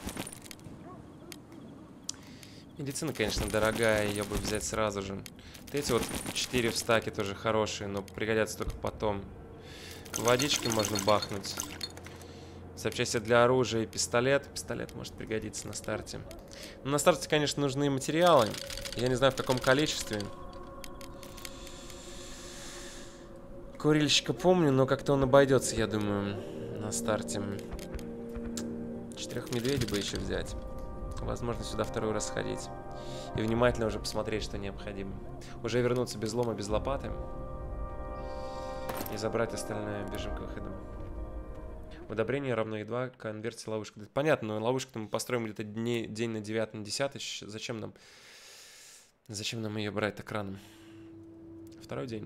Медицина, конечно, дорогая, ее бы взять сразу же. Вот эти вот четыре в стаке тоже хорошие, но пригодятся только потом. Водички можно бахнуть. Запчасти для оружия и пистолет. Пистолет может пригодиться на старте. Но на старте, конечно, нужны материалы. Я не знаю, в каком количестве. Курильщика помню, но как-то он обойдется, я думаю, на старте. Четырех медведей бы еще взять. Возможно, сюда второй раз сходить. И внимательно уже посмотреть, что необходимо. Уже вернуться без лома, без лопаты. И забрать остальное. Бежим к выходу. Удобрение равно и два, конверсия ловушка. Понятно, но ловушку мы построим где-то день на девятый, на десятый. Зачем нам... Зачем нам ее брать так рано? Второй день.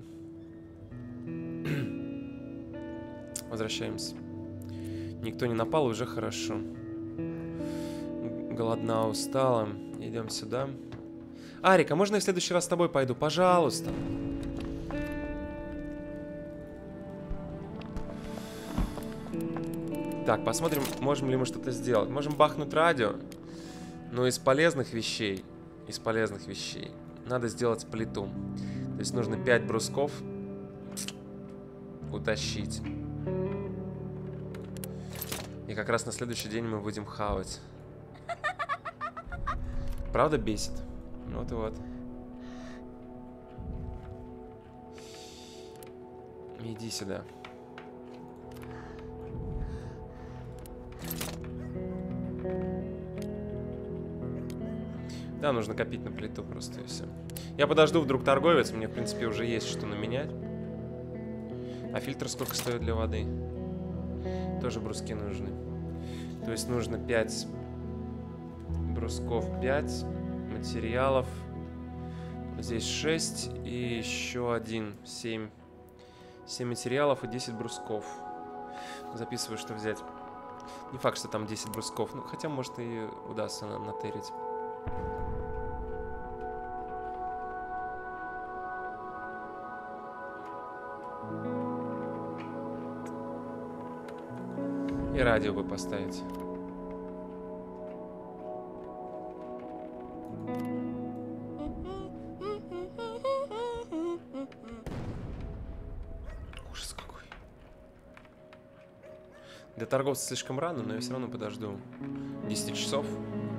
Возвращаемся. Никто не напал, уже хорошо. Голодна, устала. Идем сюда. Арик, а можно я в следующий раз с тобой пойду? Пожалуйста. Так, посмотрим, можем ли мы что-то сделать. Можем бахнуть радио. Но из полезных вещей, из полезных вещей, надо сделать плиту. То есть нужно пять брусков утащить. И как раз на следующий день мы будем хавать. Правда бесит? Вот и вот. Иди сюда. Да, нужно копить на плиту просто и все. Я подожду, вдруг торговец. Мне, в принципе, уже есть что наменять. А фильтр сколько стоит для воды? Тоже бруски нужны. То есть нужно пять брусков, пять материалов. Здесь шесть и еще один, семь. семь материалов и десять брусков. Записываю, что взять. Не факт, что там десять брусков. Ну, хотя, может, и удастся нам натерить. И радио бы поставить. Ужас какой. Для торговца слишком рано, но я все равно подожду. десять часов.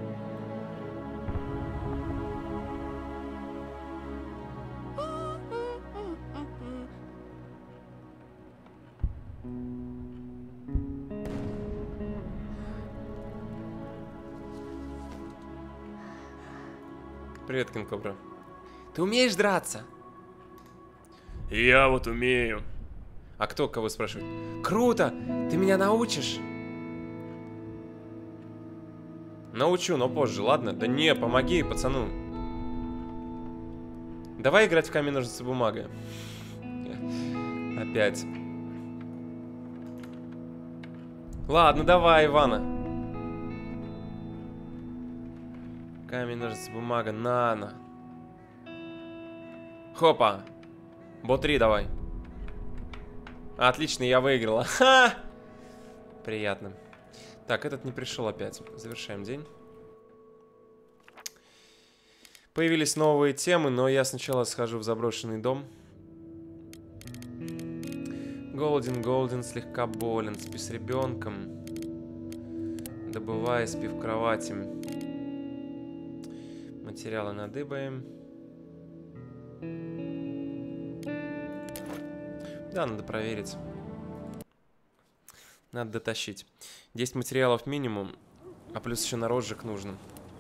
Привет, Кинг-Кобра. Ты умеешь драться? Я вот умею. А кто кого спрашивает? Круто! Ты меня научишь? Научу, но позже, ладно? Да не, помоги пацану. Давай играть в камень, ножницы, бумага. Опять. Ладно, давай, Ивана. Камень, ножницы, бумага, на-на. Хопа. Бо три давай. Отлично, я выиграла. Ха! Приятно. Так, этот не пришел опять. Завершаем день. Появились новые темы, но я сначала схожу в заброшенный дом. Голден, Голден, слегка болен. Спи с ребенком. Добывай, спи в кровати. Материалы надыбаем. Да, надо проверить. Надо дотащить. десять материалов минимум, а плюс еще на розжиг нужно.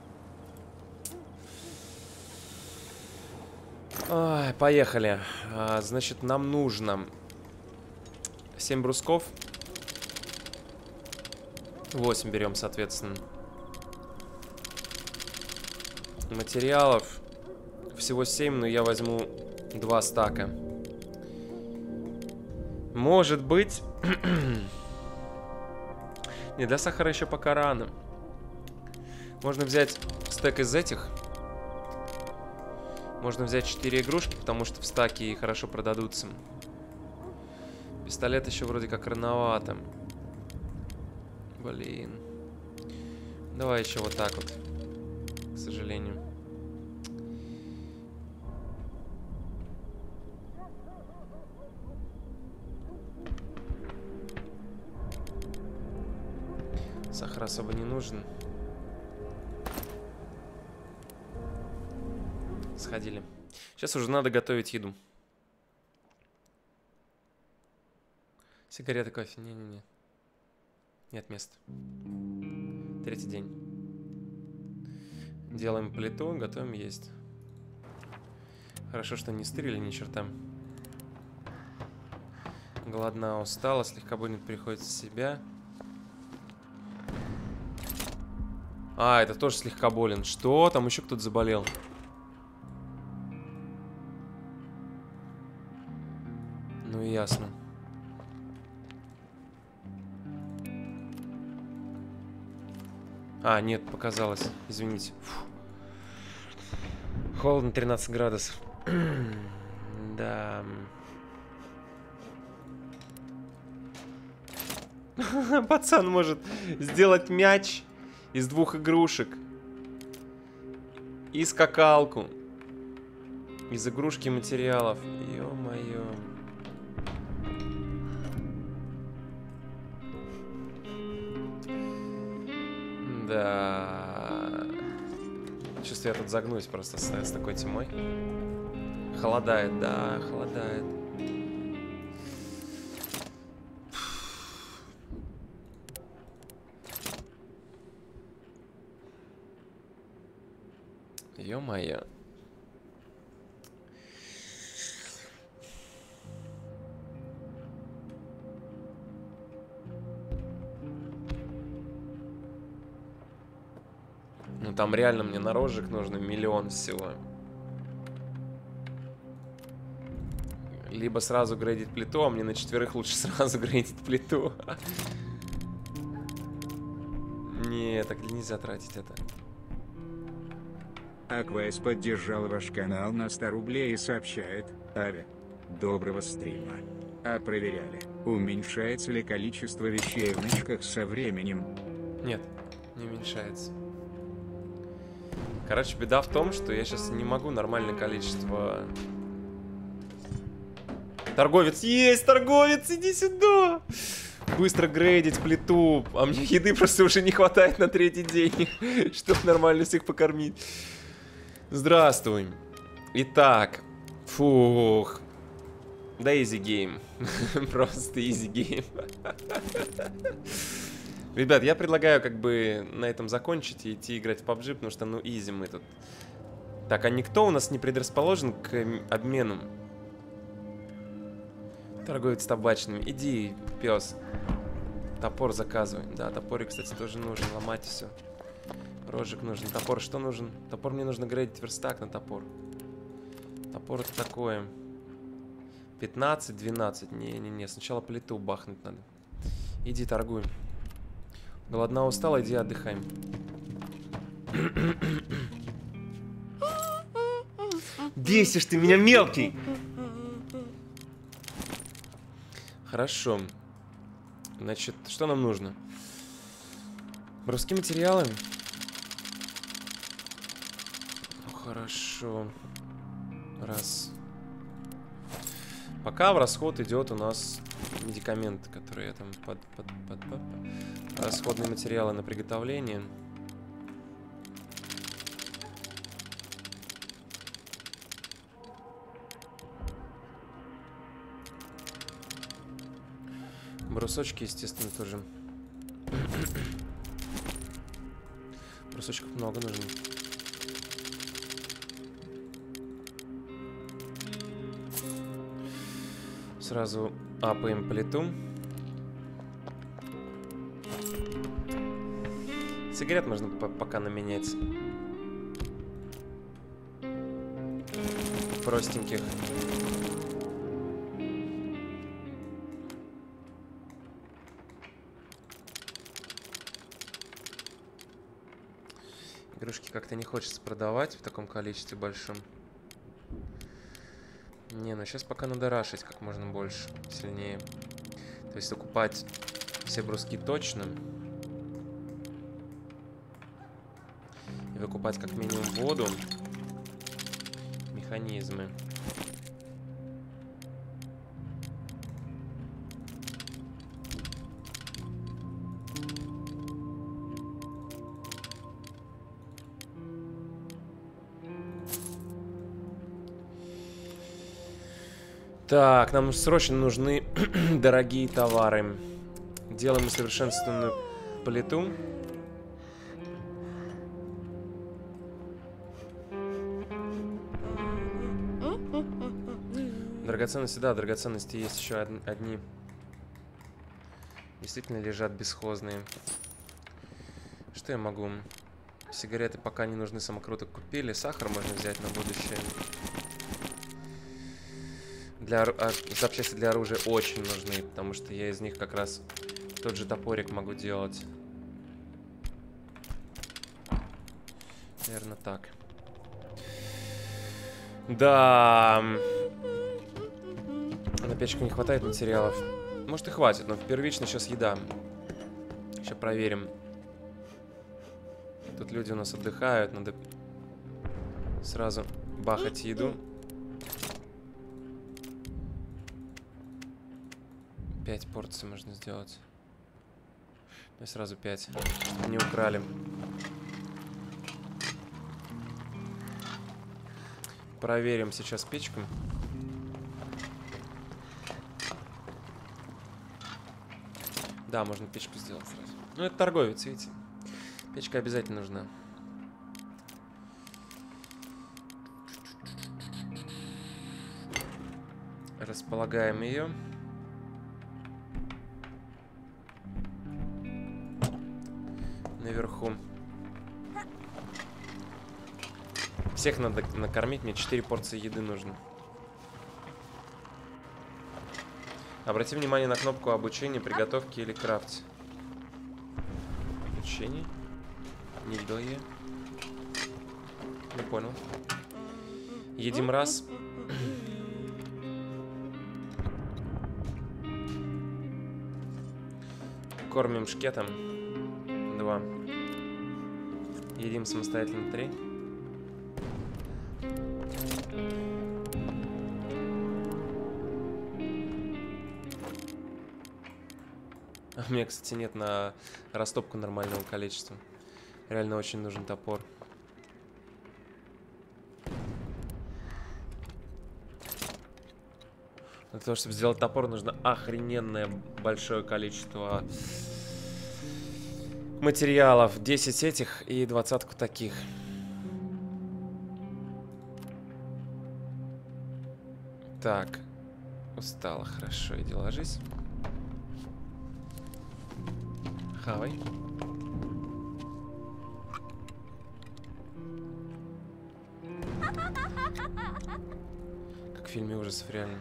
Ой, поехали. А, значит, нам нужно семь брусков. восемь берем, соответственно. Материалов всего семь, но я возьму два стака. Может быть... Не, для сахара еще пока рано. Можно взять стек из этих. Можно взять четыре игрушки, потому что в стаке хорошо продадутся. Пистолет еще вроде как рановато. Блин. Давай еще вот так вот. К сожалению. Сахар особо не нужен. Сходили. Сейчас уже надо готовить еду. Сигареты, кофе. Не-не-не. Нет места. Третий день. Делаем плиту, готовим есть. Хорошо, что не стырили ни черта. Голодна, устала, слегка будет приходит в себя. А, это тоже слегка болен. Что? Там еще кто-то заболел. Ну ясно. А, нет, показалось. Извините. Фу. Холодно, тринадцать градусов. Да. Пацан может сделать мяч из двух игрушек. И скакалку. Из игрушки материалов. Ё-моё. Да. Чувствую, я тут загнусь просто с, с такой тьмой. Холодает, да, холодает. Ё-моё. Ну там реально мне на рожек нужно миллион всего. Либо сразу грейдить плиту, а мне на четверых лучше сразу грейдить плиту. Не, так нельзя тратить это. Аквайс поддержал ваш канал на сто рублей и сообщает: Ави, доброго стрима. А проверяли, уменьшается ли количество вещей в нычках со временем? Нет, не уменьшается. Короче, беда в том, что я сейчас не могу нормальное количество... Торговец! Есть торговец! Иди сюда! Быстро грейдить плиту. А мне еды просто уже не хватает на третий день, чтобы нормально всех покормить. Здравствуй. Итак. Фух. Да easy game. Просто easy game. Ребят, я предлагаю как бы на этом закончить и идти играть в пабджи, потому что ну easy мы тут. Так, а никто у нас не предрасположен к обмену. Торговец табачным. Иди, пес. Топор заказывай. Да, топорик, кстати, тоже нужен. Ломать все. Рожек нужен. Топор что нужен? Топор мне нужно грейдить верстак на топор. Топор это такое. пятнадцать, двенадцать. Не-не-не, сначала плиту бахнуть надо. Иди торгуй. Голодна, устала, иди отдыхаем. Бесишь ты меня, мелкий! Хорошо. Значит, что нам нужно? Брусские материалы. Ну, хорошо. Раз. Пока в расход идет у нас медикаменты, которые я там под, под, под, под, под. Расходные материалы на приготовление. Брусочки, естественно, тоже. Брусочков много нужно. Сразу апаем плиту. Сигарет можно пока наменять. Простеньких. Игрушки как-то не хочется продавать в таком количестве большом. Не, ну сейчас пока надо рашить как можно больше, сильнее. То есть окупать все бруски точно. И выкупать как минимум воду. Механизмы. Так, нам срочно нужны дорогие товары. Делаем усовершенствованную плиту. Драгоценности, да, драгоценности есть еще од одни. Действительно лежат бесхозные. Что я могу? Сигареты пока не нужны, самокруток купили. Сахар можно взять на будущее. Для, а, запчасти для оружия очень нужны, потому что я из них как раз тот же топорик могу делать. Наверное, так. Да. На печку не хватает материалов. Может и хватит, но первично сейчас еда. Сейчас проверим. Тут люди у нас отдыхают, надо сразу бахать еду. Пять порций можно сделать. Ну и сразу пять, чтобы не украли. Проверим сейчас печку. Да, можно печку сделать сразу. Ну, это торговец, видите. Печка обязательно нужна. Располагаем ее. Наверху. Всех надо накормить, мне четыре порции еды нужно. Обрати внимание на кнопку обучения, приготовки или крафте. Обучение. Не видел я. Не понял. Едим раз. Кормим шкетом. Два. Едим самостоятельно. Три. А у меня, кстати, нет на растопку нормального количества. Реально очень нужен топор. Для того, чтобы сделать топор, нужно охрененное большое количество материалов. десять этих и двадцатку таких. Так. Устала, хорошо, иди ложись. Хавай. Как в фильме ужасов, реально.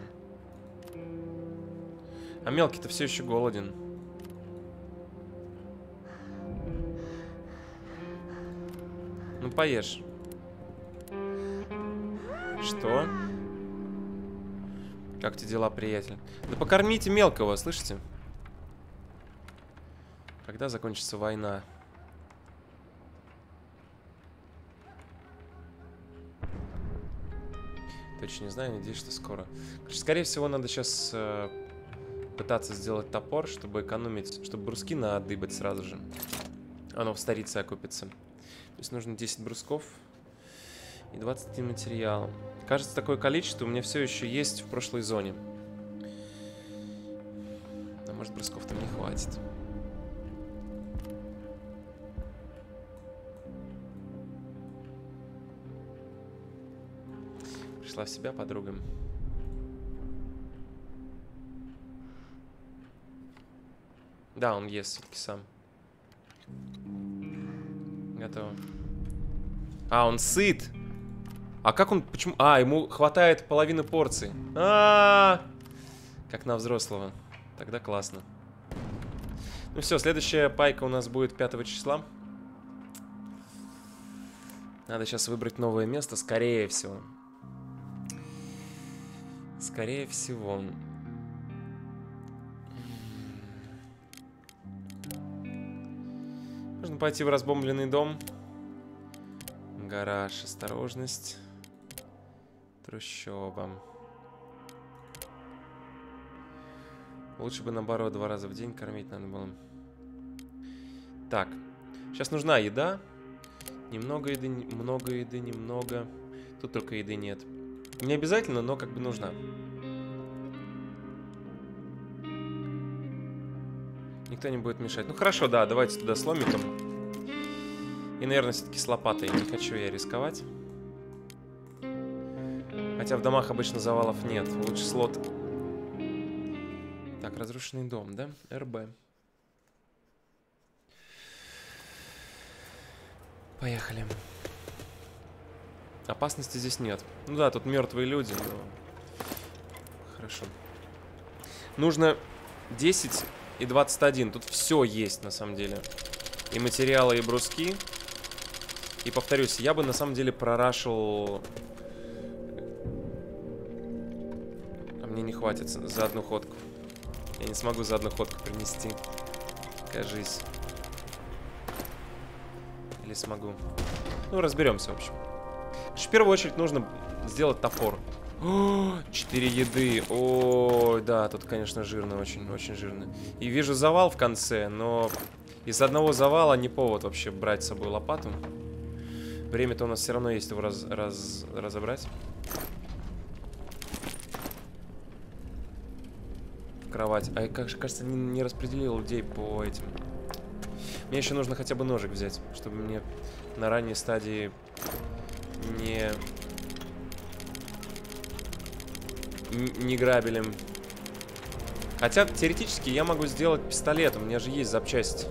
А мелкий-то все еще голоден. Ну, поешь. Что? Как тебе дела, приятель? Да покормите мелкого, слышите? Когда закончится война? Точно не знаю, надеюсь, что скоро. Короче, скорее всего, надо сейчас э, пытаться сделать топор, чтобы экономить, чтобы бруски надыбать сразу же. Оно в старице окупится. То есть нужно десять брусков и двадцать один материал. Кажется, такое количество у меня все еще есть в прошлой зоне. А может, брусков там не хватит. Пришла в себя подруга. Да, он ест все-таки сам. Готово. А, он сыт. А как он, почему? А, ему хватает половины порции. А, -а, -а! Как на взрослого. Тогда классно. Ну все, следующая пайка у нас будет пятого числа. Надо сейчас выбрать новое место, скорее всего. Скорее всего. Можно пойти в разбомбленный дом. Гараж, осторожность. Трущоба. Лучше бы, наоборот, два раза в день кормить надо было. Так. Сейчас нужна еда. Немного еды, много еды, немного. Тут только еды нет. Не обязательно, но как бы нужна. Никто не будет мешать. Ну хорошо, да, давайте туда с ломиком. И, наверное, все-таки с лопатой. Не хочу я рисковать. Хотя в домах обычно завалов нет. Лучше слот. Так, разрушенный дом, да? РБ. Поехали. Опасности здесь нет. Ну да, тут мертвые люди, но... Хорошо. Нужно десять и двадцать один. Тут все есть, на самом деле. И материалы, и бруски. И повторюсь, я бы на самом деле прорашил... А мне не хватит за одну ходку. Я не смогу за одну ходку принести. Кажись. Или смогу. Ну, разберемся, в общем. В первую очередь нужно сделать топор. О, четыре еды. О, да, тут, конечно, жирно, очень, очень жирно. И вижу завал в конце, но из одного завала не повод вообще брать с собой лопату. Время-то у нас все равно есть его раз, раз, разобрать. Кровать. А я, кажется, не, не распределил людей по этим. Мне еще нужно хотя бы ножик взять, чтобы мне на ранней стадии не... Не грабили. Хотя, теоретически, я могу сделать пистолет. У меня же есть запчасть.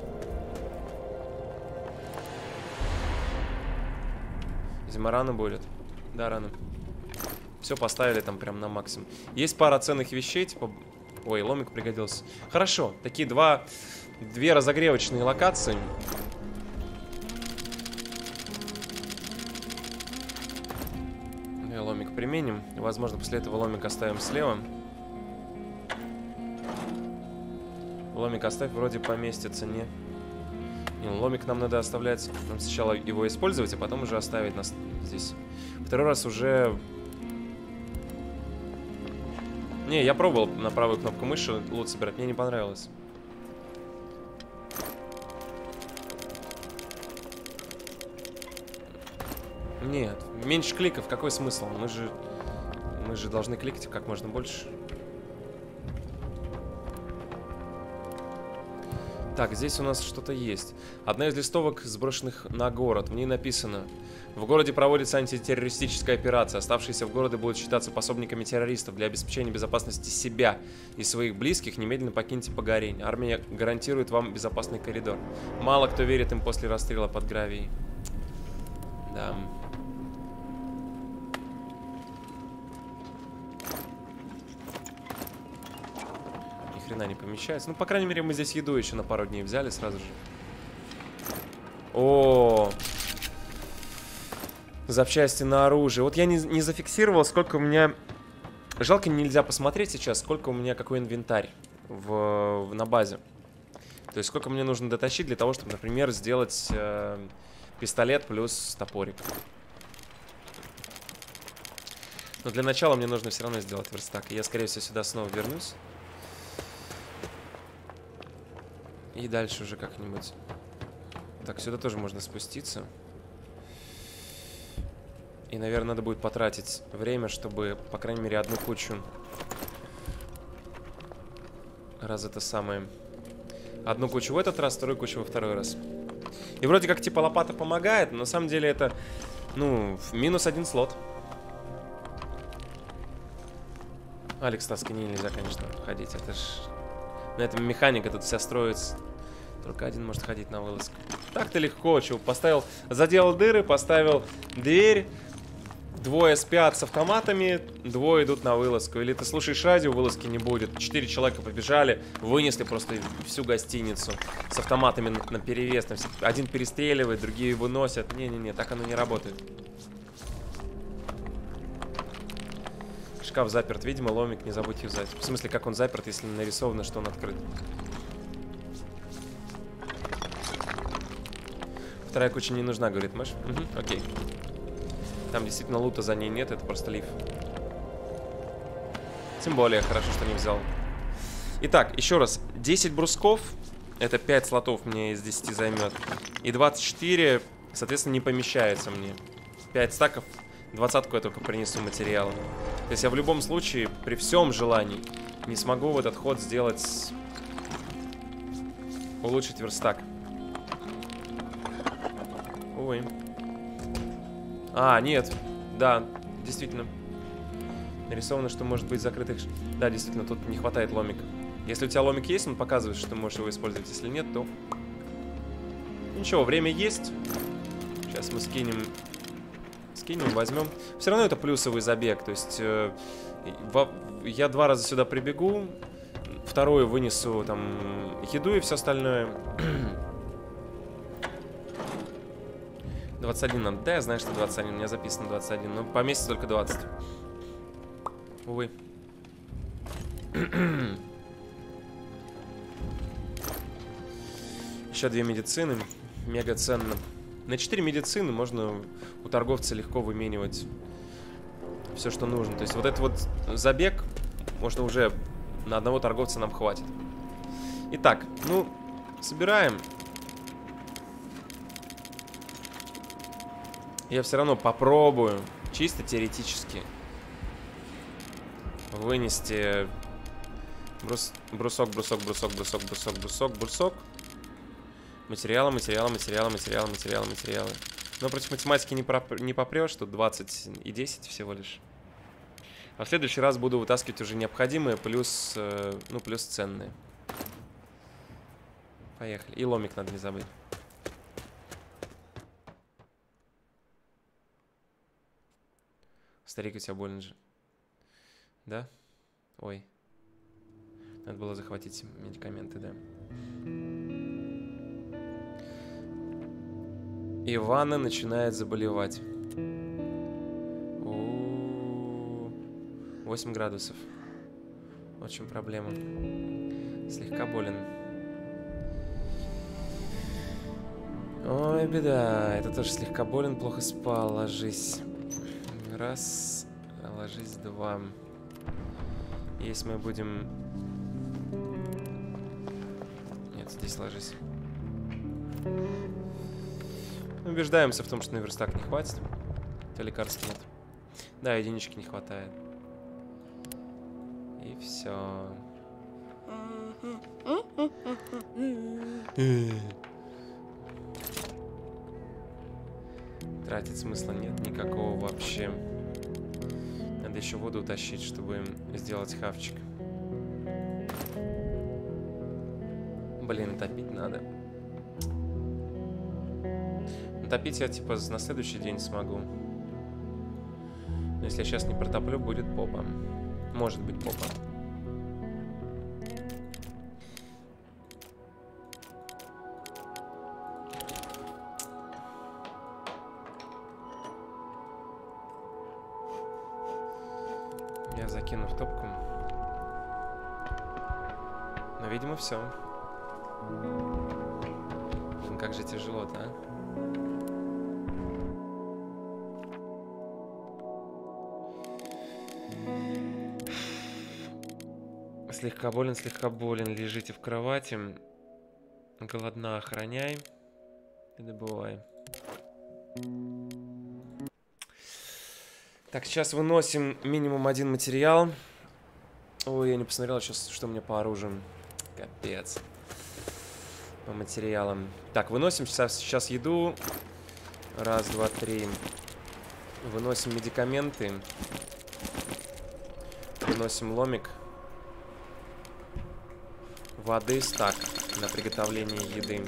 Зима рано будет. Да, рано. Все поставили там прям на максимум. Есть пара ценных вещей, типа... Ой, ломик пригодился. Хорошо, такие два... Две разогревочные локации. Ломик применим. Возможно, после этого ломик оставим слева. Ломик оставь, вроде поместится, не? Не, ломик нам надо оставлять. Нам сначала его использовать, а потом уже оставить нас здесь. Второй раз уже... Не, я пробовал на правую кнопку мыши лут собирать. Мне не понравилось. Нет, меньше кликов, какой смысл? Мы же, мы же должны кликать как можно больше. Так, здесь у нас что-то есть. Одна из листовок, сброшенных на город. В ней написано: в городе проводится антитеррористическая операция. Оставшиеся в городе будут считаться пособниками террористов. Для обеспечения безопасности себя и своих близких немедленно покиньте Погорень. Армия гарантирует вам безопасный коридор. Мало кто верит им после расстрела под Гравией. Да. Хрена не помещается. Ну, по крайней мере, мы здесь еду еще на пару дней взяли сразу же. О, запчасти на оружие. Вот я не, не зафиксировал, сколько у меня... Жалко, нельзя посмотреть сейчас, сколько у меня какой инвентарь в, в, на базе. То есть, сколько мне нужно дотащить для того, чтобы, например, сделать э, пистолет плюс топорик. Но для начала мне нужно все равно сделать верстак. И я, скорее всего, сюда снова вернусь. И дальше уже как-нибудь. Так, сюда тоже можно спуститься. И, наверное, надо будет потратить время, чтобы, по крайней мере, одну кучу... Раз это самое... Одну кучу в этот раз, вторую кучу во второй раз. И вроде как, типа, лопата помогает, но на самом деле это, ну, минус один слот. Алекс, таски нельзя, конечно, ходить. Это ж... На этом механика тут вся строится. Только один может ходить на вылазку. Так-то легко, чего. Поставил, заделал дыры, поставил дверь. двое спят с автоматами, двое идут на вылазку. Или ты слушаешь радио, вылазки не будет. Четыре человека побежали, вынесли просто всю гостиницу с автоматами на, на перевес. Один перестреливает, другие выносят. Не-не-не, так оно не работает. Шкаф заперт, видимо, ломик не забудь юзать. В смысле, как он заперт, если нарисовано, что он открыт. Вторая куча не нужна, говорит Мэш. Угу, окей. Там действительно лута за ней нет, это просто лиф. Тем более, хорошо, что не взял. Итак, еще раз. десять брусков. Это пять слотов мне из десяти займет. И двадцать четыре, соответственно, не помещается мне. пять стаков. Двадцатку я только принесу материала. То есть я в любом случае, при всем желании, не смогу в этот ход сделать... Улучшить верстак. Ой. А, нет. Да, действительно. Нарисовано, что может быть закрытых... Да, действительно, тут не хватает ломика. Если у тебя ломик есть, он показывает, что ты можешь его использовать. Если нет, то... Ничего, время есть. Сейчас мы скинем... Скинем, возьмем. Все равно это плюсовый забег. То есть... Э, во... Я два раза сюда прибегу. Вторую вынесу, там, еду и все остальное. двадцать один надо. Да, я знаю, что двадцать один. У меня записано двадцать один. Но поместится только двадцать. Увы. Еще две медицины. Мега ценно. На четыре медицины можно у торговца легко выменивать все, что нужно. То есть вот этот вот забег можно уже... На одного торговца нам хватит. Итак, ну, собираем. Я все равно попробую, чисто теоретически, вынести брус... брусок, брусок, брусок, брусок, брусок, брусок, брусок. Материалы, материалы, материалы, материалы, материалы, материалы. Но против математики не, проп... не попрешь, тут двадцать и десять всего лишь. А в следующий раз буду вытаскивать уже необходимые, плюс, э, ну, плюс ценные. Поехали. И ломик надо не забыть. Старик, у тебя больно же. Да? Ой. Надо было захватить медикаменты, да. Ивана начинает заболевать. восемь градусов. Вот в чем проблема. Слегка болен. Ой, беда. Это тоже слегка болен, плохо спал. Ложись. Раз. Ложись. Два. Если мы будем... Нет, здесь ложись. Убеждаемся в том, что на верстак не хватит. То лекарств нет. Да, единички не хватает. И все. Тратить смысла нет никакого вообще. Надо еще воду утащить, чтобы сделать хавчик. Блин, топить надо. Топить я типа на следующий день смогу. Но если я сейчас не протоплю, будет попа. Может быть попа. Я закину в топку. Но, видимо, все. Блин, как же тяжело-то, а? Слегка болен, слегка болен. Лежите в кровати. Голодна, охраняй. И добывай. Так, сейчас выносим минимум один материал. Ой, я не посмотрел сейчас, что у меня по оружию. Капец. По материалам. Так, выносим сейчас, сейчас еду. Раз, два, три. Выносим медикаменты. Выносим ломик. Воды стак на приготовление еды.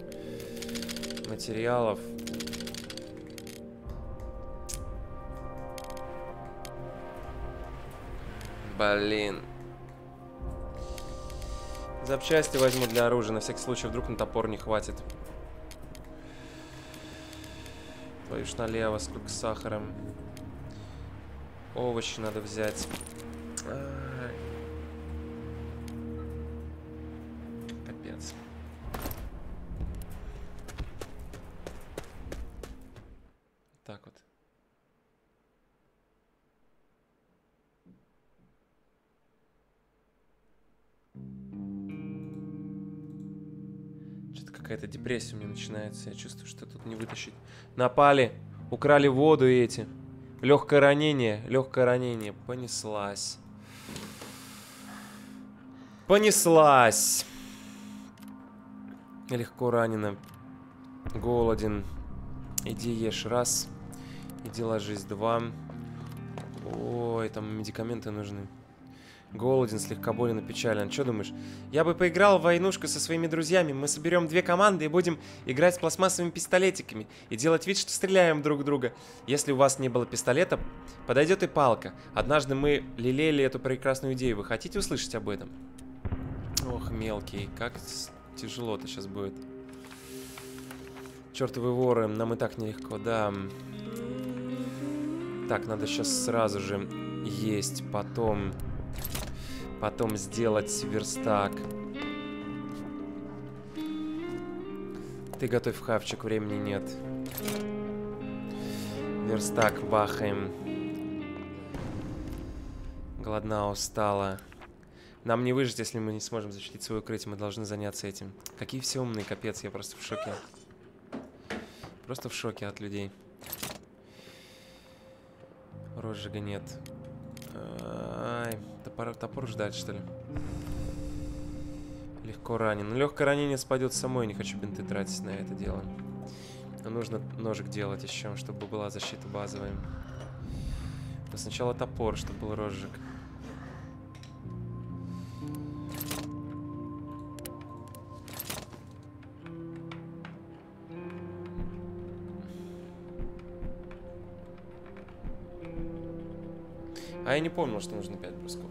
Материалов. Блин. Запчасти возьму для оружия. На всякий случай, вдруг на топор не хватит. Твою ж налево, сколько сахара. Овощи надо взять. А-а-а. Капец. Так вот. Что-то какая-то депрессия у меня начинается. Я чувствую, что тут не вытащить. Напали, украли воду эти. Легкое ранение, легкое ранение. Понеслась. Понеслась. Легко ранено. Голоден. Иди ешь раз. Иди ложись два. Ой, там медикаменты нужны. Голоден, слегка болен и печален. Что думаешь? Я бы поиграл в войнушку со своими друзьями. Мы соберем две команды и будем играть с пластмассовыми пистолетиками. И делать вид, что стреляем друг в друга. Если у вас не было пистолета, подойдет и палка. Однажды мы лелеяли эту прекрасную идею. Вы хотите услышать об этом? Ох, мелкий. Как тяжело-то сейчас будет. Чертовы воры. Нам и так нелегко, да. Так, надо сейчас сразу же есть. Потом... Потом сделать верстак. Ты готовь хавчик, времени нет. Верстак бахаем. Голодна, устала. Нам не выжить, если мы не сможем защитить свое укрытие. Мы должны заняться этим. Какие все умные, капец, я просто в шоке. Просто в шоке от людей. Розжига нет. Ай, топор, топор ждать, что ли? Легко ранен. Ну, легкое ранение спадет самой. Не хочу бинты тратить на это дело. Но нужно ножик делать еще, чтобы была защита базовая. Но сначала топор, чтобы был розжиг. А я не помнил, что нужно пять брусков.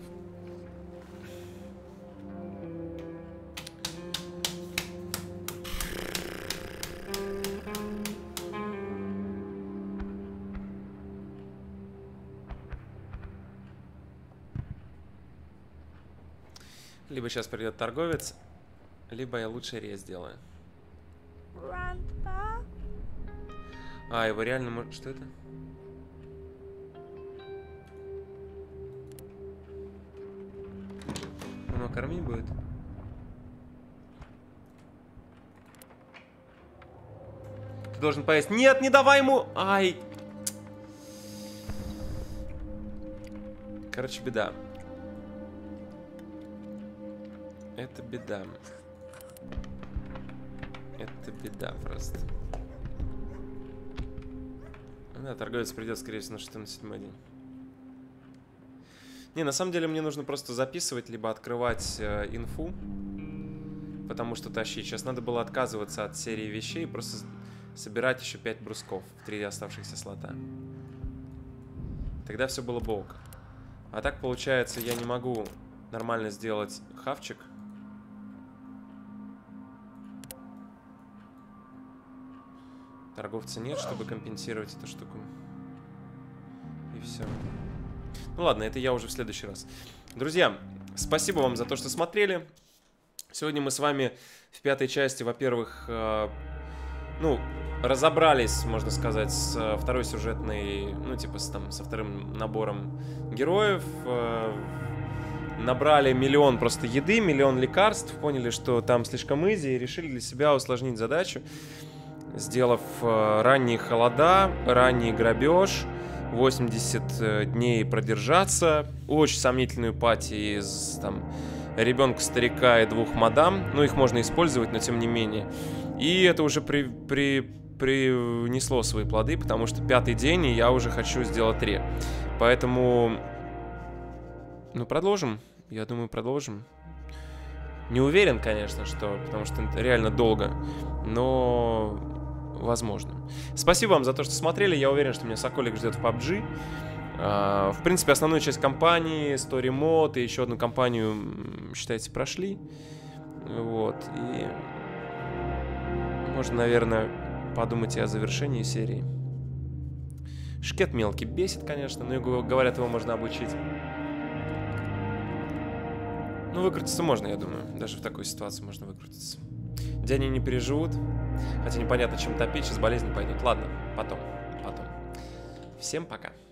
Либо сейчас придет торговец, либо я лучше рез сделаю. А, его реально может... Что это? Он его кормить будет? Ты должен поесть. Нет, не давай ему! Ай! Короче, беда. Это беда. Это беда просто. Да, торговец придет, скорее всего, на шестой, на седьмой день. Не, на самом деле мне нужно просто записывать, либо открывать э, инфу. Потому что тащить. Сейчас надо было отказываться от серии вещей и просто собирать еще пять брусков в три оставшихся слота. Тогда все было бы ок. А так, получается, я не могу нормально сделать хавчик. Торговца нет, чтобы компенсировать эту штуку. И все. Ну ладно, это я уже в следующий раз. Друзья, спасибо вам за то, что смотрели. Сегодня мы с вами в пятой части, во-первых, э, ну, разобрались, можно сказать, с э, второй сюжетной, ну, типа, с, там, со вторым набором героев. Э, набрали миллион просто еды, миллион лекарств, поняли, что там слишком изи, и решили для себя усложнить задачу, сделав э, ранние холода, ранний грабеж, восемьдесят дней продержаться, очень сомнительную пати из там ребенка, старика и двух мадам, ну их можно использовать, но тем не менее. И это уже при, при, принесло свои плоды, потому что пятый день, и я уже хочу сделать ре. Поэтому, ну продолжим, я думаю продолжим. Не уверен, конечно, что, потому что это реально долго, но... возможно. Спасибо вам за то, что смотрели. Я уверен, что меня Соколик ждет в пабджи. В принципе, основную часть кампании, Story Mode и еще одну кампанию, считайте, прошли. Вот, и можно, наверное, подумать и о завершении серии. Шкет мелкий бесит, конечно, но, говорят, его можно обучить. Ну, выкрутиться можно, я думаю. Даже в такой ситуации можно выкрутиться. Дяни не переживут. Хотя непонятно, чем топить, сейчас болезни пойдут. Ладно, потом, потом. Всем пока.